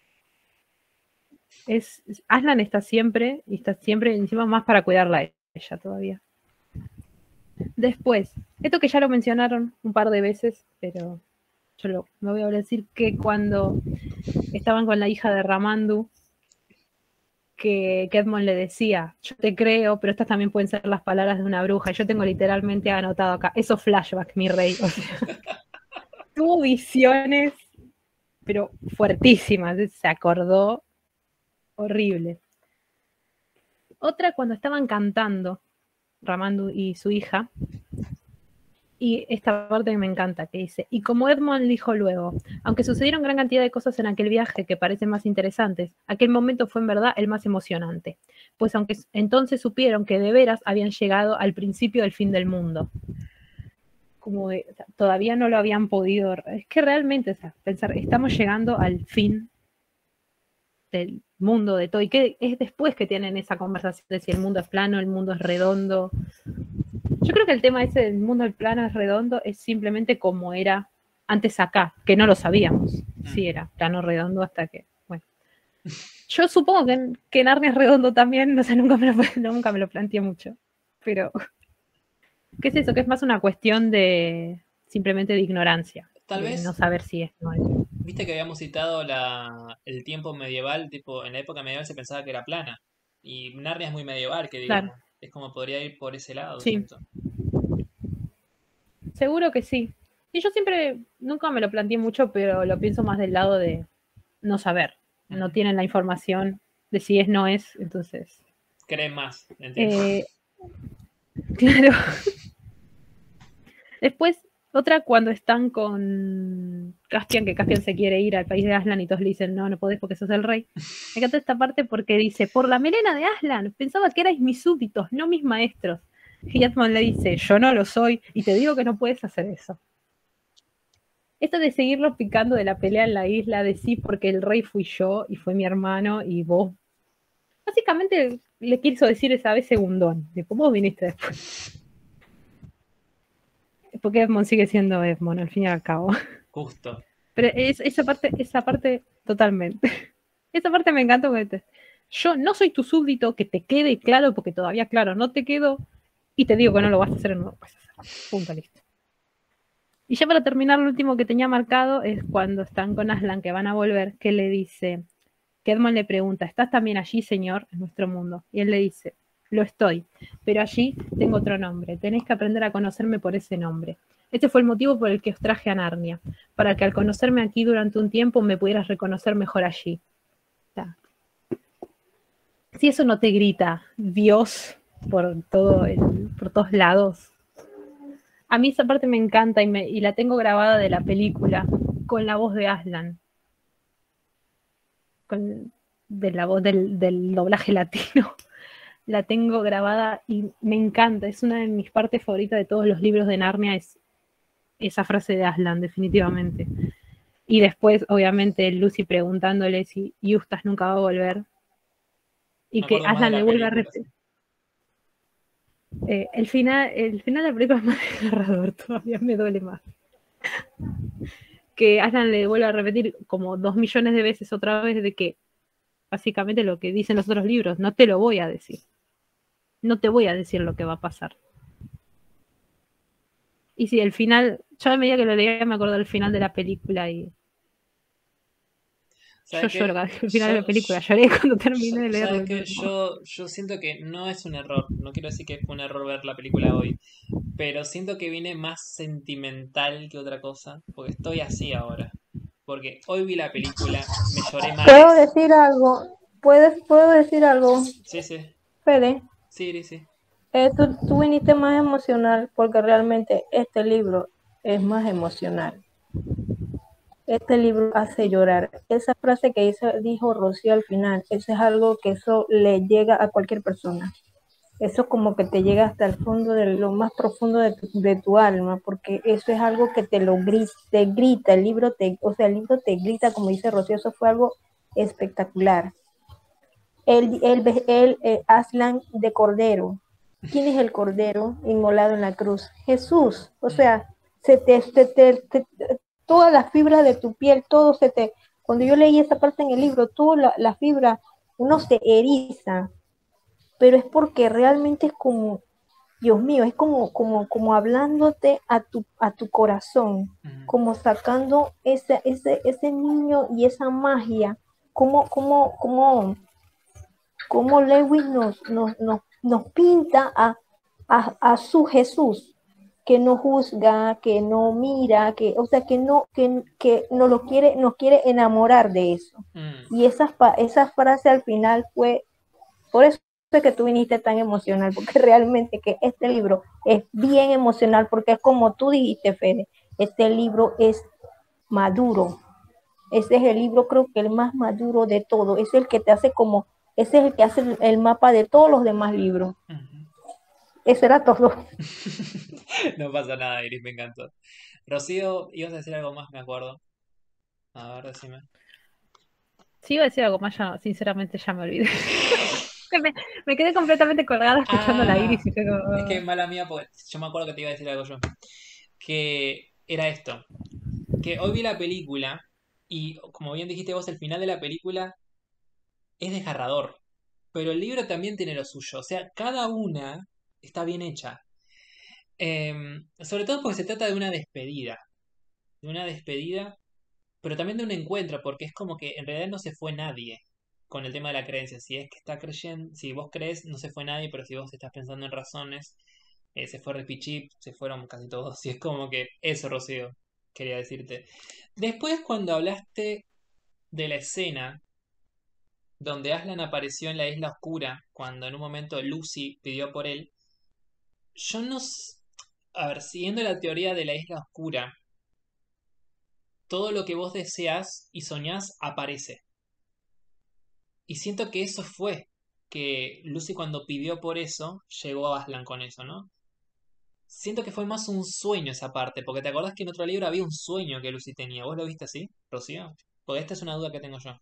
Aslan está siempre, y está siempre encima más para cuidarla a ella todavía. Después, esto que ya lo mencionaron un par de veces, pero yo me voy a decir que cuando estaban con la hija de Ramandu, que Edmond le decía, yo te creo, pero estas también pueden ser las palabras de una bruja. Yo tengo literalmente anotado acá, esos flashbacks, mi rey. O sea, tuvo visiones, pero fuertísimas, se acordó horrible. Otra cuando estaban cantando Ramandu y su hija, y esta parte que me encanta, que dice, y como Edmond dijo luego, aunque sucedieron gran cantidad de cosas en aquel viaje que parecen más interesantes, aquel momento fue en verdad el más emocionante, pues aunque entonces supieron que de veras habían llegado al principio del fin del mundo. Como de, o sea, todavía no lo habían podido, es que realmente, o sea, pensar, estamos llegando al fin del mundo, de todo, y que es después que tienen esa conversación de si el mundo es plano, el mundo es redondo. Yo creo que el tema ese del mundo del plano es redondo es simplemente como era antes acá, que no lo sabíamos. sí era plano redondo hasta que, bueno. Yo supongo que Narnia es redondo también, no sé, nunca me lo planteé mucho. Pero, ¿qué es eso? Que es más una cuestión de simplemente de ignorancia. Tal De vez, no saber si es no es. viste que habíamos citado el tiempo medieval, tipo, en la época medieval se pensaba que era plana. Y Narnia es muy medieval, que Claro, digamos. Es como podría ir por ese lado, sí, siento. seguro que sí. Y yo nunca me lo planteé mucho, pero lo pienso más del lado de no saber. No tienen la información de si es no es, entonces. Creen más, entiendo. Claro. Después, otra cuando están con Caspian, que Caspian se quiere ir al país de Aslan y todos le dicen, no, no podés porque sos el rey. Me encanta esta parte porque dice, por la melena de Aslan, pensaba que erais mis súbditos, no mis maestros. Y Atman le dice, yo no lo soy y te digo que no puedes hacer eso. Esto de seguirlo picando de la pelea en la isla, de sí, porque el rey fui yo y fue mi hermano y vos. Básicamente le quiso decir esa vez segundón, de cómo vos viniste después. Porque Edmond sigue siendo Edmond, al fin y al cabo. Justo. Pero esa parte totalmente. Esa parte me encanta porque yo no soy tu súbdito, que te quede claro, porque todavía claro no te quedo, y te digo que no lo vas a hacer, no lo vas a hacer. Punto, listo. Y ya para terminar, lo último que tenía marcado es cuando están con Aslan, que van a volver, que le dice, que Edmond le pregunta, ¿estás también allí, señor, en nuestro mundo? Y él le dice, lo estoy, pero allí tengo otro nombre, tenéis que aprender a conocerme por ese nombre. Este fue el motivo por el que os traje a Narnia, para que al conocerme aquí durante un tiempo me pudieras reconocer mejor allí. O sea, si eso no te grita Dios por todos lados. A mí esa parte me encanta y la tengo grabada de la película con la voz de Aslan. De la voz del doblaje latino. La tengo grabada y me encanta. Es una de mis partes favoritas de todos los libros de Narnia, es esa frase de Aslan, definitivamente. Y después, obviamente, Lucy preguntándole si Eustace nunca va a volver. Y que Aslan le vuelve a repetir. El final de la película es más desgarrador, todavía me duele más. Que Aslan le vuelve a repetir como 2 millones de veces otra vez de que básicamente lo que dicen los otros libros, no te lo voy a decir. No te voy a decir lo que va a pasar. Y sí, el final, yo a medida que lo leía me acuerdo del final de la película y yo lloro cada vez que el final de la película, lloré cuando terminé de leerlo. ¿Sabes qué? Yo siento que no es un error, no quiero decir que fue un error ver la película hoy, pero siento que vine más sentimental que otra cosa, porque estoy así ahora. Porque hoy vi la película, me lloré más. ¿Puedo decir algo? ¿Puedo decir algo? Sí, sí. Fede. Sí, sí. Tú viniste más emocional porque realmente este libro es más emocional. Este libro hace llorar. Esa frase que dijo Rocío al final, eso es algo que eso le llega a cualquier persona. Eso como que te llega hasta el fondo, de lo más profundo de tu alma, porque eso es algo que te grita. El libro te grita, como dice Rocío, eso fue algo espectacular. Aslan de Cordero. ¿Quién es el Cordero inmolado en la cruz? Jesús. O sea, todas las fibras de tu piel, cuando yo leí esa parte en el libro, toda la fibra, uno se eriza, pero es porque realmente es como, Dios mío, es como hablándote a tu corazón, como sacando ese niño y esa magia, como Lewis nos pinta a su Jesús, que no juzga, que no mira, que nos quiere enamorar de eso. Y esa frase al final fue, por eso es que tú viniste tan emocional, porque realmente que este libro es bien emocional, porque es como tú dijiste, Fede, este libro es maduro. Ese es el libro, creo que el más maduro de todo, es el que te hace ese es el que hace el mapa de todos los demás libros. Eso era todo. No pasa nada, Iris, me encantó. Rocío, ibas a decir algo más, me acuerdo. A ver, decime. Sí, iba a decir algo más, sinceramente ya me olvidé. me quedé completamente colgada escuchando la Iris y todo. Es que mala mía, porque yo me acuerdo que te iba a decir algo yo. Que era esto. Que hoy vi la película Y como bien dijiste vos, el final de la película es desgarrador. Pero el libro también tiene lo suyo. O sea, cada una está bien hecha. Sobre todo porque se trata de una despedida. De una despedida, pero también de un encuentro, porque es como que en realidad no se fue nadie con el tema de la creencia. Si es que está creyendo, si vos crees, no se fue nadie, pero si vos estás pensando en razones, se fue Repichip, se fueron casi todos. Y es como que eso, Rocío, quería decirte. Después, cuando hablaste de la escena donde Aslan apareció en la isla oscura, cuando en un momento Lucy pidió por él, yo no... A ver, siguiendo la teoría de la isla oscura, todo lo que vos deseas y soñás aparece. Y siento que eso fue, que Lucy cuando pidió por eso, llegó a Aslan con eso, ¿no? Siento que fue más un sueño esa parte, porque te acordás que en otro libro había un sueño que Lucy tenía. ¿Vos lo viste así, Rocío? Porque esta es una duda que tengo yo.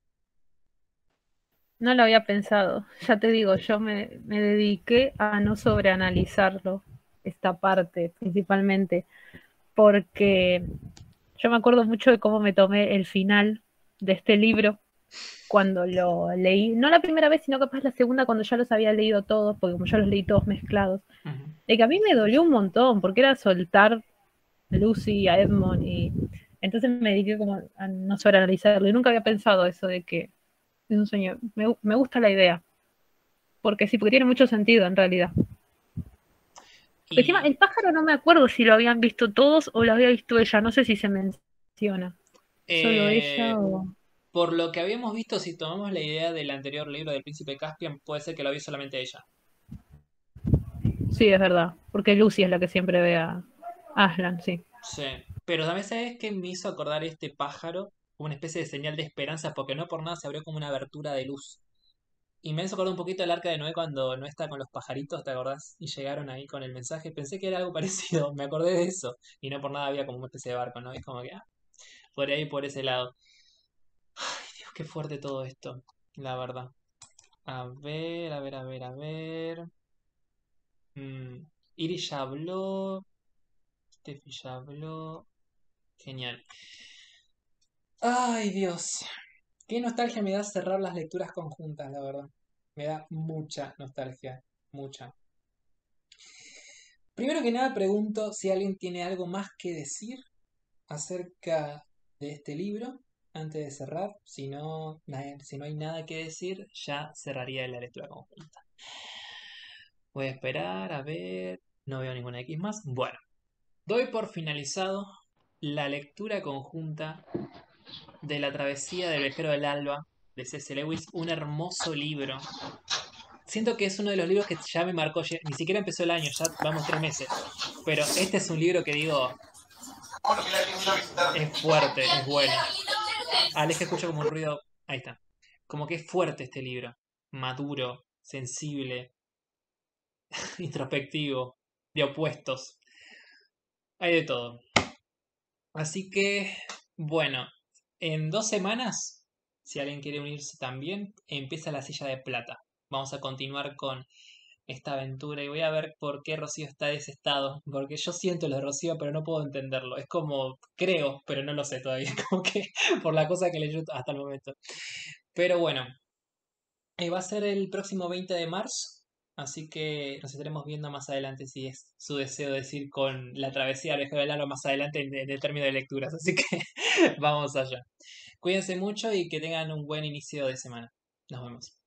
No lo había pensado. Ya te digo, yo me dediqué a no sobreanalizarlo, esta parte principalmente, porque yo me acuerdo mucho de cómo me tomé el final de este libro cuando lo leí, no la primera vez, sino capaz la segunda cuando ya los había leído todos, porque como yo los leí todos mezclados, de que a mí me dolió un montón, porque era soltar a Lucy, a Edmund, y entonces me dediqué como a no sobreanalizarlo, y nunca había pensado eso de que es un sueño. Me gusta la idea, porque sí, porque tiene mucho sentido en realidad. Porque encima, el pájaro no me acuerdo si lo habían visto todos o lo había visto ella, no sé si se menciona. Solo ella o... Por lo que habíamos visto, si tomamos la idea del anterior libro del Príncipe Caspian, puede ser que lo vio solamente ella. Sí, es verdad, porque Lucy es la que siempre ve a Aslan, sí. Sí, pero también sabes que me hizo acordar este pájaro como una especie de señal de esperanza, porque no por nada se abrió como una abertura de luz. Y me hizo acordar un poquito del Arca de Noé cuando no está con los pajaritos, ¿te acordás? Y llegaron ahí con el mensaje. Pensé que era algo parecido, me acordé de eso. Y no por nada había como una especie de barco, ¿no? Y es como que, por ahí, por ese lado. Ay, Dios, qué fuerte todo esto, la verdad. A ver, a ver, a ver, a ver. Iris ya habló. Steffi ya habló. Genial. Ay, Dios. Qué nostalgia me da cerrar las lecturas conjuntas, la verdad. Me da mucha nostalgia. Mucha. Primero que nada pregunto si alguien tiene algo más que decir acerca de este libro antes de cerrar. Si no, si no hay nada que decir, ya cerraría la lectura conjunta. Voy a esperar, a ver. No veo ninguna X más. Bueno, doy por finalizado la lectura conjunta de La travesía del viajero del alba de C.S. Lewis. Un hermoso libro. Siento que es uno de los libros que ya me marcó. Ni siquiera empezó el año, ya vamos 3 meses. Pero este es un libro que digo, es fuerte, es bueno. Alex, escucho como un ruido. Ahí está. Como que es fuerte este libro. Maduro, sensible, introspectivo, de opuestos. Hay de todo. Así que, bueno, en 2 semanas, si alguien quiere unirse también, empieza La Silla de Plata. Vamos a continuar con esta aventura y voy a ver por qué Rocío está de ese estado, porque yo siento lo de Rocío pero no puedo entenderlo, es como creo pero no lo sé todavía, como que por la cosa que leí hasta el momento. Pero bueno, va a ser el próximo 20 de marzo, así que nos estaremos viendo más adelante si es su deseo decir con La travesía del viajero del alba más adelante en el término de lecturas, así que vamos allá. Cuídense mucho y que tengan un buen inicio de semana. Nos vemos.